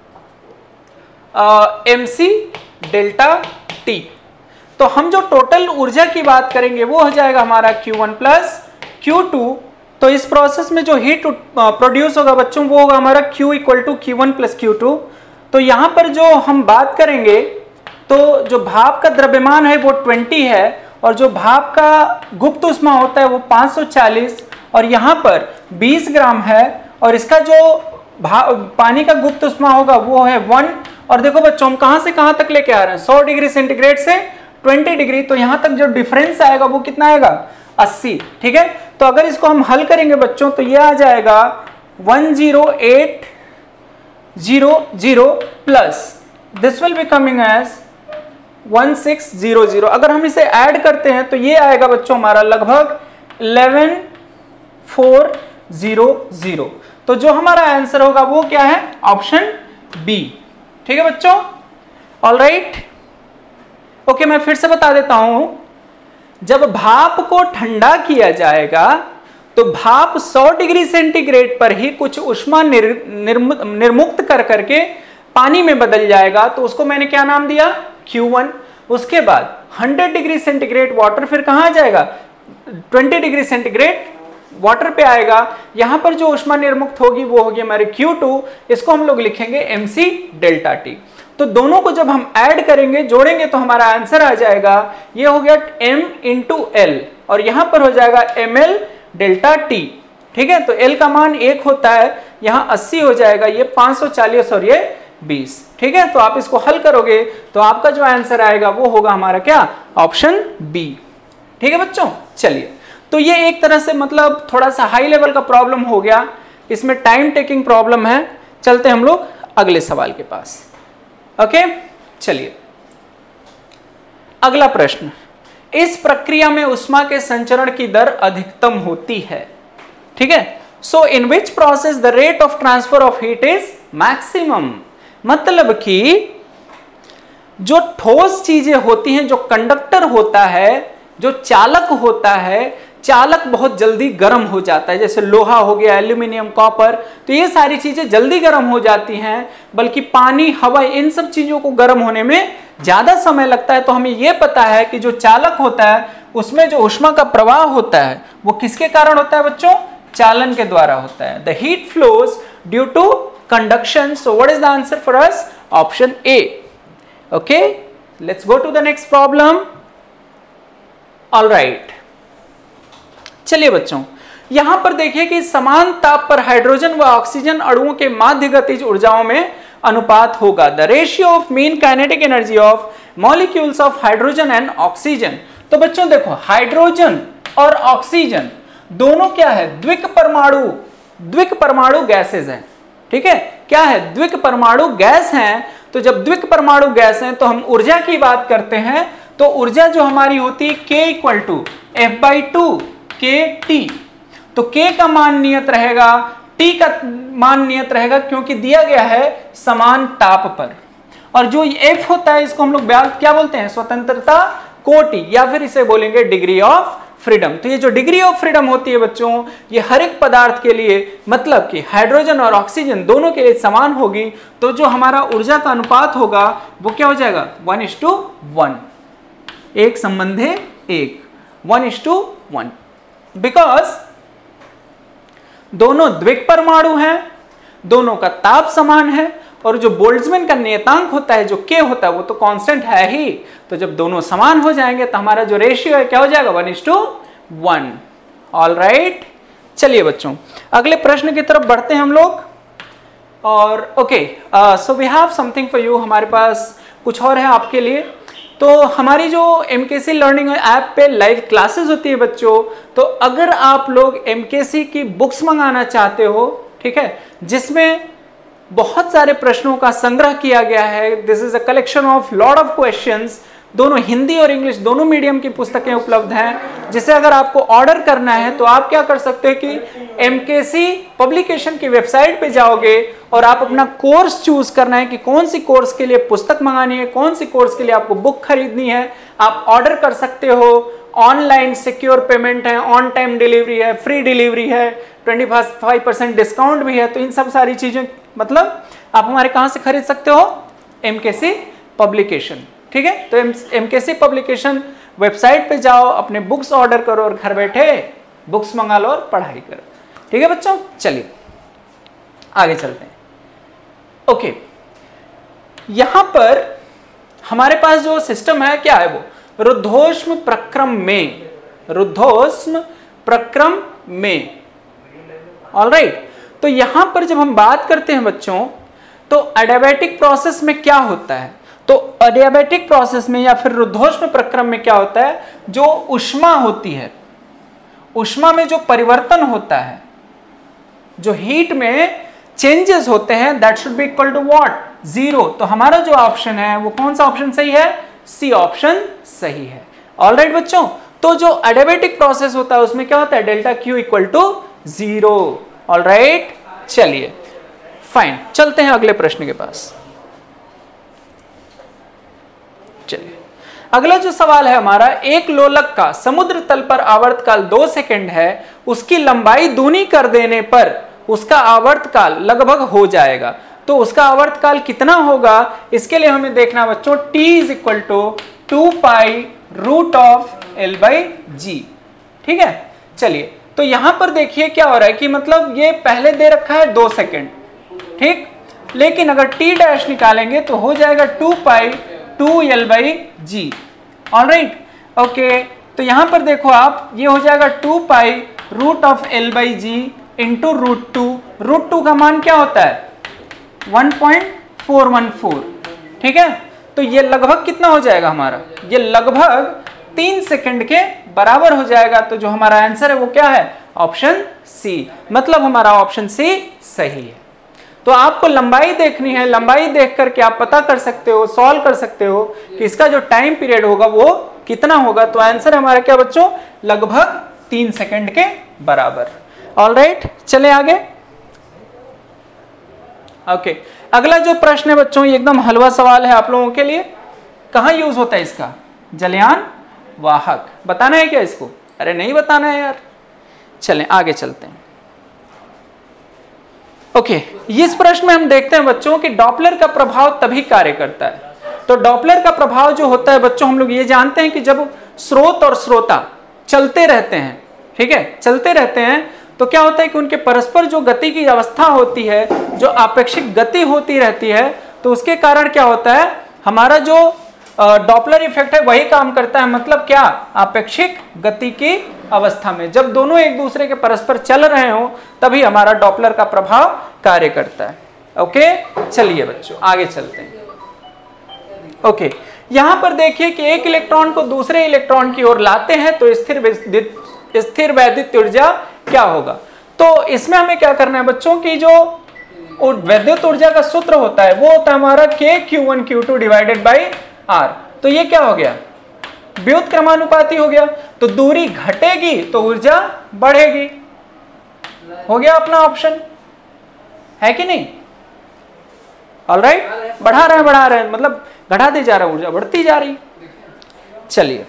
S4: M C delta T. तो हम जो टोटल ऊर्जा की बात करेंगे वो हो जाएगा हमारा Q one plus Q two. तो इस प्रोसेस में जो हीट प्रोड्यूस होगा बच्चों वो होगा हमारा Q equal to Q one plus Q two. तो यहां पर जो हम बात करेंगे तो जो भाप का द्रव्यमान है वो बीस है, और जो भाप का गुप्त ऊष्मा होता है वो पाँच सौ चालीस, और यहां पर बीस ग्राम है, और इसका जो पानी का गुप्त ऊष्मा होगा वो है वन। और देखो बच्चों हम कहां से कहां तक लेके आ रहे हैं? सौ डिग्री सेंटीग्रेड से बीस डिग्री। तो यहां तक जो डिफरेंस आएगा वो कितना आएगा? अस्सी। ठीक है, तो अगर इसको हम हल करेंगे बच्चों तो ये आ जाएगा one zero eight zero zero plus this will be coming as one six zero zero. अगर हम इसे ऐड करते हैं तो ये आएगा बच्चों हमारा लगभग इलेवन फोर जीरो जीरो। तो जो हमारा आंसर होगा वो क्या है? Option B. ठीक है बच्चों, ऑलराइट। ओके, मैं फिर से बता देता हूं। जब भाप को ठंडा किया जाएगा तो भाप सौ डिग्री सेंटीग्रेड पर ही कुछ ऊष्मा निर, निर्मुक्त निर्मुक्त कर करके पानी में बदल जाएगा। तो उसको मैंने क्या नाम दिया? Q one. उसके बाद सौ डिग्री सेंटीग्रेड वाटर फिर कहां आ जाएगा? बीस डिग्री सेंटीग्रेड वाटर पे आएगा, यहां पर जो ऊष्मा निर्मुक्त होगी वो होगी हमारे क्यू टू, इसको हम लोग लिखेंगे एमसी डेल्टा टी। तो दोनों को जब हम ऐड करेंगे, जोड़ेंगे, तो हमारा आंसर आ जाएगा, ये हो गया m इंटू एल और यहां पर हो जाएगा एम एल डेल्टा टी। ठीक है, तो L का मान एक होता है, यहां अस्सी हो जाएगा, ये पाँच सौ चालीस और ये बीस। ठीक है, तो आप इसको हल करोगे तो आपका जो आंसर आएगा वो होगा हमारा क्या, ऑप्शन बी। ठीक है बच्चों, चलिए, तो ये एक तरह से मतलब थोड़ा सा हाई लेवल का प्रॉब्लम हो गया, इसमें टाइम टेकिंग प्रॉब्लम है। चलते हम लोग अगले सवाल के पास। ओके, चलिए अगला प्रश्न, इस प्रक्रिया में ऊष्मा के संचरण की दर अधिकतम होती है। ठीक है, so in which process the rate of transfer of heat is maximum. मतलब कि जो ठोस चीजें होती हैं, जो कंडक्टर होता है, जो चालक होता है, चालक बहुत जल्दी गर्म हो जाता है, जैसे लोहा हो गया, एल्यूमिनियम, कॉपर, तो ये सारी चीजें जल्दी गर्म हो जाती हैं, बल्कि पानी, हवा, इन सब चीजों को गर्म होने में ज्यादा समय लगता है। तो हमें यह पता है कि जो चालक होता है उसमें जो ऊष्मा का प्रवाह होता है वो किसके कारण होता है बच्चों, चालन के द्वारा होता है। The heat flows due to conduction. So what is the answer for us, option A. Okay, let's go to the next problem. All right, चलिए बच्चों, यहां पर देखिए कि समान ताप पर हाइड्रोजन व ऑक्सीजन अणुओं के माध्य गतिज ऊर्जाओं में अनुपात होगा। The ratio of mean kinetic energy of molecules of hydrogen and oxygen. तो बच्चों देखो, हाइड्रोजन और ऑक्सीजन दोनों क्या है, द्विक परमाणु, द्विक परमाणु गैसेज हैं। ठीक है, क्या है, द्विक परमाणु गैस हैं। तो जब द्विक परमाणु गैस हैं तो हम ऊर्जा की बात करते हैं, तो ऊर्जा जो हमारी होती है K equal to F by two K T. तो K का मान नियत रहेगा, T का मान नियत रहेगा, क्योंकि दिया गया है समान ताप पर। और जो F होता है इसको हम लोग क्या बोलते हैं, स्वतंत्रता कोटि, या फिर इसे बोलेंगे डिग्री ऑफ फ्रीडम। तो ये जो डिग्री ऑफ फ्रीडम होती है बच्चों, ये हर एक पदार्थ के लिए, मतलब कि हाइड्रोजन और ऑक्सीजन दोनों के लिए समान होगी। तो जो हमारा ऊर्जा का अनुपात होगा वो क्या हो जाएगा, वन इज टू वन, एक संबंधे एक, one is to one, because दोनों द्विक परमाणु हैं, दोनों का ताप समान है, और जो बोल्ट्जमैन का नियतांक होता है, जो के होता है, वो तो कांस्टेंट है ही। तो जब दोनों समान हो जाएंगे तो हमारा जो रेशियो है क्या हो जाएगा, one is to one. All right, चलिए बच्चों अगले प्रश्न की तरफ बढ़ते हैं हम लोग। और okay, so we have something for you, हमारे पास कुछ और है आपके लिए। तो हमारी जो एमकेसी लर्निंग ऐप पे लाइव क्लासेस होती है बच्चों, तो अगर आप लोग एमकेसी की बुक्स मंगाना चाहते हो, ठीक है, जिसमें बहुत सारे प्रश्नों का संग्रह किया गया है, this is a collection of lot of questions, दोनों हिंदी और इंग्लिश दोनों मीडियम की पुस्तकें उपलब्ध हैं, जिसे अगर आपको ऑर्डर करना है तो आप क्या कर सकते हैं कि एमकेसी पब्लिकेशन की वेबसाइट पे जाओगे और आप अपना कोर्स चूज करना है कि कौन सी कोर्स के लिए पुस्तक मंगानी है, कौन सी कोर्स के लिए आपको बुक खरीदनी है, आप ऑर्डर कर सकते हो। ऑनलाइन सिक्योर पेमेंट है, ऑन टाइम डिलीवरी है, फ्री डिलीवरी है, ट्वेंटी फाइव परसेंट डिस्काउंट भी है। तो इन सब सारी चीजें मतलब आप हमारे कहां से खरीद सकते हो, एमकेसी पब्लिकेशन। ठीक है, तो एमकेसी पब्लिकेशन वेबसाइट पे जाओ, अपने बुक्स ऑर्डर करो और घर बैठे बुक्स मंगा लो और पढ़ाई करो। ठीक है बच्चों, चलिए आगे चलते हैं। ओके, यहां पर हमारे पास जो सिस्टम है क्या है, वो रुद्धोष्म प्रक्रम में, रुद्धोष्म प्रक्रम में। ऑलराइट, तो यहां पर जब हम बात करते हैं बच्चों, तो एडियाबैटिक प्रोसेस में क्या होता है, तो एडियाबैटिक प्रोसेस में या फिर रुद्धोष्म प्रक्रम में क्या होता है, जो ऊष्मा होती है, ऊष्मा में जो परिवर्तन होता है, जो हीट में चेंजेस होते हैं, that should be equal to what, zero. तो हमारा जो ऑप्शन है वो कौन सा ऑप्शन सही है, सी ऑप्शन सही है। ऑलराइट बच्चों, तो जो एडियाबैटिक प्रोसेस होता है उसमें क्या होता है, delta Q equal to zero. Alright, चलिए फाइन, चलते हैं अगले प्रश्न के पास। चलिए अगला जो सवाल है हमारा, एक लोलक का समुद्र तल पर आवर्तकाल दो सेकंड है, उसकी लंबाई दूनी कर देने पर उसका आवर्तकाल लगभग हो जाएगा। तो उसका आवर्तकाल कितना होगा, इसके लिए हमें देखना बच्चों, t is equal to two pi root of L by G. ठीक है, चलिए तो यहां पर देखिए क्या हो रहा है कि मतलब ये पहले दे रखा है दो सेकेंड, ठीक, लेकिन अगर टी डैश निकालेंगे तो हो जाएगा two pi two L by g. Alright, okay, तो यहां पर देखो आप, ये हो जाएगा two pi root of L by g into root two. Root two का मान क्या होता है? One point four one four, ठीक है। तो ये लगभग कितना हो जाएगा हमारा? ये लगभग तीन सेकंड के बराबर हो जाएगा। तो जो हमारा आंसर है वो क्या है? ऑप्शन सी, मतलब हमारा ऑप्शन सी सही है। तो आपको लंबाई देखनी है, लंबाई देख करके आप पता कर सकते हो, सॉल्व कर सकते हो कि इसका जो टाइम पीरियड होगा वो कितना होगा। तो आंसर हमारा क्या बच्चों? लगभग तीन सेकंड के बराबर। ऑलराइट, चले आगे। ओके, अगला जो प्रश्न है बच्चों, ये एकदम हलवा सवाल है आप लोगों के लिए। कहां यूज होता है इसका? जलयान वाहक। बताना है क्या इसको? अरे नहीं बताना है यार। चलें आगे चलते हैं। ओके okay, इस प्रश्न में हम देखते हैं बच्चों कि डॉपलर का प्रभाव तभी कार्य करता है। तो डॉपलर का प्रभाव जो होता है बच्चों, हम लोग ये जानते हैं कि जब स्रोत और श्रोता चलते रहते हैं, ठीक है, चलते रहते हैं, तो क्या होता है कि उनके परस्पर जो गति की अवस्था होती है, जो आपेक्षिक गति होती रहती है, तो उसके कारण क्या होता है, हमारा जो डॉपलर इफेक्ट है वही काम करता है। मतलब क्या? आपेक्षिक गति की अवस्था में जब दोनों एक दूसरे के परस्पर चल रहे हो तभी हमारा डॉपलर का प्रभाव कार्य करता है। ओके, चलिए बच्चों आगे चलते हैं। ओके, यहां पर देखिए कि एक इलेक्ट्रॉन को दूसरे इलेक्ट्रॉन की ओर लाते हैं तो स्थिर विद्युत स्थिर वैद्युत ऊर्जा क्या होगा। तो इसमें हमें क्या करना है बच्चों की जो वैद्युत ऊर्जा का सूत्र होता है वो होता है हमारा K Q one Q two divided by R. तो ये क्या हो गया? व्युत क्रमानुपाती हो गया। तो दूरी घटेगी तो ऊर्जा बढ़ेगी। हो गया अपना ऑप्शन, है कि नहीं? ऑलराइट, बढ़ा रहे हैं बढ़ा रहे हैं मतलब घटाते जा रहा है, ऊर्जा बढ़ती जा रही। चलिए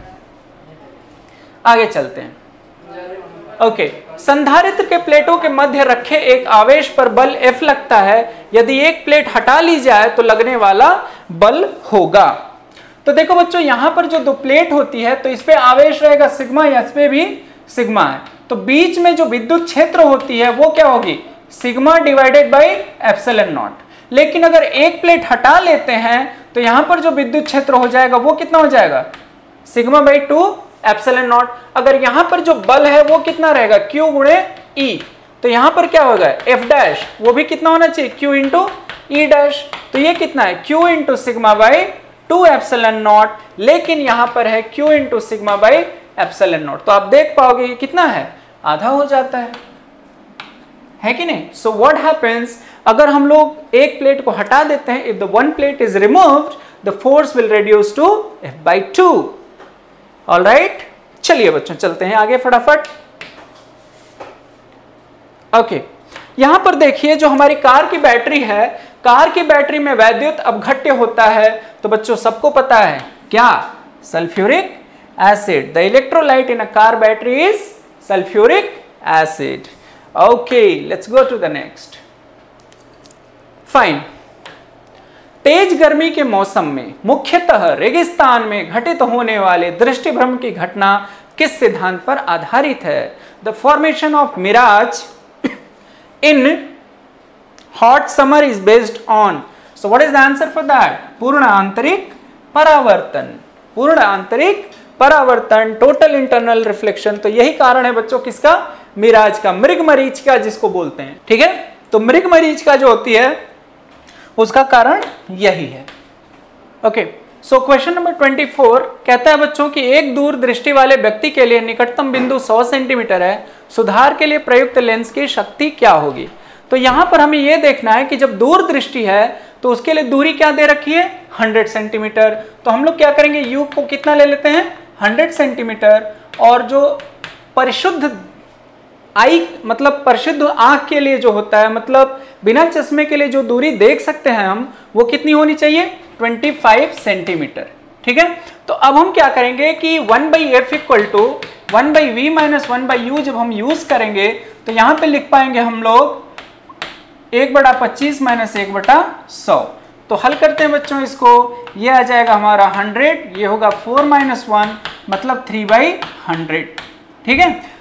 S4: आगे चलते हैं। ओके, संधारित्र के प्लेटों के मध्य रखे एक आवेश पर बल F लगता है। यदि एक प्लेट हटा ली जाए तो लगने वाला बल होगा। तो देखो बच्चों, यहां पर जो दो प्लेट होती है तो इस पे आवेश रहेगा सिग्मा, या इस पे भी सिग्मा है। तो बीच में जो विद्युत क्षेत्र होती है वो क्या होगी? Sigma divided by epsilon naught. लेकिन अगर एक प्लेट हटा लेते हैं तो यहां पर जो विद्युत क्षेत्र हो जाएगा वो कितना हो जाएगा? Sigma by two epsilon naught. अगर यहां पर जो बल है वो कितना रहेगा? Q गुणे E। तो यहां पर क्या होगा? F डैश वो भी कितना होना चाहिए? Q into E dash. तो ये कितना है? Q into sigma by two epsilon naught. लेकिन यहां पर है Q into sigma by epsilon naught. तो आप देख पाओगे ये कितना है? आधा हो जाता है, है कि नहीं? सो व्हाट हैपेंस, अगर हम लोग एक प्लेट को हटा देते हैं, if the one plate is removed the force will reduce to F by two. Alright, चलिए बच्चों चलते हैं आगे फटाफट। ओके, यहां पर देखिए जो हमारी कार की बैटरी है, कार की बैटरी में वैद्युत अपघट्य होता है। तो बच्चों सबको पता है क्या? Sulphuric acid. The electrolyte in a car battery is sulphuric acid. Okay, let's go to the next. Fine. तेज गर्मी के मौसम में मुख्यतः रेगिस्तान में घटित होने वाले दृष्टिभ्रम की घटना किस सिद्धांत पर आधारित है? The formation of mirage in hot summer is based on. So what is the answer for that? पूर्ण आंतरिक परावर्तन। पूर्ण आंतरिक परावर्तन, टोटल इंटरनल रिफ्लेक्शन। तो यही कारण है बच्चों किसका? मिराज का, मृगमरीचिका जिसको बोलते हैं, ठीक है। तो मृगमरीचिका जो होती है उसका कारण यही है। Okay, so question number twenty four कहता है बच्चों कि एक दूर दृष्टि वाले व्यक्ति के लिए निकटतम बिंदु सौ सेंटीमीटर है। सुधार के लिए प्रयुक्त लेंस की शक्ति क्या होगी? तो यहां पर हमें यह देखना है कि जब दूर दृष्टि है तो उसके लिए दूरी क्या दे रखी है? Hundred centimetre. तो हम लोग क्या करेंगे? u को कितना ले लेते हैं? Hundred centimetre. और जो परिशुद्ध आई मतलब परिशुद्ध आंख के लिए जो होता है, मतलब बिना चश्मे के लिए जो दूरी देख सकते हैं हम, वो कितनी होनी चाहिए? पच्चीस सेंटीमीटर, ठीक है। तो अब हम क्या करेंगे कि one by F equal to one by V minus one by U जब हम यूज करेंगे तो यहां पे लिख पाएंगे हम लोग एक बटा पच्चीस माइनस एक बटा सौ। तो हल करते हैं बच्चों इसको, ये आ जाएगा हमारा हंड्रेड, ये होगा फोर माइनस वन मतलब थ्री बाई हंड्रेड, ठीक है।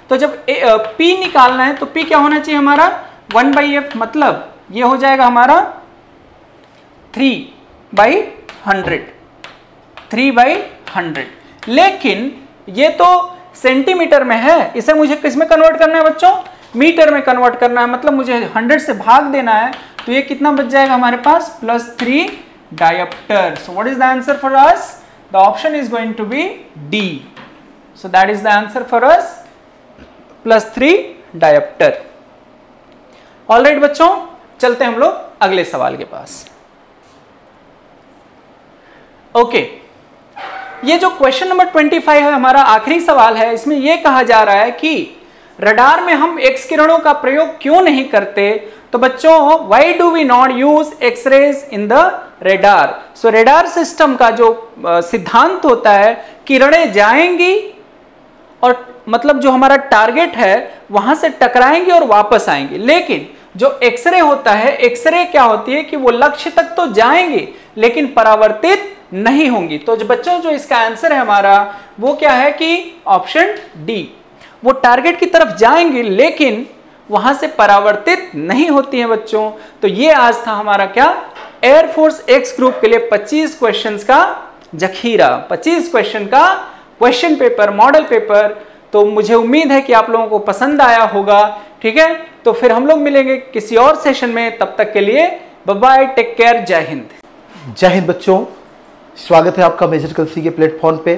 S4: तो जब P निकालना है तो P क्या होना चाहिए हमारा वन बाई एफ, मतलब ये हो जाएगा हमारा three by hundred, three by hundred. लेकिन ये तो सेंटीमीटर में है, इसे मुझे किस में कन्वर्ट करना है बच्चों, मीटर में कन्वर्ट करना है, मतलब मुझे हंड्रेड से भाग देना है। तो ये कितना बच जाएगा हमारे पास, plus three dioptre. So what is the answer for us, the option is going to be D. So that is the answer for us, plus three dioptre. Alright बच्चों, चलते हैं हम लोग अगले सवाल के पास। Okay okay. ये जो क्वेश्चन नंबर पच्चीस है हमारा आखिरी सवाल है, इसमें यह कहा जा रहा है कि रडार में हम एक्स किरणों का प्रयोग क्यों नहीं करते। तो बच्चों, why do we not use X rays in the radar. So radar system का जो सिद्धांत होता है, किरणें जाएंगी और मतलब जो हमारा टारगेट है वहां से टकराएंगे और वापस आएंगे। लेकिन जो एक्सरे होता है, एक्सरे क्या होती है कि वो लक्ष्य तक तो जाएंगे लेकिन परावर्तित नहीं होंगी। तो जो बच्चों जो इसका आंसर है हमारा वो क्या है कि ऑप्शन डी, वो टारगेट की तरफ जाएंगे लेकिन वहां से परावर्तित नहीं होती हैं बच्चों। तो ये आज था हमारा क्या, एयरफोर्स एक्स ग्रुप के लिए पच्चीस क्वेश्चंस का जखीरा, पच्चीस क्वेश्चन का क्वेश्चन पेपर, मॉडल पेपर। तो मुझे उम्मीद है कि आप लोगों को पसंद आया होगा। ठीक है, तो फिर हम लोग मिलेंगे किसी और सेशन में, तब तक के लिए बाय बाय, टेक केयर, जय हिंद।
S5: जय हिंद बच्चों, स्वागत है आपका मेजर कलसी के प्लेटफॉर्म पे।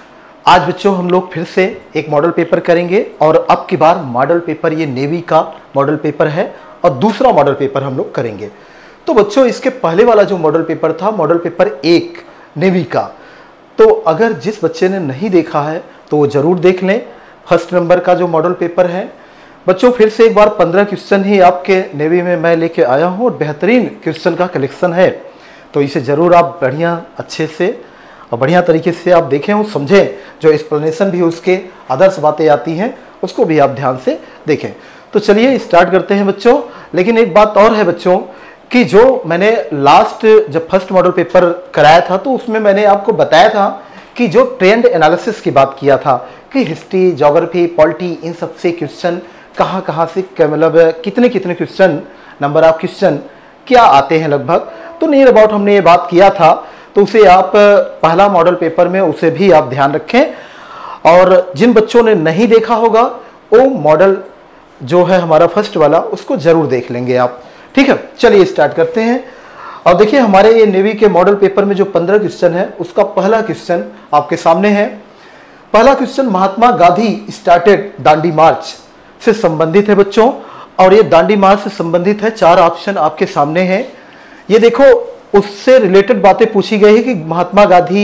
S5: आज बच्चों हम लोग फिर से एक मॉडल पेपर करेंगे और अब की बार मॉडल पेपर ये नेवी का मॉडल पेपर है और दूसरा मॉडल पेपर हम लोग करेंगे। तो बच्चों, इसके पहले वाला जो मॉडल पेपर था, मॉडल पेपर एक नेवी का, तो अगर जिस बच्चे ने नहीं देखा है तो वो जरूर देख लें। फर्स्ट नंबर का जो मॉडल पेपर है बच्चों, फिर से एक बार पंद्रह क्वेश्चन ही आपके नेवी में मैं लेके आया हूँ और बेहतरीन क्वेश्चन का कलेक्शन है। तो इसे ज़रूर आप बढ़िया अच्छे से और बढ़िया तरीके से आप देखें और समझें। जो एक्सप्लेनेशन भी उसके आदर्श बातें आती हैं उसको भी आप ध्यान से देखें। तो चलिए स्टार्ट करते हैं बच्चों। लेकिन एक बात और है बच्चों कि जो मैंने लास्ट जब फर्स्ट मॉडल पेपर कराया था तो उसमें मैंने आपको बताया था कि जो ट्रेंड एनालिसिस की बात किया था कि हिस्ट्री, ज्योग्राफी, पॉलिटी, इन सब से क्वेश्चन कहाँ कहाँ से मतलब कितने कितने क्वेश्चन, नंबर ऑफ क्वेश्चन क्या आते हैं लगभग। तो नियर अबाउट हमने ये बात किया था, तो उसे आप पहला मॉडल पेपर में उसे भी आप ध्यान रखें। और जिन बच्चों ने नहीं देखा होगा वो मॉडल जो है हमारा फर्स्ट वाला उसको जरूर देख लेंगे आप। ठीक है, चलिए स्टार्ट करते हैं। और देखिए हमारे ये नेवी के मॉडल पेपर में जो पंद्रह क्वेश्चन है उसका पहला क्वेश्चन आपके सामने है। पहला question Mahatma Gandhi started Dandi march से संबंधित है बच्चों, और ये दांडी मार्च से संबंधित है। चार ऑप्शन आपके सामने हैं। ये देखो, उससे रिलेटेड बातें पूछी गई है कि महात्मा गांधी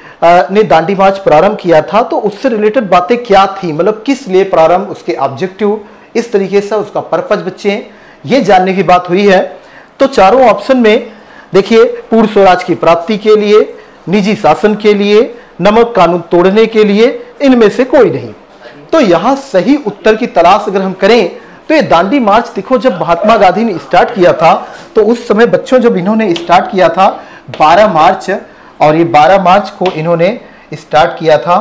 S5: ने दांडी मार्च प्रारंभ किया था, तो उससे रिलेटेड बातें क्या थी, मतलब किस लिए प्रारंभ, उसके ऑब्जेक्टिव, इस तरीके से उसका पर्पज बच्चे ये जानने की बात हुई है। तो चारों ऑप्शन में देखिए, पूर्ण स्वराज की प्राप्ति के लिए, निजी शासन के लिए, नमक कानून तोड़ने के लिए, इनमें से कोई नहीं। तो यहां सही उत्तर की तलाश अगर हम करें तो ये दांडी मार्च देखो, जब महात्मा गांधी ने स्टार्ट किया था तो उस समय बच्चों जब इन्होंने स्टार्ट किया था बारह मार्च, और ये बारह मार्च को इन्होंने स्टार्ट किया था,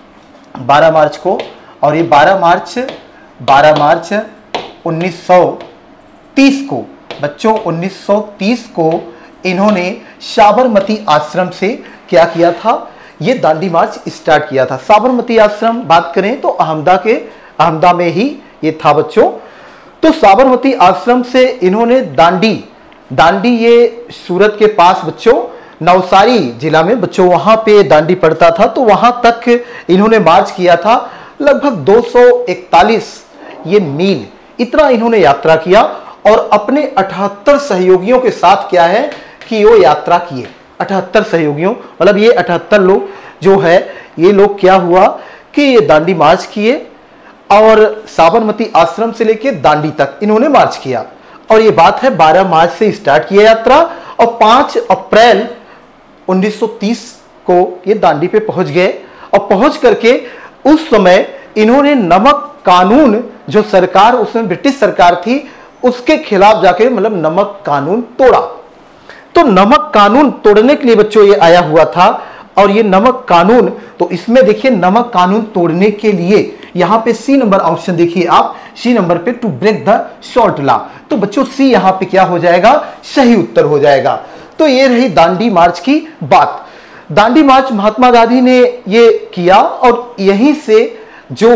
S5: बारह मार्च को, और ये बारह मार्च बारह मार्च उन्नीस सौ तीस को बच्चों उन्नीस सौ तीस को इन्होंने साबरमती आश्रम से क्या किया था, ये दांडी मार्च स्टार्ट किया था। साबरमती आश्रम बात करें तो अहमदा के अहमदा में ही ये था बच्चों। तो साबरमती आश्रम से इन्होंने दांडी दांडी ये सूरत के पास बच्चों नवसारी जिला में बच्चों वहां पे दांडी पड़ता था, तो वहां तक इन्होंने मार्च किया था। लगभग दो सौ इकतालीस ये मील इतना इन्होंने यात्रा किया, और अपने अठहत्तर सहयोगियों के साथ क्या है कि वो यात्रा किए। अठहत्तर सहयोगियों मतलब ये अठहत्तर लोग जो है, ये लोग क्या हुआ कि ये दांडी मार्च किए और साबरमती आश्रम से लेकर दांडी तक इन्होंने मार्च किया। और ये बात है बारह मार्च से स्टार्ट किया यात्रा, और पाँच अप्रैल उन्नीस सौ तीस को ये दांडी पे पहुंच गए। और पहुंच करके उस समय इन्होंने नमक कानून, जो सरकार उसमें ब्रिटिश सरकार थी, उसके खिलाफ जाके मतलब नमक कानून तोड़ा। तो नमक कानून तोड़ने के लिए बच्चों ये आया हुआ था। और ये नमक कानून, तो इसमें देखिए नमक कानून तोड़ने के लिए यहां पे सी नंबर ऑप्शन देखिए आप, सी नंबर पे to break the salt law. तो बच्चों सी यहां पे क्या हो जाएगा, सही उत्तर हो जाएगा। तो ये रही दांडी मार्च की बात। दांडी मार्च महात्मा गांधी ने ये किया और यहीं से जो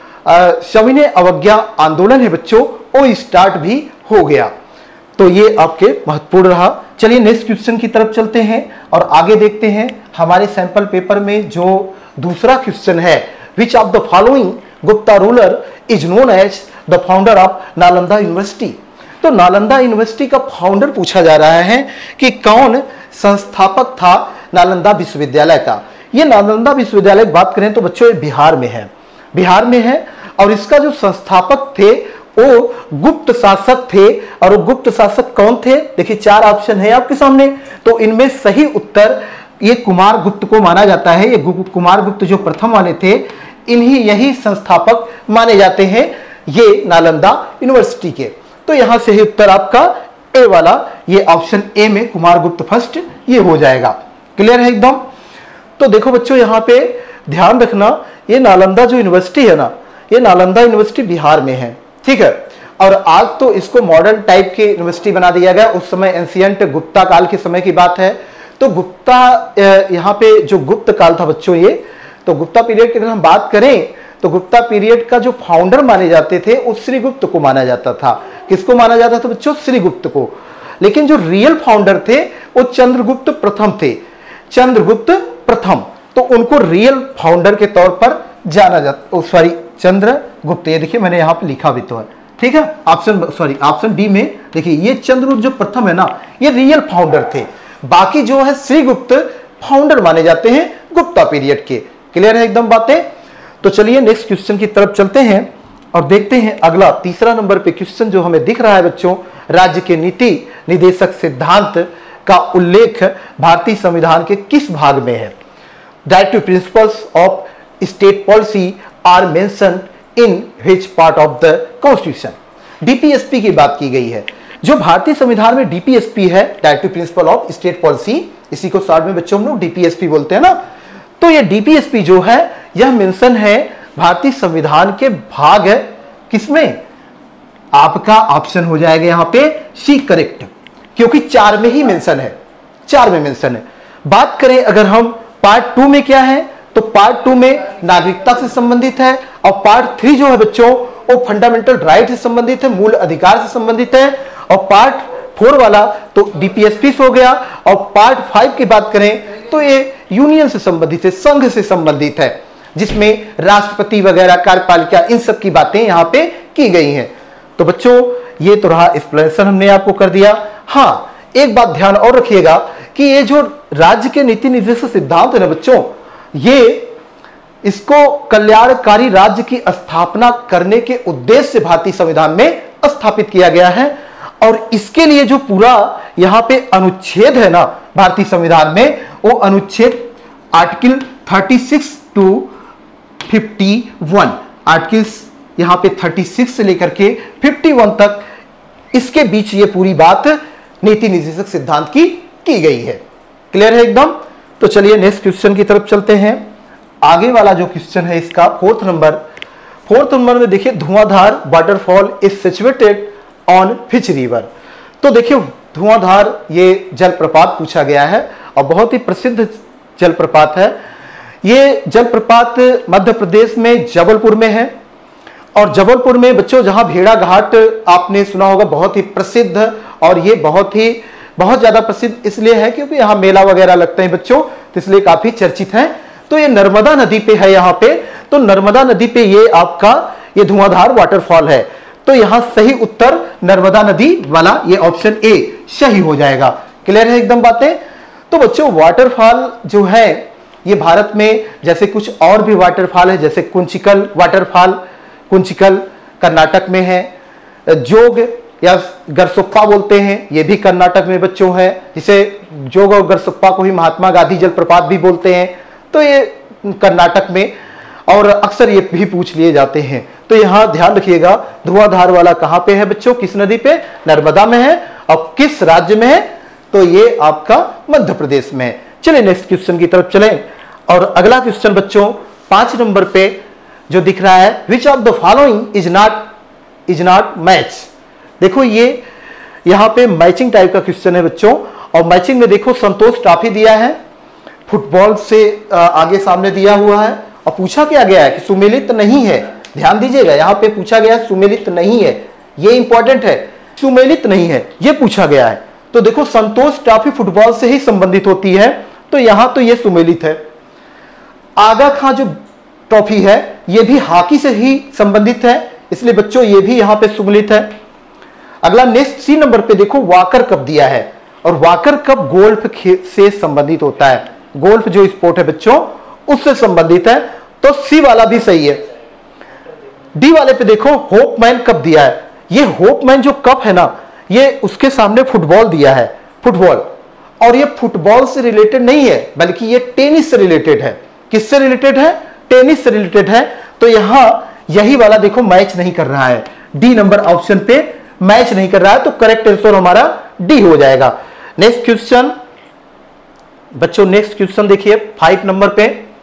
S5: सविनय अवज्ञा आंदोलन है बच्चों वो स्टार्ट भी हो गया। तो ये आपके महत्वपूर्ण रहा। चलिए नेक्स्ट क्वेश्चन की तरफ चलते हैं और आगे देखते हैं हमारे सैंपल पेपर में जो दूसरा क्वेश्चन है, which of the following Gupta ruler is known as the founder of Nalanda university. तो नालंदा यूनिवर्सिटी का फाउंडर पूछा जा रहा है कि कौन संस्थापक था नालंदा विश्वविद्यालय का। ये नालंदा विश्वविद्यालय की बात करें तो बच्चों ये बिहार में है, बिहार में है और इसका जो संस्थापक थे वो गुप्त शासक थे। और वो गुप्त शासक कौन थे, देखिए चार ऑप्शन है आपके सामने। तो इनमें सही उत्तर ये कुमार गुप्त को माना जाता है। ये कुमार गुप्त जो प्रथम वाले थे इन्हीं यही संस्थापक माने जाते हैं ये नालंदा यूनिवर्सिटी के। तो यहां से ही उत्तर आपका ए वाला, ये ऑप्शन ए में कुमार गुप्त फर्स्ट ये हो जाएगा। क्लियर है एकदम। तो देखो बच्चों यहां पे ध्यान रखना, ये नालंदा जो यूनिवर्सिटी है ना, ये नालंदा यूनिवर्सिटी बिहार में है, ठीक है। और आज तो इसको मॉडर्न टाइप के यूनिवर्सिटी बना दिया गया। उस समय एंशियंट गुप्ता काल के समय की बात है। तो गुप्ता यहाँ पे जो गुप्त काल था बच्चों, ये तो गुप्ता पीरियड की अगर हम बात करें तो गुप्ता पीरियड का जो फाउंडर माने जाते थे वो श्रीगुप्त को माना जाता था। किसको माना जाता था बच्चों, श्रीगुप्त को। लेकिन जो रियल फाउंडर थे वो चंद्रगुप्त प्रथम थे, चंद्रगुप्त प्रथम। तो उनको रियल फाउंडर के तौर पर जाना जाता, सॉरी चंद्रगुप्त, ये देखिए मैंने यहाँ पे लिखा भी तो है, ठीक है। ऑप्शन सॉरी ऑप्शन बी में देखिए ये चंद्रगुप्त जो प्रथम है ना ये रियल फाउंडर थे, बाकी जो है श्रीगुप्त फाउंडर माने जाते हैं गुप्ता पीरियड के। क्लियर है एकदम बातें। तो चलिए नेक्स्ट क्वेश्चन की तरफ चलते हैं और देखते हैं अगला तीसरा नंबर पे क्वेश्चन जो हमें दिख रहा है बच्चों, राज्य के नीति निदेशक सिद्धांत का उल्लेख भारतीय संविधान के किस भाग में है। Directive principles of state policy are mentioned in which part of the constitution. DPSP की बात की गई है। जो भारतीय संविधान में डीपीएसपी है, directive principle of state policy, इसी को शॉर्ट में बच्चों हम लोग डीपीएसपी बोलते हैं ना। तो ये डीपीएसपी जो है यह मेंशन है भारतीय संविधान के भाग है किसमें, आपका ऑप्शन हो जाएगा यहां पे सी करेक्ट, क्योंकि चार में ही मेंशन है, चार में मेंशन है। बात करें अगर हम पार्ट टू में क्या है, तो पार्ट टू में नागरिकता से संबंधित है और पार्ट थ्री जो है बच्चों वो फंडामेंटल राइट से संबंधित है, मूल अधिकार से संबंधित है। और पार्ट फोर वाला तो डीपीएसपी हो गया। और पार्ट फाइव की बात करें तो ये यूनियन से संबंधित है, संघ से संबंधित है, जिसमें राष्ट्रपति वगैरह कार्यपालिका इन सब की बातें यहां पे की गई हैं। तो बच्चों ये तो रहा एक्सप्लेनेशन हमने आपको कर दिया। हाँ एक बात ध्यान और रखिएगा कि ये जो राज्य के नीति निर्देशक सिद्धांत है ना बच्चों, ये इसको कल्याणकारी राज्य की स्थापना करने के उद्देश्य से भारतीय संविधान में स्थापित किया गया है। और इसके लिए जो पूरा यहां पे अनुच्छेद है ना भारतीय संविधान में, वो अनुच्छेद आर्टिकल छत्तीस टू इक्यावन, आर्टिकल्स यहां पे छत्तीस से लेकर के इक्यावन तक, इसके बीच ये पूरी बात नीति निर्देशक सिद्धांत की की गई है। क्लियर है एकदम। तो चलिए नेक्स्ट क्वेश्चन की तरफ चलते हैं। आगे वाला जो क्वेश्चन है इसका फोर्थ नंबर, फोर्थ नंबर में देखिए Dhuandhar waterfall is situated on which river. तो देखिए धुआंधार ये जलप्रपात पूछा गया है और बहुत ही प्रसिद्ध जलप्रपात है। ये जलप्रपात मध्य प्रदेश में जबलपुर में है। और जबलपुर में बच्चों जहां भेड़ा घाट आपने सुना होगा, बहुत ही प्रसिद्ध, और ये बहुत ही बहुत ज्यादा प्रसिद्ध इसलिए है क्योंकि यहाँ मेला वगैरह लगते हैं बच्चों, तो इसलिए काफी चर्चित है। तो ये नर्मदा नदी पे है यहाँ पे। तो नर्मदा नदी पे ये आपका ये धुआंधार वाटरफॉल है। तो यहां सही उत्तर नर्मदा नदी वाला ये ऑप्शन ए सही हो जाएगा। क्लियर है एकदम बातें। तो बच्चों वाटरफॉल जो है ये भारत में जैसे कुछ और भी वाटरफॉल है, जैसे कुंचिकल वाटरफॉल, कुंचिकल कर्नाटक में है। जोग या गरसुप्पा बोलते हैं, ये भी कर्नाटक में बच्चों है, जिसे जोग और गरसुप्पा को ही महात्मा गांधी जलप्रपात भी बोलते हैं। तो ये कर्नाटक में, और अक्सर ये भी पूछ लिए जाते हैं। तो यहां ध्यान रखिएगा धुआंधार वाला कहां पे है बच्चों, किस नदी पे, नर्मदा में है। और किस राज्य में है, तो ये आपका मध्य प्रदेश में है। चलिए नेक्स्ट क्वेश्चन की तरफ चलें। और अगला क्वेश्चन बच्चों पांच नंबर पे जो दिख रहा है, which of the following is not is not match. देखो ये यहाँ पे मैचिंग टाइप का क्वेश्चन है बच्चों, और मैचिंग में देखो संतोष ट्रॉफी दिया है, फुटबॉल से आगे सामने दिया हुआ है, और पूछा क्या गया है कि सुमेलित नहीं है। ध्यान दीजिएगा, यहाँ पे पूछा गया है सुमेलित नहीं है, ये इंपॉर्टेंट है, सुमेलित नहीं है ये पूछा गया है। तो देखो संतोष ट्रॉफी फुटबॉल से ही संबंधित होती है, तो यहां तो ये सुमेलित है। आगा खां जो ट्रॉफी है ये भी हॉकी से ही संबंधित है, इसलिए बच्चों ये भी यहां पे सुमेलित है। अगला नेक्स्ट सी नंबर पे देखो वाकर कप दिया है, और वाकर कप गोल्फ से संबंधित होता है, गोल्फ जो स्पोर्ट है बच्चों उससे संबंधित है, तो सी वाला भी सही है। डी वाले पे देखो होपमैन कप दिया है, ये होपमैन जो कप है ना ये उसके सामने फुटबॉल दिया है, फुटबॉल, और ये फुटबॉल से रिलेटेड नहीं है बल्कि ये टेनिस से रिलेटेड है। किससे रिलेटेड है? टेनिस से रिलेटेड है, तो यहां यही वाला देखो मैच नहीं कर रहा है, डी नंबर ऑप्शन पे मैच नहीं कर रहा है, तो करेक्ट आंसर हमारा डी हो जाएगा। नेक्स्ट क्वेश्चन बच्चों, नेक्स्ट क्वेश्चन देखिए फाइव नंबर पे,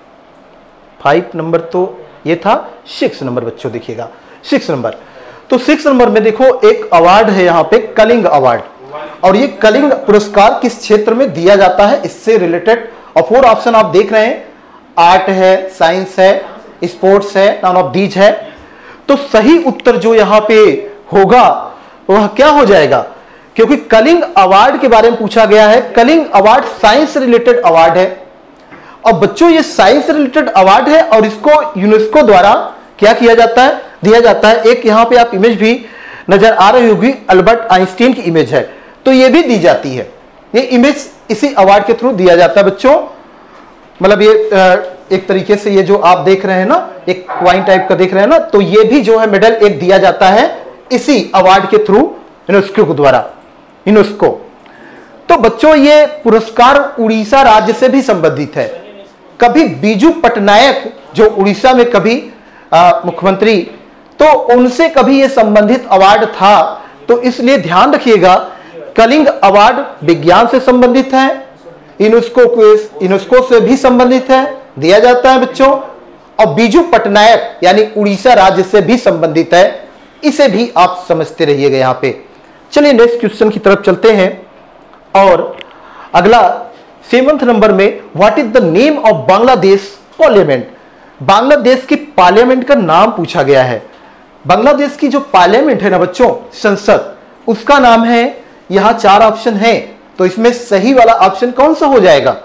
S5: फाइव नंबर तो ये था, सिक्स नंबर बच्चों देखिएगा, सिक्स नंबर। तो सिक्स नंबर में देखो एक अवार्ड है यहाँ पे, कलिंग अवार्ड, और ये कलिंग पुरस्कार किस क्षेत्र में दिया जाता है इससे रिलेटेड, और फोर ऑप्शन आप देख रहे हैं, आर्ट है, साइंस है, स्पोर्ट्स है, नॉन ऑफ दीज है। तो सही उत्तर जो यहाँ पे होगा वह क्या हो जाएगा, क्योंकि कलिंग अवार्ड के बारे में पूछा गया है। कलिंग अवार्ड साइंस से रिलेटेड अवार्ड है, और बच्चों ये साइंस से रिलेटेड अवार्ड है, और इसको यूनेस्को द्वारा क्या किया जाता है, दिया जाता है। एक यहाँ पे आप इमेज भी नजर आ रही होगी, अल्बर्ट आइंस्टीन की इमेज है, तो ये भी दी जाती है, ये इमेज इसी अवार्ड के थ्रू दिया जाता है बच्चों। मतलब ये एक तरीके से ये जो आप देख रहे हैं ना, एक क्वाइन टाइप का देख रहे हैं ना, तो ये भी जो है मेडल एक दिया जाता है इसी अवार्ड के थ्रू यूनेस्को द्वारा, यूनेस्को। तो बच्चों ये पुरस्कार उड़ीसा राज्य से भी संबंधित है। कभी बीजू पटनायक जो उड़ीसा में कभी मुख्यमंत्री, तो उनसे कभी ये संबंधित अवार्ड था, तो इसलिए ध्यान रखिएगा कलिंग अवार्ड विज्ञान से संबंधित है, यूनेस्को को यूनेस्को से भी संबंधित है, दिया जाता है बच्चों, और बीजू पटनायक यानी उड़ीसा राज्य से भी संबंधित है, इसे भी आप समझते रहिएगा यहाँ पे। चलिए नेक्स्ट क्वेश्चन की तरफ चलते हैं, और अगला सेवंथ नंबर में what is the name of Bangladesh parliament. Bangladesh की पार्लियामेंट का नाम पूछा गया है। बांग्लादेश की जो पार्लियामेंट है ना बच्चों, संसद, उसका नाम है, यहां चार ऑप्शन है, तो इसमें सही वाला ऑप्शन कौन सा हो जाएगा,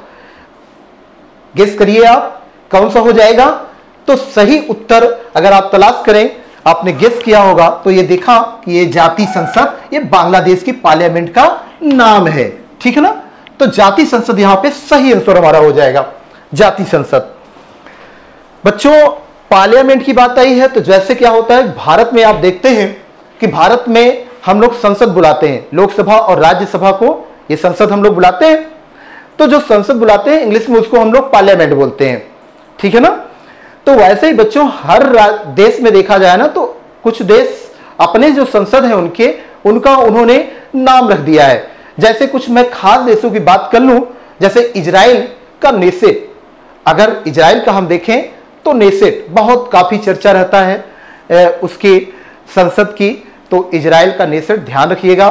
S5: गेस करिए आप कौन सा हो जाएगा। तो सही उत्तर अगर आप तलाश करें, आपने गेस किया होगा, तो ये देखा कि ये जाति संसद, ये बांग्लादेश की पार्लियामेंट का नाम है, ठीक है ना। तो जाति संसद यहां पे सही आंसर हमारा हो जाएगा, जाति संसद। बच्चों पार्लियामेंट की बात आई है, तो जैसे क्या होता है भारत में, आप देखते हैं कि भारत में हम लोग संसद बुलाते हैं, लोकसभा और राज्यसभा को ये संसद हम लोग बुलाते हैं, तो जो संसद बुलाते हैं इंग्लिश में उसको हम लोग पार्लियामेंट बोलते हैं, ठीक है ना। तो वैसे ही बच्चों हर देश में देखा जाए ना, तो कुछ देश अपने जो संसद है उनके उनका उन्होंने नाम रख दिया है। जैसे कुछ मैं खास देशों की बात कर लूं, जैसे इजराइल का नेसेट, अगर इजराइल का हम देखें तो नेसेट बहुत काफी चर्चा रहता है उसकी संसद की, तो इजराइल का नेसेट ध्यान रखिएगा।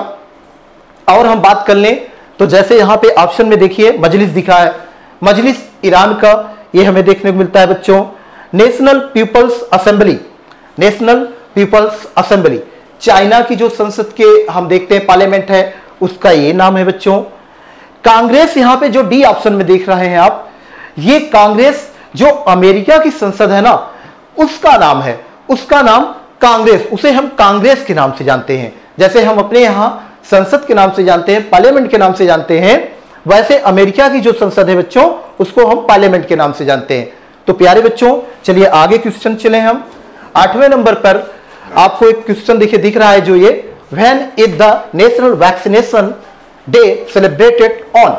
S5: और हम बात कर लें तो जैसे यहां पे ऑप्शन में देखिए मजलिस दिखा है, मजलिस ईरान का ये हमें देखने को मिलता है बच्चों। National people's assembly, national people's assembly China की जो संसद के हम देखते हैं पार्लियामेंट है, उसका ये नाम है बच्चों। कांग्रेस यहां पे जो डी ऑप्शन में देख रहे हैं आप, ये कांग्रेस जो अमेरिका की संसद है ना, उसका नाम है, उसका नाम कांग्रेस, उसे हम कांग्रेस के नाम से जानते हैं। जैसे हम अपने यहां संसद के नाम से जानते हैं, पार्लियामेंट के नाम से जानते हैं, वैसे अमेरिका की जो संसद है बच्चों उसको हम पार्लियामेंट के नाम से जानते हैं। तो प्यारे बच्चों चलिए आगे क्वेश्चन चले हम। आठवें नंबर पर आपको एक क्वेश्चन देखिए दिख रहा है जो ये, when is the national vaccination day celebrated on.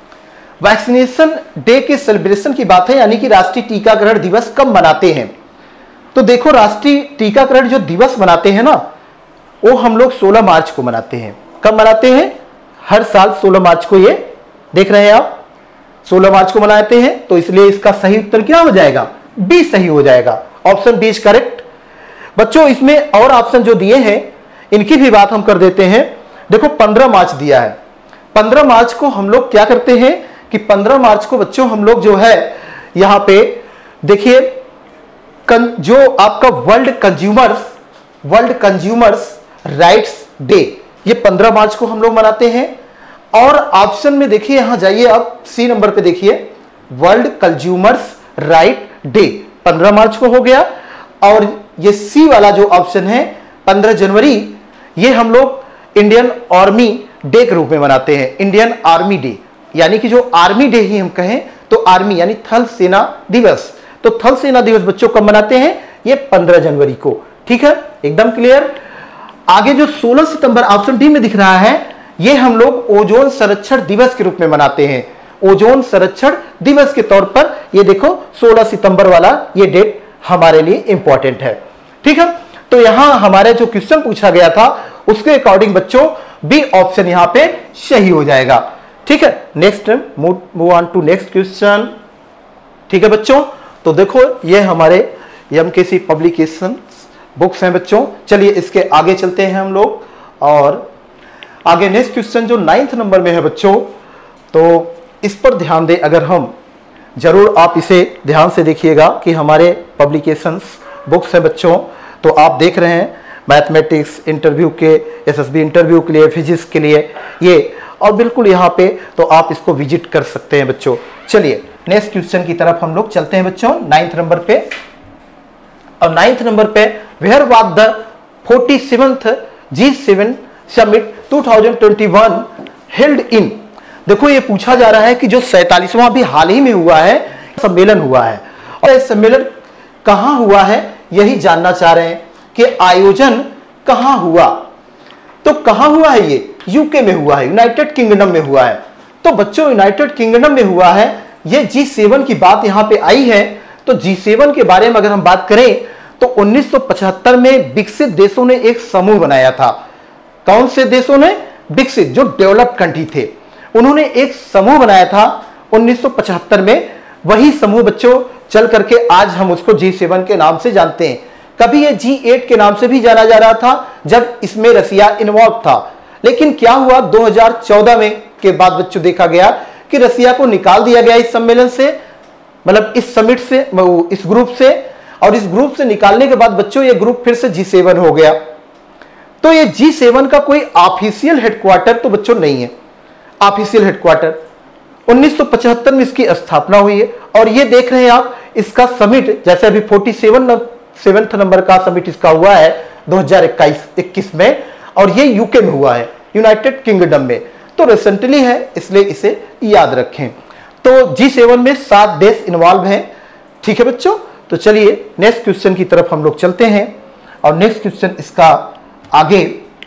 S5: Vaccination day के सेलिब्रेशन की बात है, यानी कि राष्ट्रीय टीकाकरण दिवस कब मनाते हैं। तो देखो राष्ट्रीय टीकाकरण जो दिवस मनाते हैं ना, वो हम लोग सोलह मार्च को मनाते हैं। कब मनाते हैं? हर साल सोलह मार्च को, ये देख रहे हैं आप, सोलह मार्च को मनाते हैं, तो इसलिए इसका सही उत्तर क्या हो जाएगा, बी सही हो जाएगा। Option B is correct. बच्चों इसमें और ऑप्शन जो दिए हैं इनकी भी बात हम कर देते हैं। देखो पंद्रह मार्च दिया है, पंद्रह मार्च को हम लोग क्या करते हैं कि पंद्रह मार्च को बच्चों हम लोग जो है यहां पे देखिए जो आपका world consumers world consumers rights day, ये पंद्रह मार्च को हम लोग मनाते हैं। और ऑप्शन में देखिए यहां जाइए आप सी नंबर पे देखिए वर्ल्ड कंज्यूमर्स राइट डे पंद्रह मार्च को हो गया। और ये सी वाला जो ऑप्शन है पंद्रह जनवरी, ये हम लोग इंडियन आर्मी डे के रूप में मनाते हैं, इंडियन आर्मी डे, यानी कि जो आर्मी डे ही हम कहें तो आर्मी यानी थल सेना दिवस। तो थल सेना दिवस बच्चों कब मनाते हैं? ये पंद्रह जनवरी को। ठीक है, एकदम क्लियर। आगे जो सोलह सितंबर ऑप्शन डी में दिख रहा है, ये हम लोग ओजोन संरक्षण दिवस के रूप में मनाते हैं, ओजोन संरक्षण दिवस के तौर पर। ये देखो सोलह सितंबर वाला ये डेट हमारे लिए इंपॉर्टेंट है। ठीक है, तो यहां हमारे जो क्वेश्चन पूछा गया था उसके अकॉर्डिंग बच्चों बी ऑप्शन यहां पे सही हो जाएगा। ठीक है, next move on to next question. ठीक है बच्चों, तो देखो ये हमारे एमकेसी पब्लिकेशन बुक्स हैं बच्चों। चलिए इसके आगे चलते हैं हम लोग और आगे नेक्स्ट क्वेश्चन जो नाइन्थ नंबर में है बच्चों, तो इस पर ध्यान दें अगर हम, जरूर आप इसे ध्यान से देखिएगा कि हमारे पब्लिकेशंस बुक्स हैं बच्चों। तो आप देख रहे हैं मैथमेटिक्स इंटरव्यू के, एसएसबी इंटरव्यू के लिए, फिजिक्स के लिए ये, और बिल्कुल यहाँ पे तो आप इसको विजिट कर सकते हैं बच्चों। चलिए नेक्स्ट क्वेश्चन की तरफ हम लोग चलते हैं बच्चों नाइन्थ नंबर पे। और नाइन्थ नंबर पे where was the forty seventh G seven summit two thousand twenty one held in. देखो ये पूछा जा रहा है कि जो सैतालीसवां भी हाल ही में हुआ है सम्मेलन हुआ है, और यह सम्मेलन कहां हुआ है यही जानना चाह रहे हैं कि आयोजन कहां हुआ। तो कहां हुआ है? ये यूके में हुआ है, यूनाइटेड किंगडम में हुआ है। तो बच्चों यूनाइटेड किंगडम में हुआ है। ये जी सेवन की बात यहां पे आई है। तो जी सेवन के बारे में अगर हम बात करें तो उन्नीस सौ पचहत्तर में विकसित देशों ने एक समूह बनाया था। कौन से देशों ने? विकसित, जो डेवलप्ड कंट्री थे, उन्होंने एक समूह बनाया था उन्नीस सौ पचहत्तर में। वही समूह बच्चों चल करके आज हम उसको जी सेवन के नाम से जानते हैं। कभी ये जी एट के नाम से भी जाना जा रहा था जब इसमें रसिया इन्वॉल्व था, लेकिन क्या हुआ दो हज़ार चौदह में के बाद बच्चों देखा गया कि रसिया को निकाल दिया गया इस सम्मेलन से, मतलब इस समिट से, इस ग्रुप से। और इस ग्रुप से निकालने के बाद बच्चों ये ग्रुप फिर से जी सेवन हो गया। तो ये जी सेवन का कोई ऑफिशियल हेडक्वार्टर तो बच्चों नहीं है, ऑफिशियल हेडक्वार्टर उन्नीस सौ पचहत्तर में इसकी स्थापना हुई है। और ये देख रहे हैं आप इसका समिट, जैसे अभी फोर्टी सेवन सेवेंथ नंबर का समिट इसका हुआ है दो हज़ार इक्कीस में, और ये यूके में हुआ है, यूनाइटेड किंगडम में। तो रिसेंटली है इसलिए इसे याद रखें। तो जी सेवन में सात देश इन्वॉल्व हैं। ठीक है बच्चों, तो चलिए नेक्स्ट क्वेश्चन की तरफ हम लोग चलते हैं। और नेक्स्ट क्वेश्चन इसका आगे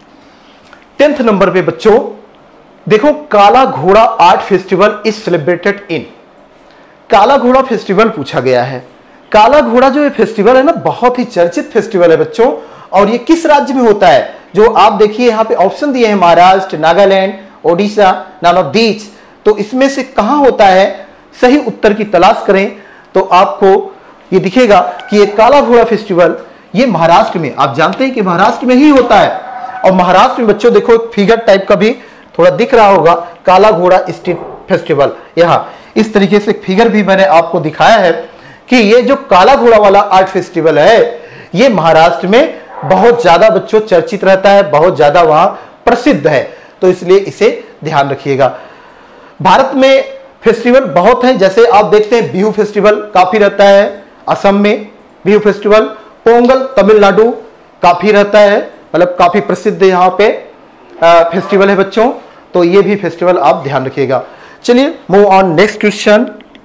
S5: टेंथ नंबर पे बच्चों देखो, Kala Ghoda art festival is celebrated in. Kala Ghoda festival पूछा गया है। काला घोड़ा जो ये फेस्टिवल है ना, बहुत ही चर्चित फेस्टिवल है बच्चों। और ये किस राज्य में होता है? जो आप देखिए यहाँ पे ऑप्शन दिए हैं, Maharashtra, Nagaland, Odisha, none of these. तो इसमें से कहां होता है? सही उत्तर की तलाश करें तो आपको ये दिखेगा कि ये काला घोड़ा फेस्टिवल ये महाराष्ट्र में, आप जानते हैं कि महाराष्ट्र में ही होता है। और महाराष्ट्र में बच्चों देखो एक फिगर टाइप का भी थोड़ा दिख रहा होगा, काला घोड़ा स्ट्रीट फेस्टिवल। यहाँ इस तरीके से फिगर भी मैंने आपको दिखाया है कि ये जो काला घोड़ा वाला आर्ट फेस्टिवल है ये महाराष्ट्र में बहुत ज्यादा बच्चों चर्चित रहता है, बहुत ज्यादा वहां प्रसिद्ध है। तो इसलिए इसे ध्यान रखिएगा। भारत में फेस्टिवल बहुत हैं, जैसे आप देखते हैं बिहू फेस्टिवल काफी रहता है असम में, बिहू फेस्टिवल। पोंगल तमिलनाडु काफी रहता है, मतलब काफी प्रसिद्ध यहाँ पे फेस्टिवल है बच्चों। तो ये भी फेस्टिवल आप ध्यान रखिएगा। चलिए मूव ऑन नेक्स्ट क्वेश्चन।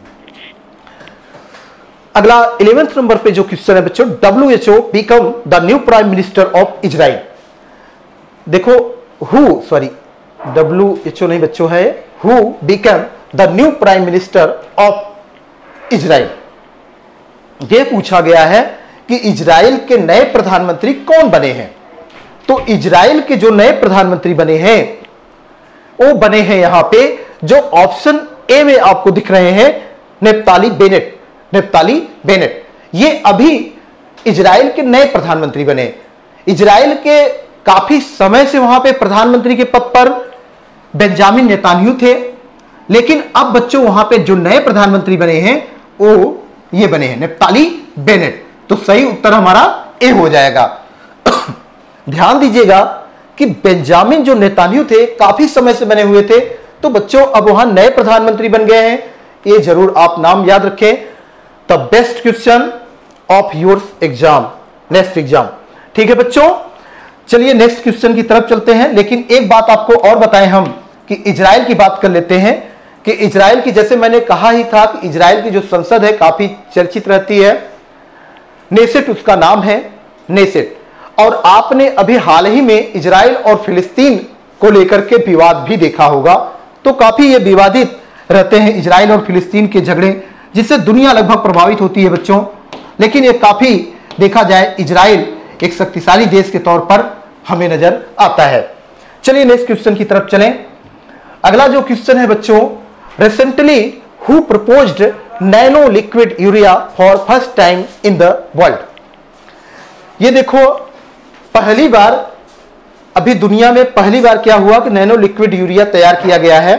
S5: अगला इलेवेंथ नंबर पे जो क्वेश्चन है बच्चों, W H O become the new prime minister of Israel. देखो who sorry W H O नहीं बच्चों है, who become the new prime minister of Israel. यह पूछा गया है कि इजराइल के नए प्रधानमंत्री कौन बने हैं। तो इजराइल के जो नए प्रधानमंत्री बने हैं वो बने हैं यहां पे जो ऑप्शन ए में आपको दिख रहे हैं, नेफ्ताली बेनेट। नेफ्ताली बेनेट ये अभी इजराइल के नए प्रधानमंत्री बने। इजराइल के काफी समय से वहां पे प्रधानमंत्री के पद पर बेंजामिन नेतान्याहू थे, लेकिन अब बच्चों वहां पे जो नए प्रधानमंत्री बने हैं वो ये बने हैं नफ्ताली बेनेट। तो सही उत्तर हमारा ए हो जाएगा। ध्यान दीजिएगा कि बेंजामिन जो नेतान्याहू थे काफी समय से बने हुए थे, तो बच्चों अब वहां नए प्रधानमंत्री बन गए हैं। ये जरूर आप नाम याद रखें। The best question of your exam, next exam. ठीक है बच्चों, चलिए नेक्स्ट क्वेश्चन की तरफ चलते हैं। लेकिन एक बात आपको और बताएं हम कि इजराइल की बात कर लेते हैं कि इजराइल की, जैसे मैंने कहा ही था कि इजराइल की जो संसद है काफी चर्चित रहती है। नेसेट उसका नाम है, नेसेट। और आपने अभी हाल ही में इजराइल और फिलिस्तीन को लेकर के विवाद भी देखा होगा। तो काफी ये विवादित रहते हैं इजराइल और फिलिस्तीन के झगड़े, जिससे दुनिया लगभग प्रभावित होती है बच्चों। लेकिन ये काफी देखा जाए इजराइल एक शक्तिशाली देश के तौर पर हमें नजर आता है। चलिए नेक्स्ट क्वेश्चन की तरफ चलें। अगला जो क्वेश्चन है बच्चों, recently who proposed nano liquid urea for first time in the world. ये देखो, पहली बार अभी दुनिया में पहली बार क्या हुआ कि नैनो लिक्विड यूरिया तैयार किया गया है।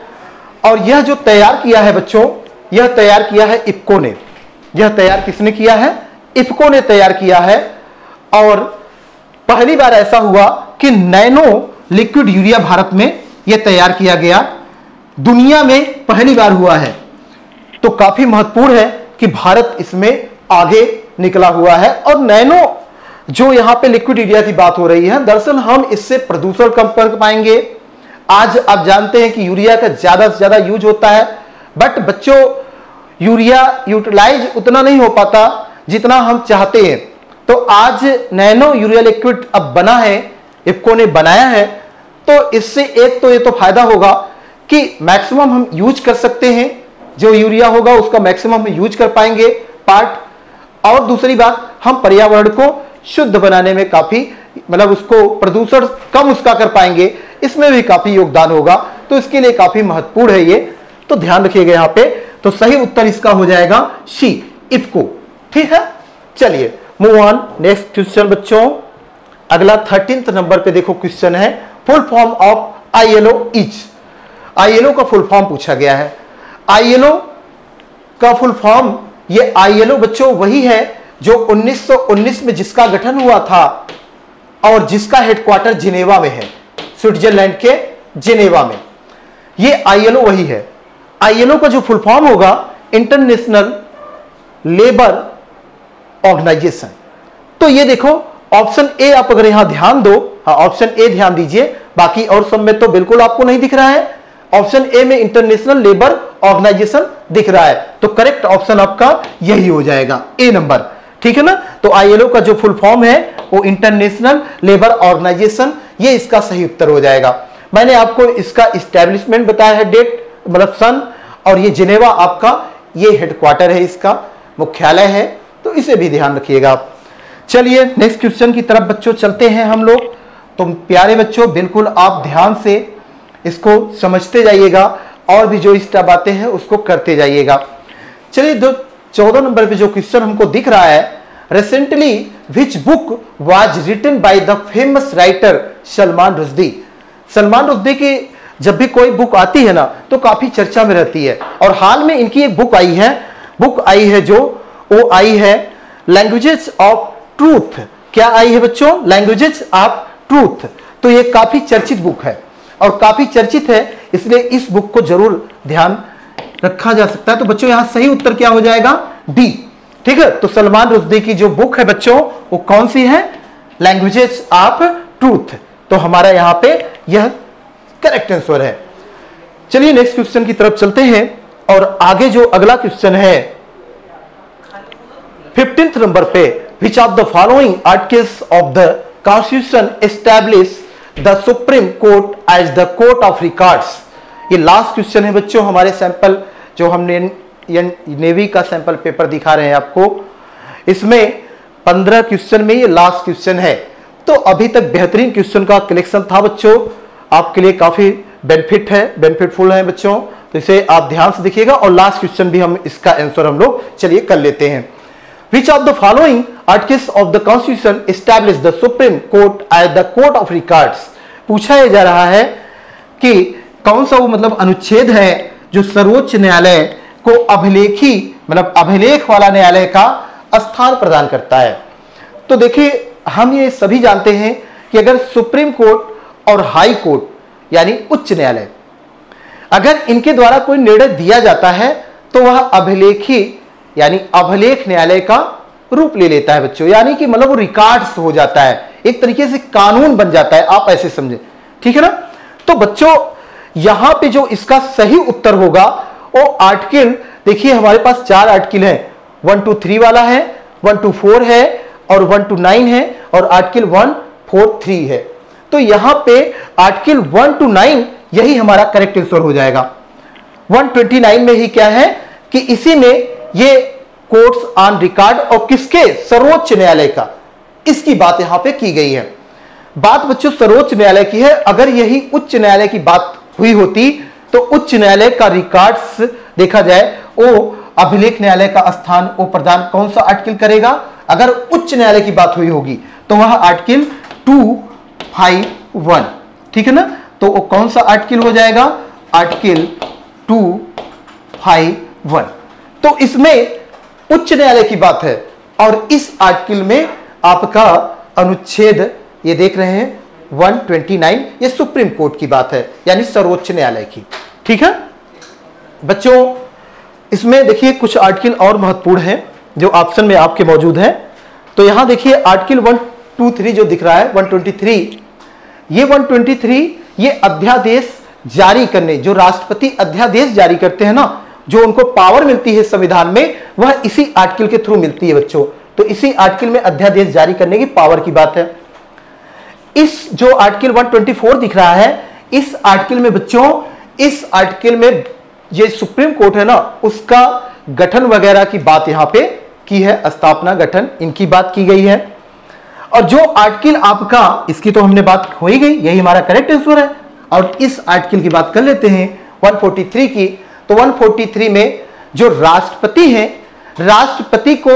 S5: और यह जो तैयार किया है बच्चों, यह तैयार किया है इफ्को ने। यह तैयार किसने किया है? इफ्को ने तैयार किया है। और पहली बार ऐसा हुआ कि नैनो लिक्विड यूरिया भारत में यह तैयार किया गया, दुनिया में पहली बार हुआ है। तो काफी महत्वपूर्ण है कि भारत इसमें आगे निकला हुआ है। और नैनो जो यहां पे लिक्विड यूरिया की बात हो रही है, दरअसल हम इससे प्रदूषण कम कर पाएंगे। आज आप जानते हैं कि यूरिया का ज्यादा से ज्यादा यूज होता है, बट बच्चों यूरिया यूटिलाइज उतना नहीं हो पाता जितना हम चाहते हैं। तो आज नैनो यूरिया लिक्विड अब बना है, इफ्को ने बनाया है। तो इससे एक तो ये तो फायदा होगा कि मैक्सिमम हम यूज कर सकते हैं, जो यूरिया होगा उसका मैक्सिमम हम यूज कर पाएंगे पार्ट। और दूसरी बात, हम पर्यावरण को शुद्ध बनाने में काफी, मतलब उसको प्रदूषण कम उसका कर पाएंगे, इसमें भी काफी योगदान होगा। तो इसके लिए काफी महत्वपूर्ण है ये, तो ध्यान रखिएगा यहाँ पे। तो सही उत्तर इसका हो जाएगा सी, इफ्को। ठीक है, चलिए मूव ऑन नेक्स्ट क्वेश्चन बच्चों। अगला थर्टींथ नंबर पे देखो क्वेश्चन है, full form of ILO is. ILO का फुल फॉर्म पूछा गया है। आईएलओ का फुल फॉर्म, ये आईएलओ बच्चों वही है जो उन्नीस सौ उन्नीस में जिसका गठन हुआ था और जिसका हेडक्वार्टर जिनेवा में है, स्विट्जरलैंड के जिनेवा में। ये आईएलओ वही है। आईएलओ का जो फुल फॉर्म होगा, इंटरनेशनल लेबर ऑर्गेनाइजेशन। तो ये देखो ऑप्शन ए, आप अगर यहां ध्यान दो, हाँ ऑप्शन ए ध्यान दीजिए, बाकी और सब में तो बिल्कुल आपको नहीं दिख रहा है। ऑप्शन ए में इंटरनेशनल लेबर ऑर्गेनाइजेशन दिख रहा है, तो करेक्ट ऑप्शन आपका यही हो जाएगा, ए नंबर। ठीक है ना। तो आईएलओ का जो फुल फॉर्म है वो इंटरनेशनल लेबर ऑर्गेनाइजेशन, ये इसका सही उत्तर हो जाएगा। मैंने आपको इसका इस्टेब्लिशमेंट बताया है, डेट मतलब सन, और ये जिनेवा आपका ये हेडक्वार्टर है, इसका मुख्यालय है। तो इसे भी ध्यान रखिएगा आप। चलिए नेक्स्ट क्वेश्चन की तरफ बच्चों चलते हैं हम लोग। तो प्यारे बच्चों बिल्कुल आप ध्यान से इसको समझते जाइएगा और भी जो एक्स्ट्रा बातें हैं उसको करते जाइएगा। चलिए दो चौदह नंबर पे जो क्वेश्चन हमको दिख रहा है, recently which book was written by the famous writer Salman Rushdie. Salman Rushdie की जब भी कोई बुक आती है ना तो काफी चर्चा में रहती है। और हाल में इनकी एक बुक आई है, बुक आई है जो वो आई है लैंग्वेजेस ऑफ ट्रूथ। क्या आई है बच्चों? Languages of truth. तो ये काफी चर्चित बुक है और काफी चर्चित है, इसलिए इस बुक को जरूर ध्यान रखा जा सकता है। तो बच्चों यहां सही उत्तर क्या हो जाएगा? डी। ठीक है, तो सलमान रुश्दी की जो बुक है बच्चों वो कौन सी है? Languages of truth. तो हमारा यहां पे यह करेक्ट आंसर है। चलिए नेक्स्ट क्वेश्चन की तरफ चलते हैं और आगे जो अगला क्वेश्चन है फिफ्टींथ नंबर पे, which of the following articles of the constitution establish the supreme court as the court of records. ये लास्ट क्वेश्चन है बच्चों हमारे सैंपल, जो हमने नेवी का सैंपल पेपर दिखा रहे हैं आपको, इसमें पंद्रह क्वेश्चन में ये लास्ट क्वेश्चन है। तो अभी तक बेहतरीन क्वेश्चन का कलेक्शन था बच्चों, आपके लिए काफी बेनिफिट है, बेनिफिटफुल है बच्चों। तो इसे आप ध्यान से देखिएगा और लास्ट क्वेश्चन भी हम इसका आंसर हम लोग चलिए कर लेते हैं। Which of the following articles of the constitution establish the supreme court as the court of records. पूछा जा रहा है कि कौन सा वो मतलब अनुच्छेद है जो सर्वोच्च न्यायालय को अभिलेखी मतलब अभिलेख वाला न्यायालय का स्थान प्रदान करता है। तो देखिए, हम ये सभी जानते हैं कि अगर सुप्रीम कोर्ट और हाई कोर्ट यानी उच्च न्यायालय, अगर इनके द्वारा कोई निर्णय दिया जाता है तो वह अभिलेखी यानी अभिलेख न्यायालय का रूप ले लेता है बच्चों, यानी कि मतलब वो रिकॉर्ड्स हो जाता है, एक तरीके से कानून बन जाता है, आप ऐसे समझे, ठीक है ना। तो बच्चों यहां पे जो इसका सही उत्तर होगा वो आर्टिकल, देखिए हमारे पास चार आर्टिकल है, वन टू थ्री वाला है, वन टू फोर है और वन टू नाइन है और आर्टिकल वन फोर थ्री है। तो यहां पे आर्टिकल वन टू नाइन यही हमारा करेक्ट आंसर हो जाएगा। वन ट्वेंटी नाइन में ही क्या है कि इसी में ये कोर्ट्स ऑन रिकॉर्ड और किसके, सर्वोच्च न्यायालय का, इसकी बात यहां पे की गई है। बात बच्चों सर्वोच्च न्यायालय की है। अगर यही उच्च न्यायालय की बात हुई होती तो उच्च न्यायालय का रिकॉर्ड्स देखा जाए वो अभिलेख न्यायालय का स्थान वो प्रदान कौन सा आर्टिकल करेगा। अगर उच्च न्यायालय की बात हुई होगी तो वह आर्टिकल टू फाइव वन, ठीक है ना। तो वो कौन सा आर्टिकल हो जाएगा, आर्टिकल टू फाइव वन। तो इसमें उच्च न्यायालय की बात है और इस आर्टिकल में आपका अनुच्छेद ये देख रहे हैं वन ट्वेंटी नाइन, ये सुप्रीम कोर्ट की बात है यानी सर्वोच्च न्यायालय की, ठीक है बच्चों। इसमें देखिए कुछ आर्टिकल और महत्वपूर्ण हैं जो ऑप्शन में आपके मौजूद हैं। तो यहां देखिए आर्टिकल वन टू थ्री जो दिख रहा है वन ट्वेंटी थ्री, ये वन ट्वेंटी थ्री ये अध्यादेश जारी करने, जो राष्ट्रपति अध्यादेश जारी करते हैं ना, जो उनको पावर मिलती है संविधान में, वह इसी आर्टिकल के थ्रू मिलती है बच्चों। तो इसी आर्टिकल में अध्यादेश जारी करने की पावर की बात है। इस जो आर्टिकल वन ट्वेंटी फोर दिख रहा है, इस आर्टिकल में बच्चों, इस आर्टिकल में ये सुप्रीम कोर्ट है ना, उसका गठन वगैरह की बात यहां पे की है, स्थापना गठन इनकी बात की गई है। और जो आर्टिकल आपका, इसकी तो हमने बात हो ही गई, यही हमारा करेक्ट आंसर है। और इस आर्टिकल की बात कर लेते हैं वन फोर्टी थ्री की। तो वन फोर्टी थ्री में जो राष्ट्रपति हैं, राष्ट्रपति को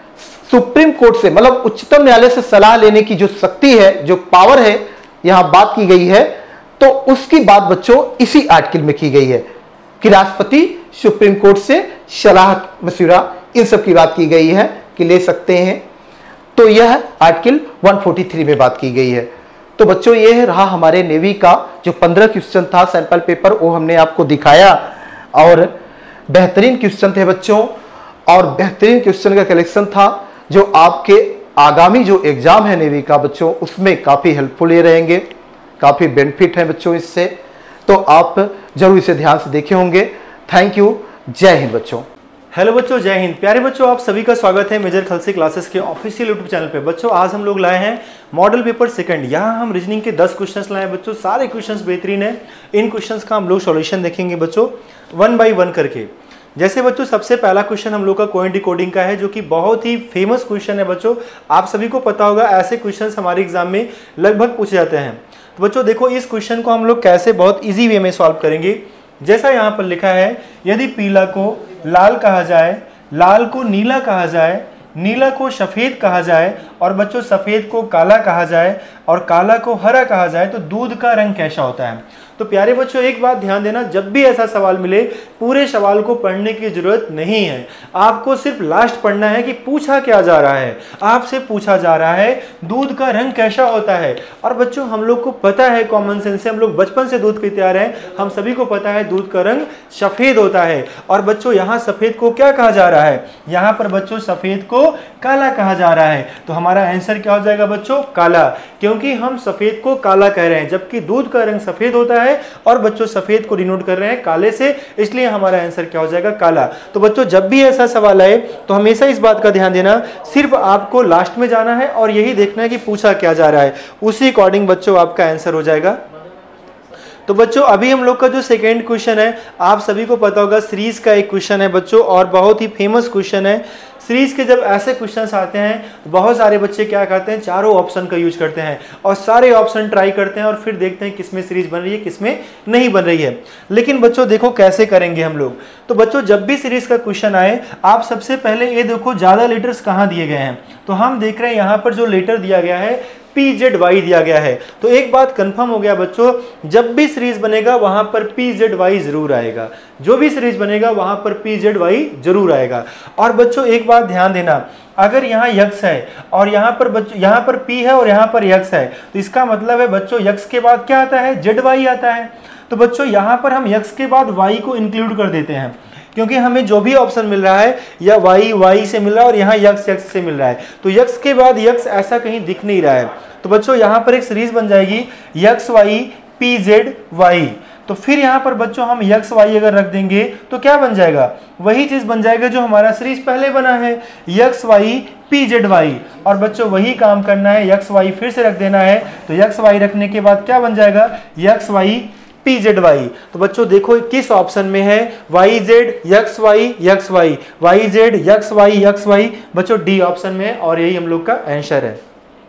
S5: सुप्रीम कोर्ट से मतलब उच्चतम न्यायालय से सलाह लेने की जो शक्ति है, जो पावर है, यहां बात की गई है। तो उसकी बात बच्चों इसी आर्टिकल में की गई है कि राष्ट्रपति सुप्रीम कोर्ट से सलाह मशविरा इन सब की बात की गई है कि ले सकते हैं। तो यह आर्टिकल वन फोर्टी थ्री में बात की गई है। तो बच्चों ये रहा हमारे नेवी का जो पंद्रह क्वेश्चन था सैंपल पेपर, वो हमने आपको दिखाया और बेहतरीन क्वेश्चन थे बच्चों, और बेहतरीन क्वेश्चन का कलेक्शन था जो आपके आगामी जो एग्जाम है नेवी का बच्चों, उसमें काफ़ी हेल्पफुल ये रहेंगे, काफ़ी बेनिफिट है बच्चों इससे। तो आप जरूर इसे ध्यान से देखे होंगे। थैंक यू, जय हिंद बच्चों।
S6: हेलो बच्चों, जय हिंद। प्यारे बच्चों, आप सभी का स्वागत है मेजर खलसी क्लासेस के ऑफिशियल यूट्यूब चैनल पे। बच्चों आज हम लोग लाए हैं मॉडल पेपर सेकंड। यहाँ हम रीजनिंग के दस क्वेश्चंस लाए हैं बच्चों, सारे क्वेश्चंस बेहतरीन है। इन क्वेश्चंस का हम लोग सॉल्यूशन देखेंगे बच्चों वन बाय वन करके। जैसे बच्चों सबसे पहला क्वेश्चन हम लोग का कोइन डिकोडिंग का है, जो कि बहुत ही फेमस क्वेश्चन है बच्चों। आप सभी को पता होगा ऐसे क्वेश्चन हमारे एग्जाम में लगभग पूछे जाते हैं। तो बच्चों देखो इस क्वेश्चन को हम लोग कैसे बहुत ईजी वे में सॉल्व करेंगे। जैसा यहाँ पर लिखा है, यदि पीला को लाल कहा जाए, लाल को नीला कहा जाए, नीला को सफ़ेद कहा जाए और बच्चों सफ़ेद को काला कहा जाए और काला को हरा कहा जाए, तो दूध का रंग कैसा होता है। तो प्यारे बच्चों एक बात ध्यान देना, जब भी ऐसा सवाल मिले पूरे सवाल को पढ़ने की जरूरत नहीं है, आपको सिर्फ लास्ट पढ़ना है कि पूछा क्या जा रहा है। आपसे पूछा जा रहा है दूध का रंग कैसा होता है। और बच्चों हम लोग को पता है, कॉमन सेंस से हम लोग बचपन से दूध पीते आ रहे हैं, हम सभी को पता है दूध का रंग सफेद होता है। और बच्चों यहाँ सफेद को क्या कहा जा रहा है, यहाँ पर बच्चों सफेद को काला कहा जा रहा है। तो हमारा आंसर क्या हो जाएगा बच्चों, काला, क्योंकि हम सफेद को काला कह रहे हैं, जबकि दूध का रंग सफेद होता है और बच्चों सफेद को डिनोट कर रहे हैं काले से, इसलिए हमारा आंसर क्या हो जाएगा, काला। तो बच्चों जब भी ऐसा सवाल आए तो हमेशा इस बात का ध्यान देना, सिर्फ आपको लास्ट में जाना है और यही देखना है कि पूछा क्या जा रहा है, उसी अकॉर्डिंग बच्चों आपका आंसर हो जाएगा। तो बच्चों अभी हम लोग का जो सेकेंड क्वेश्चन है, आप सभी को पता होगा सीरीज का एक क्वेश्चन है बच्चों और बहुत ही फेमस क्वेश्चन है। सीरीज के जब ऐसे क्वेश्चंस आते हैं तो बहुत सारे बच्चे क्या करते हैं, चारों ऑप्शन का यूज करते हैं और सारे ऑप्शन ट्राई करते हैं और फिर देखते हैं किसमें सीरीज बन रही है किसमें नहीं बन रही है। लेकिन बच्चों देखो कैसे करेंगे हम लोग। तो बच्चों जब भी सीरीज का क्वेश्चन आए आप सबसे पहले ये देखो ज्यादा लेटर्स कहाँ दिए गए हैं। तो हम देख रहे हैं यहाँ पर जो लेटर दिया गया है पी जेड वाई दिया गया है। तो एक बात कंफर्म हो गया बच्चों, जब भी सीरीज बनेगा वहां पर पी जेड वाई जरूर आएगा। जो भी सीरीज बनेगा वहां पर पी जेड वाई जरूर आएगा। और बच्चों एक बात ध्यान देना, अगर यहाँ यक्स है और यहाँ पर बच्चों यहाँ पर पी है और यहाँ पर यक्स है तो इसका मतलब है बच्चों यक्स के बाद क्या आता है, जेड वाई आता है। तो बच्चों यहाँ पर हम यक्स के बाद वाई को इंक्लूड कर देते हैं क्योंकि हमें जो भी ऑप्शन मिल रहा है या वाई वाई से मिल रहा है और यहाँ यक्स यक्स से मिल रहा है। तो यक्स के बाद यक्स ऐसा कहीं दिख नहीं रहा है। तो बच्चों यहाँ पर एक सीरीज बन जाएगी X Y P Z Y. तो फिर यहाँ पर बच्चों हम यक्स वाई अगर रख देंगे तो क्या बन जाएगा, वही चीज बन जाएगा जो हमारा सीरीज पहले बना है X Y P Z Y. और बच्चों वही काम करना है, यक्स वाई फिर से रख देना है। तो यक्स वाई रखने के बाद क्या बन जाएगा, X Y P Z Y. तो बच्चों देखो किस ऑप्शन में है, Y Z X Y X Y, Y Z X Y X Y. बच्चों डी ऑप्शन में है और यही हम लोग का आंसर है।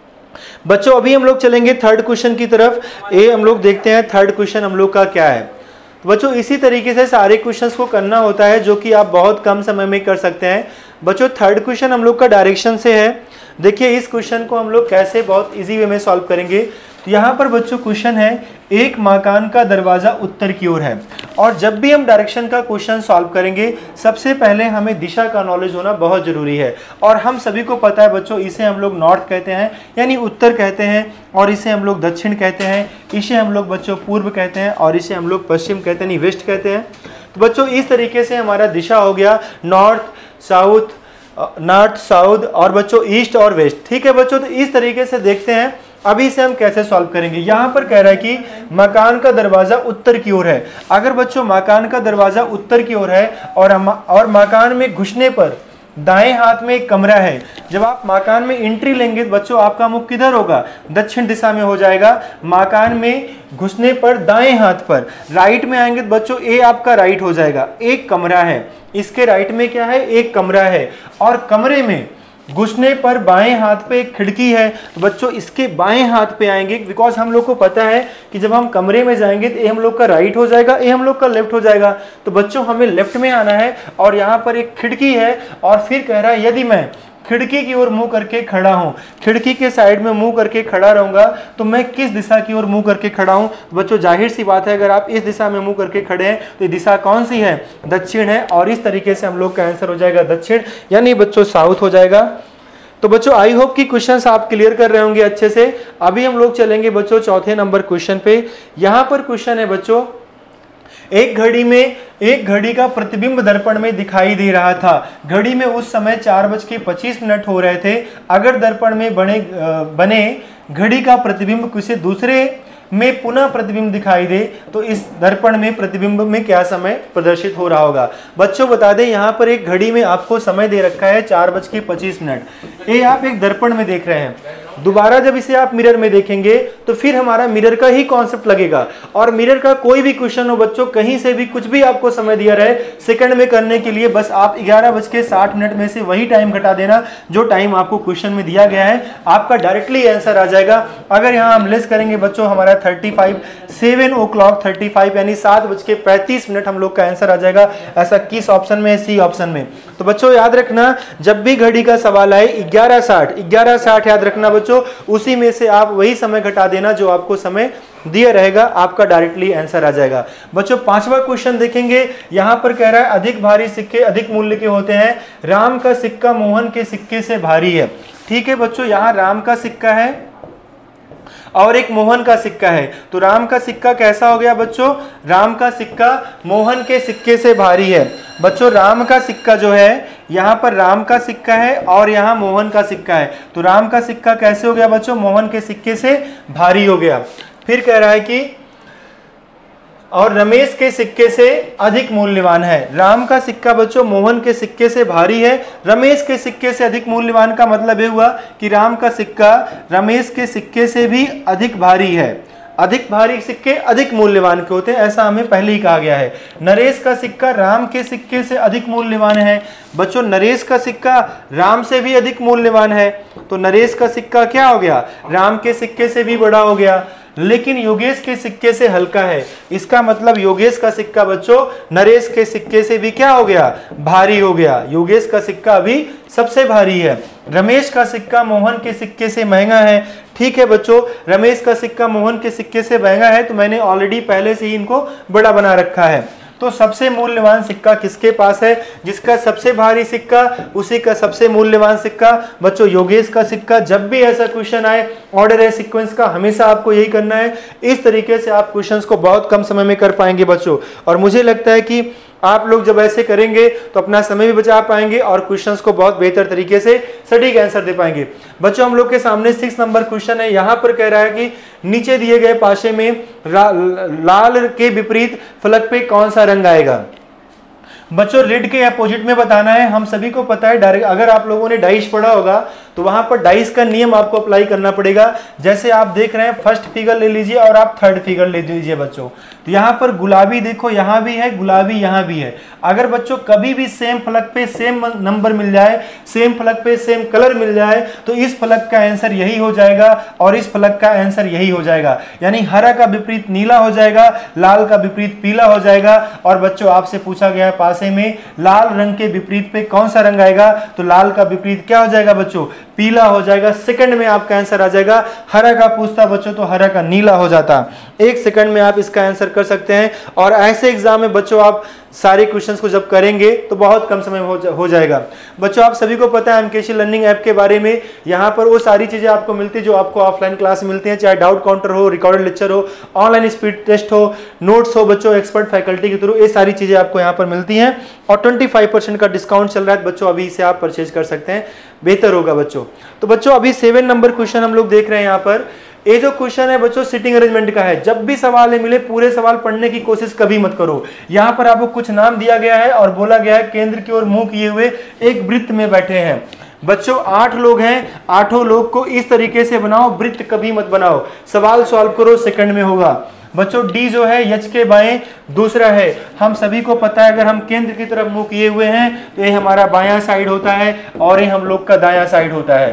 S6: बच्चों अभी हम लोग चलेंगे थर्ड क्वेश्चन की तरफ। ये हम लोग देखते हैं थर्ड क्वेश्चन हम लोग का क्या है। तो बच्चों इसी तरीके से सारे क्वेश्चंस को करना होता है जो कि आप बहुत कम समय में कर सकते हैं। बच्चों थर्ड क्वेश्चन हम लोग का डायरेक्शन से है। देखिए इस क्वेश्चन को हम लोग कैसे बहुत इजी वे में सॉल्व करेंगे। तो यहाँ पर बच्चों क्वेश्चन है एक मकान का दरवाजा उत्तर की ओर है। और जब भी हम डायरेक्शन का क्वेश्चन सॉल्व करेंगे सबसे पहले हमें दिशा का नॉलेज होना बहुत जरूरी है। और हम सभी को पता है बच्चों इसे हम लोग नॉर्थ कहते हैं यानी उत्तर कहते हैं, और इसे हम लोग दक्षिण कहते हैं, इसे हम लोग बच्चों पूर्व कहते हैं, और इसे हम लोग पश्चिम कहते हैं, वेस्ट कहते हैं। तो बच्चों इस तरीके से हमारा दिशा हो गया नॉर्थ साउथ, नॉर्थ साउथ और बच्चों ईस्ट और वेस्ट। ठीक है बच्चों, तो इस तरीके से देखते हैं अभी इसे हम कैसे सॉल्व करेंगे। यहाँ पर कह रहा है कि मकान का दरवाजा उत्तर की ओर है। अगर बच्चों मकान का दरवाजा उत्तर की ओर है और और मकान में घुसने पर दाएं हाथ में एक कमरा है, जब आप मकान में एंट्री लेंगे तो बच्चों आपका मुख किधर होगा, दक्षिण दिशा में हो जाएगा। मकान में घुसने पर दाएं हाथ पर राइट में आएंगे तो बच्चों ए आपका राइट हो जाएगा। एक कमरा है, इसके राइट में क्या है, एक कमरा है, और कमरे में घुसने पर बाएं हाथ पे एक खिड़की है। तो बच्चों इसके बाएं हाथ पे आएंगे बिकॉज हम लोग को पता है कि जब हम कमरे में जाएंगे तो ए हम लोग का राइट हो जाएगा, ए हम लोग का लेफ्ट हो जाएगा। तो बच्चों हमें लेफ्ट में आना है और यहाँ पर एक खिड़की है। और फिर कह रहा है यदि मैं खिड़की की ओर मुंह करके खड़ा हूं, खिड़की के साइड में मुंह करके खड़ा रहूंगा तो मैं किस दिशा की ओर मुंह करके खड़ा हूं। तो बच्चों जाहिर सी बात है अगर आप इस दिशा में मुंह करके खड़े हैं तो ये दिशा कौन सी है, दक्षिण है। और इस तरीके से हम लोग का आंसर हो जाएगा दक्षिण, यानी बच्चों साउथ हो जाएगा। तो बच्चों आई होप कि क्वेश्चंस आप क्लियर कर रहे होंगे अच्छे से। अभी हम लोग चलेंगे बच्चों चौथे नंबर क्वेश्चन पे। यहाँ पर क्वेश्चन है बच्चों, एक घड़ी में एक घड़ी का प्रतिबिंब दर्पण में दिखाई दे रहा था। घड़ी में उस समय चार बज के पच्चीस मिनट हो रहे थे। अगर दर्पण में बने बने घड़ी का प्रतिबिंब किसी दूसरे में पुनः प्रतिबिंब दिखाई दे तो इस दर्पण में प्रतिबिंब में क्या समय प्रदर्शित हो रहा होगा। बच्चों बता दें यहाँ पर एक घड़ी में आपको समय दे रखा है चार बज के पच्चीस मिनट। ये आप एक दर्पण में देख रहे हैं। दोबारा जब इसे आप मिरर में देखेंगे तो फिर हमारा मिरर का ही कॉन्सेप्ट लगेगा। और मिरर का कोई भी क्वेश्चन हो बच्चों, कहीं से भी कुछ भी आपको समय दिया रहे सेकंड में करने के लिए, बस आप ग्यारह बज के साठ मिनट में से वही टाइम घटा देना जो टाइम आपको क्वेश्चन में दिया गया है, आपका डायरेक्टली आंसर आ जाएगा। अगर यहाँ हम लेस करेंगे बच्चों हमारा thirty five seven o'clock thirty five यानी सात बज के पैंतीस मिनट हम लोग का आंसर आ जाएगा। ऐसा किस ऑप्शन में है, सी ऑप्शन में। तो बच्चों याद रखना जब भी घड़ी का सवाल आए ग्यारह साठ ग्यारह साठ याद रखना बच्चों, उसी में से आप वही समय घटा देना जो आपको समय दिया रहेगा, आपका डायरेक्टली आंसर आ जाएगा। बच्चों पांचवा क्वेश्चन देखेंगे। यहां पर कह रहा है अधिक भारी सिक्के अधिक मूल्य के होते हैं। राम का सिक्का मोहन के सिक्के से भारी है। ठीक है बच्चों, यहाँ राम का सिक्का है और एक मोहन का सिक्का है। तो राम का सिक्का कैसा हो गया बच्चों, राम का सिक्का मोहन के सिक्के से भारी है। बच्चों राम का सिक्का जो है, यहाँ पर राम का सिक्का है और यहाँ मोहन का सिक्का है। तो राम का सिक्का कैसे हो गया बच्चों, मोहन के सिक्के से भारी हो गया। फिर कह रहा है कि और रमेश के सिक्के से अधिक मूल्यवान है। राम का सिक्का बच्चों मोहन के सिक्के से भारी है, रमेश के सिक्के से अधिक मूल्यवान का मतलब ये हुआ कि राम का सिक्का रमेश के सिक्के से भी अधिक भारी है, अधिक भारी सिक्के अधिक मूल्यवान के होते हैं, ऐसा हमें पहले ही कहा गया है। नरेश का सिक्का राम के सिक्के से अधिक मूल्यवान है। बच्चों नरेश का सिक्का राम से भी अधिक मूल्यवान है, तो नरेश का सिक्का क्या हो गया, राम के सिक्के से भी बड़ा हो गया, लेकिन योगेश के सिक्के से हल्का है। इसका मतलब योगेश का सिक्का बच्चों नरेश के सिक्के से भी क्या हो गया, भारी हो गया। योगेश का सिक्का अभी सबसे भारी है। रमेश का सिक्का मोहन के सिक्के से महंगा है। ठीक है बच्चों, रमेश का सिक्का मोहन के सिक्के से महंगा है, तो मैंने ऑलरेडी पहले से ही इनको बड़ा बना रखा है। तो सबसे मूल्यवान सिक्का किसके पास है, जिसका सबसे भारी सिक्का उसी का सबसे मूल्यवान सिक्का बच्चों योगेश का सिक्का। जब भी ऐसा क्वेश्चन आए ऑर्डर है सीक्वेंस का, हमेशा आपको यही करना है। इस तरीके से आप क्वेश्चंस को बहुत कम समय में कर पाएंगे बच्चों, और मुझे लगता है कि आप लोग जब ऐसे करेंगे तो अपना समय भी बचा पाएंगे और क्वेश्चंस को बहुत बेहतर तरीके से सटीक आंसर दे पाएंगे। बच्चों हम लोग के सामने सिक्स नंबर क्वेश्चन है। यहाँ पर कह रहा है कि नीचे दिए गए पाशे में लाल के विपरीत फलक पे कौन सा रंग आएगा। बच्चों रेड के अपोजिट में बताना है। हम सभी को पता है डायरेक्ट, अगर आप लोगों ने डाइस पढ़ा होगा तो वहां पर डाइस का नियम आपको अप्लाई करना पड़ेगा। जैसे आप देख रहे हैं फर्स्ट फिगर ले लीजिए और आप थर्ड फिगर ले लीजिए बच्चों। तो यहाँ पर गुलाबी देखो, यहाँ भी है गुलाबी, यहाँ भी है। अगर बच्चों कभी भी सेम फलक पे सेम नंबर मिल जाए, सेम फलक पे सेम कलर मिल जाए, तो इस फलक का आंसर यही हो जाएगा और इस फलक का आंसर यही हो जाएगा। यानी हरा का विपरीत नीला हो जाएगा, लाल का विपरीत पीला हो जाएगा। और बच्चों आपसे पूछा गया पासे में लाल रंग के विपरीत पे कौन सा रंग आएगा, तो लाल का विपरीत क्या हो जाएगा बच्चों, पीला हो जाएगा। सेकंड में आपका आंसर आ जाएगा। हरा का पूछता बच्चों तो हरा का नीला हो जाता। एक सेकंड में आप इसका आंसर कर सकते हैं। और ऐसे एग्जाम में बच्चों आप सारे क्वेश्चंस को जब करेंगे तो बहुत कम समय हो, जा, हो जाएगा। बच्चों आप सभी को पता है एमकेसी लर्निंग ऐप के बारे में। यहाँ पर वो सारी चीजें आपको मिलती है जो आपको ऑफलाइन क्लास मिलती हैं, चाहे डाउट काउंटर हो, रिकॉर्डेड लेक्चर हो, ऑनलाइन स्पीड टेस्ट हो, नोट्स हो बच्चों एक्सपर्ट फैकल्टी के थ्रू, ये सारी चीजें आपको यहाँ पर मिलती हैं। और पच्चीस परसेंट का डिस्काउंट चल रहा है बच्चों, अभी इसे आप परचेज कर सकते हैं, बेहतर होगा बच्चों। तो बच्चों अभी सेवन नंबर क्वेश्चन हम लोग देख रहे हैं। यहाँ पर ये जो क्वेश्चन है बच्चों सिटिंग अरेंजमेंट का है। जब भी सवाल मिले पूरे सवाल पढ़ने की कोशिश कभी मत करो। यहाँ पर आपको कुछ नाम दिया गया है और बोला गया है केंद्र की ओर मुंह किए हुए एक वृत्त में बैठे हैं। बच्चों आठ लोग हैं, आठों लोग को इस तरीके से बनाओ, वृत्त कभी मत बनाओ। सवाल सॉल्व करो, सेकंड में होगा। बच्चों डी जो है यच के बाएं दूसरा है। हम सभी को पता है अगर हम केंद्र की तरफ मुंह किए हुए हैं तो ये हमारा बायां साइड होता है और ये हम लोग का दायां साइड होता है।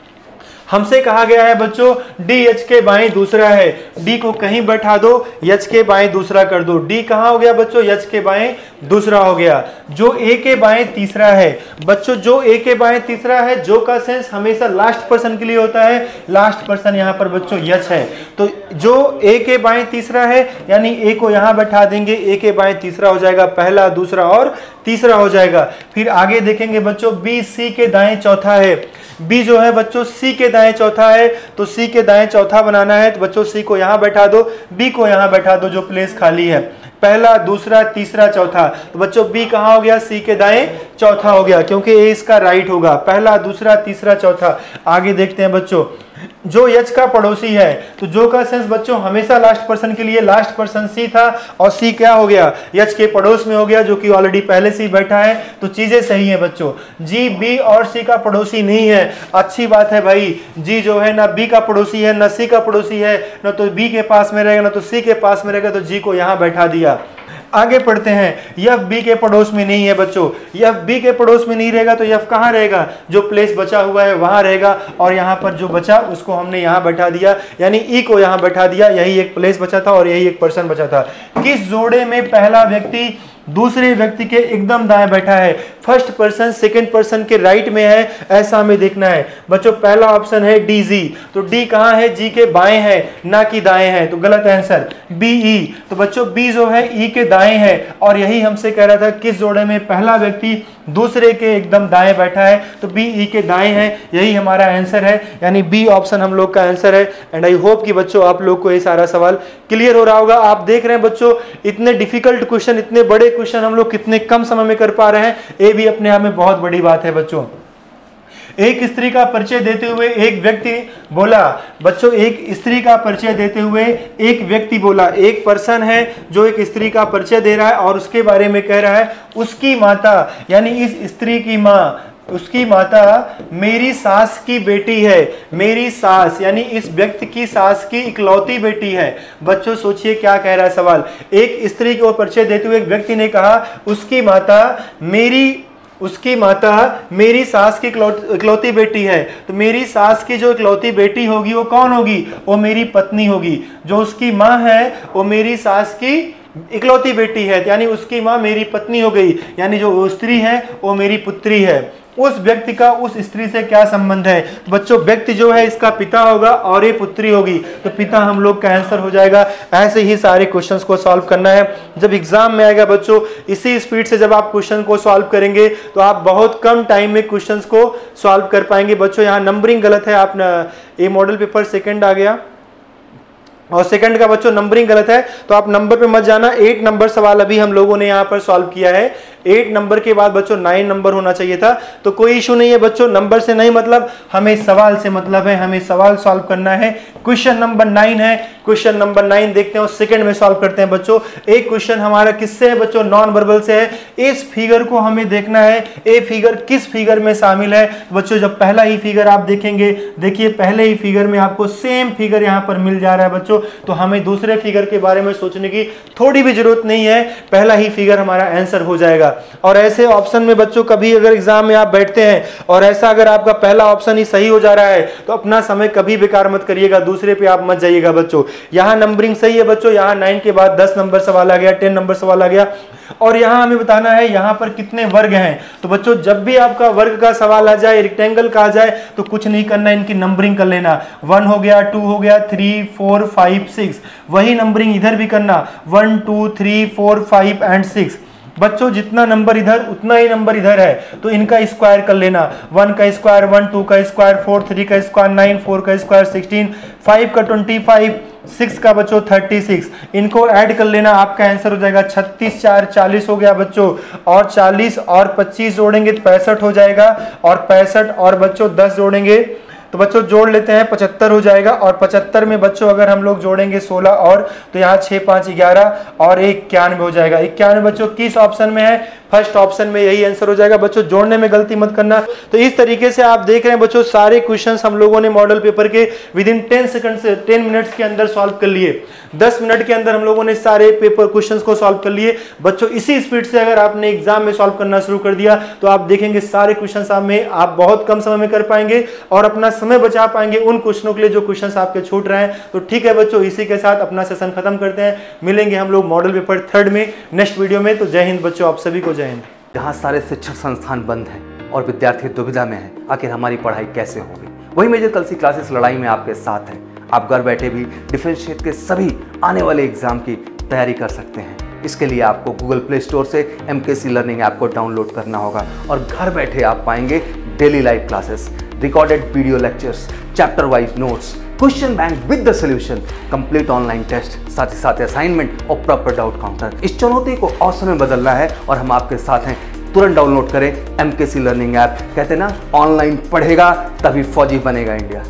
S6: हमसे कहा गया है बच्चों डी एच के बाएं दूसरा है। डी को कहीं बैठा दो, एच के बाएं दूसरा कर दो। डी कहां हो गया बच्चों, एच के बाएं दूसरा हो गया। जो ए के बाएं तीसरा है बच्चों, जो ए के बाएं तीसरा है, जो का सेंस हमेशा लास्ट पर्सन के लिए होता है। लास्ट पर्सन यहाँ पर बच्चों यच है। तो जो ए के बाएं तीसरा है यानी ए को यहाँ बैठा देंगे, ए के बाएं तीसरा हो जाएगा, पहला दूसरा और तीसरा हो जाएगा। फिर आगे देखेंगे बच्चों बी सी के दाएं चौथा है। बी जो है बच्चों सी के दाएं चौथा है, तो सी के दाएं चौथा बनाना है तो बच्चों सी को यहां बैठा दो, बी को यहां बैठा दो जो प्लेस खाली है। पहला दूसरा तीसरा चौथा, तो बच्चों बी कहां हो गया, सी के दाएं चौथा हो गया क्योंकि ए इसका राइट होगा। पहला दूसरा तीसरा चौथा। आगे देखते हैं बच्चों जो यच का पड़ोसी है, तो जो का सेंस बच्चों हमेशा लास्ट पर्सन के लिए, लास्ट पर्सन सी था और सी क्या हो गया, यच के पड़ोस में हो गया जो कि ऑलरेडी पहले से ही बैठा है। तो चीजें सही है बच्चों। जी बी और सी का पड़ोसी नहीं है, अच्छी बात है भाई। जी जो है ना बी का पड़ोसी है ना सी का पड़ोसी है, ना तो बी के पास में रहेगा ना तो सी के पास में रहेगा, तो जी को यहां बैठा दिया। आगे पढ़ते हैं। यफ बी के पड़ोस में नहीं है बच्चों। यफ बी के पड़ोस में नहीं रहेगा तो यफ कहाँ रहेगा, जो प्लेस बचा हुआ है वहां रहेगा। और यहाँ पर जो बचा उसको हमने यहाँ बैठा दिया, यानी ई को यहाँ बैठा दिया। यही एक प्लेस बचा था और यही एक पर्सन बचा था। किस जोड़े में पहला व्यक्ति दूसरे व्यक्ति के एकदम दाएं बैठा है? फर्स्ट पर्सन सेकंड पर्सन के राइट में है, ऐसा हमें देखना है बच्चों। पहला ऑप्शन है डी जी, तो डी कहां है, जी के बाएं है ना कि दाएं है, तो गलत आंसर बी ई। तो बच्चों बी जो है ई के दाएं है और यही हमसे कह रहा था किस जोड़े में पहला व्यक्ति दूसरे के एकदम दाएं बैठा है, तो बी ई के दाएं है, यही हमारा आंसर है, यानी बी ऑप्शन हम लोग का आंसर है। एंड आई होप कि बच्चों आप लोग को ये सारा सवाल क्लियर हो रहा होगा। आप देख रहे हैं बच्चों इतने डिफिकल्ट क्वेश्चन, इतने बड़े क्वेश्चन हम लोग कितने कम समय में कर पा रहे हैं, ये भी अपने आप में बहुत बड़ी बात है बच्चों। एक स्त्री का परिचय देते हुए एक व्यक्ति बोला, बच्चों एक स्त्री का परिचय देते हुए एक व्यक्ति बोला, एक पर्सन है जो एक स्त्री का परिचय दे रहा है और उसके बारे में कह रहा है उसकी माता, यानी इस स्त्री की माँ उसकी माता मेरी सास की बेटी है। मेरी सास यानी इस व्यक्ति की सास की इकलौती बेटी है। बच्चों सोचिए क्या कह रहा है सवाल। एक स्त्री को परिचय देते हुए एक व्यक्ति ने कहा उसकी माता मेरी उसकी माता मेरी सास की इकलौती बेटी है। तो मेरी सास की जो इकलौती बेटी होगी वो कौन होगी? वो मेरी पत्नी होगी। जो उसकी माँ है वो मेरी सास की इकलौती बेटी है, यानी उसकी माँ मेरी पत्नी हो गई, यानी जो वो स्त्री है वो मेरी पुत्री है। उस व्यक्ति का उस स्त्री से क्या संबंध है? तो बच्चों व्यक्ति जो है इसका पिता होगा और ये पुत्री होगी, तो पिता हम लोग का आंसर हो जाएगा। ऐसे ही सारे क्वेश्चंस को सॉल्व करना है। जब एग्जाम में आएगा बच्चों, इसी स्पीड से जब आप क्वेश्चन को सॉल्व करेंगे तो आप बहुत कम टाइम में क्वेश्चंस को सॉल्व कर पाएंगे। बच्चों यहाँ नंबरिंग गलत है, आप ये मॉडल पेपर सेकेंड आ गया और सेकंड का बच्चों नंबरिंग गलत है, तो आप नंबर पे मत जाना। एट नंबर सवाल अभी हम लोगों ने यहाँ पर सॉल्व किया है। एट नंबर के बाद बच्चों नाइन नंबर होना चाहिए था, तो कोई इशू नहीं है बच्चों। नंबर से नहीं मतलब, हमें सवाल से मतलब है, हमें सवाल सॉल्व करना है। क्वेश्चन नंबर नाइन है, क्वेश्चन नंबर नाइन देखते हैं और सेकंड में सॉल्व करते हैं बच्चों। एक क्वेश्चन हमारा किससे है बच्चों? नॉन वर्बल से है। इस फिगर को हमें देखना है, ये फिगर किस फिगर में शामिल है। बच्चों जब पहला ही फिगर आप देखेंगे, देखिए पहले ही फिगर में आपको सेम फिगर यहाँ पर मिल जा रहा है बच्चों, तो हमें दूसरे फिगर के बारे में सोचने की थोड़ी भी जरूरत नहीं है, पहला ही फिगर हमारा आंसर हो जाएगा। और ऐसे ऑप्शन में बच्चों कभी अगर एग्जाम में आप बैठते हैं और ऐसा अगर आपका पहला ऑप्शन ही सही हो जा रहा है तो अपना समय कभी बेकार मत करिएगा, दूसरे पे आप मत जाइएगा बच्चों। यहाँ नंबरिंग सही है बच्चों, यहाँ नाइन के बाद दस नंबर सवाल आ गया, टेन नंबर सवाल आ गया। और यहाँ हमें बताना है यहाँ पर कितने वर्ग हैं। तो बच्चों जब भी आपका वर्ग का सवाल आ जाए, रेक्टेंगल का आ जाए, तो कुछ नहीं करना, इनकी नंबरिंग कर लेना। वन हो गया, टू हो गया, थ्री फोर फाइव सिक्स, वही नंबरिंग इधर भी करना, one two three four five and six. बच्चों जितना नंबर इधर उतना ही नंबर इधर है, तो इनका स्क्वायर कर लेना। वन का स्क्वायर वन, टू का स्क्वायर फोर, थ्री का स्क्वायर नाइन, फोर का स्क्वायर सिक्सटीन, फाइव का ट्वेंटी फाइव, सिक्स का बच्चों थर्टी सिक्स। इनको ऐड कर लेना, आपका आंसर हो जाएगा छत्तीस, चार चालीस हो गया बच्चों। और चालीस और पच्चीस जोड़ेंगे तो पैंसठ हो जाएगा, और पैंसठ और बच्चों दस जोड़ेंगे तो बच्चों जोड़ लेते हैं पचहत्तर हो जाएगा। और पचहत्तर में बच्चों अगर हम लोग जोड़ेंगे सोलह और, तो यहाँ छः पाँच ग्यारह और एक इक्यानवे हो जाएगा। इक्यानवे बच्चों किस ऑप्शन में है? फर्स्ट ऑप्शन में, यही आंसर हो जाएगा बच्चों। जोड़ने में गलती मत करना। तो इस तरीके से आप देख रहे हैं बच्चों सारे क्वेश्चंस हम लोगों ने मॉडल पेपर के विद इन टेन सेकंड से टेन मिनट्स के अंदर सॉल्व कर लिए। दस मिनट के अंदर हम लोगों ने सारे पेपर क्वेश्चंस को सॉल्व कर लिए बच्चों। इसी स्पीड से अगर आपने एग्जाम में सॉल्व करना शुरू कर दिया तो आप देखेंगे सारे क्वेश्चंस आप में आप बहुत कम समय में कर पाएंगे और अपना समय बचा पाएंगे उन क्वेश्चनों के लिए जो क्वेश्चंस आपके छूट रहे हैं। तो ठीक है बच्चों, इसी के साथ अपना सेशन खत्म करते हैं। मिलेंगे हम लोग मॉडल पेपर थर्ड में नेक्स्ट वीडियो में। तो जय हिंद बच्चों, आप सभी को जय हिंद।
S1: जहाँ सारे शिक्षक संस्थान बंद हैं और विद्यार्थी दुविधा में हैं, आखिर हमारी पढ़ाई कैसे होगी, वही मेजर कलसी क्लासेस लड़ाई में आपके साथ है। आप घर बैठे भी डिफेंस क्षेत्र के सभी आने वाले एग्जाम की तैयारी कर सकते हैं। इसके लिए आपको गूगल प्ले स्टोर से M K C learning app को डाउनलोड करना होगा और घर बैठे आप पाएंगे daily live classes, recorded video lectures, chapter wise notes, question bank with the solution, complete online test, साथ ही साथ असाइनमेंट और प्रॉपर डाउट काउंटर। इस चुनौती को अवसर में बदलना है और हम आपके साथ हैं। तुरंत डाउनलोड करें M K C learning app. कहते हैं ना, ऑनलाइन पढ़ेगा तभी फौजी बनेगा इंडिया।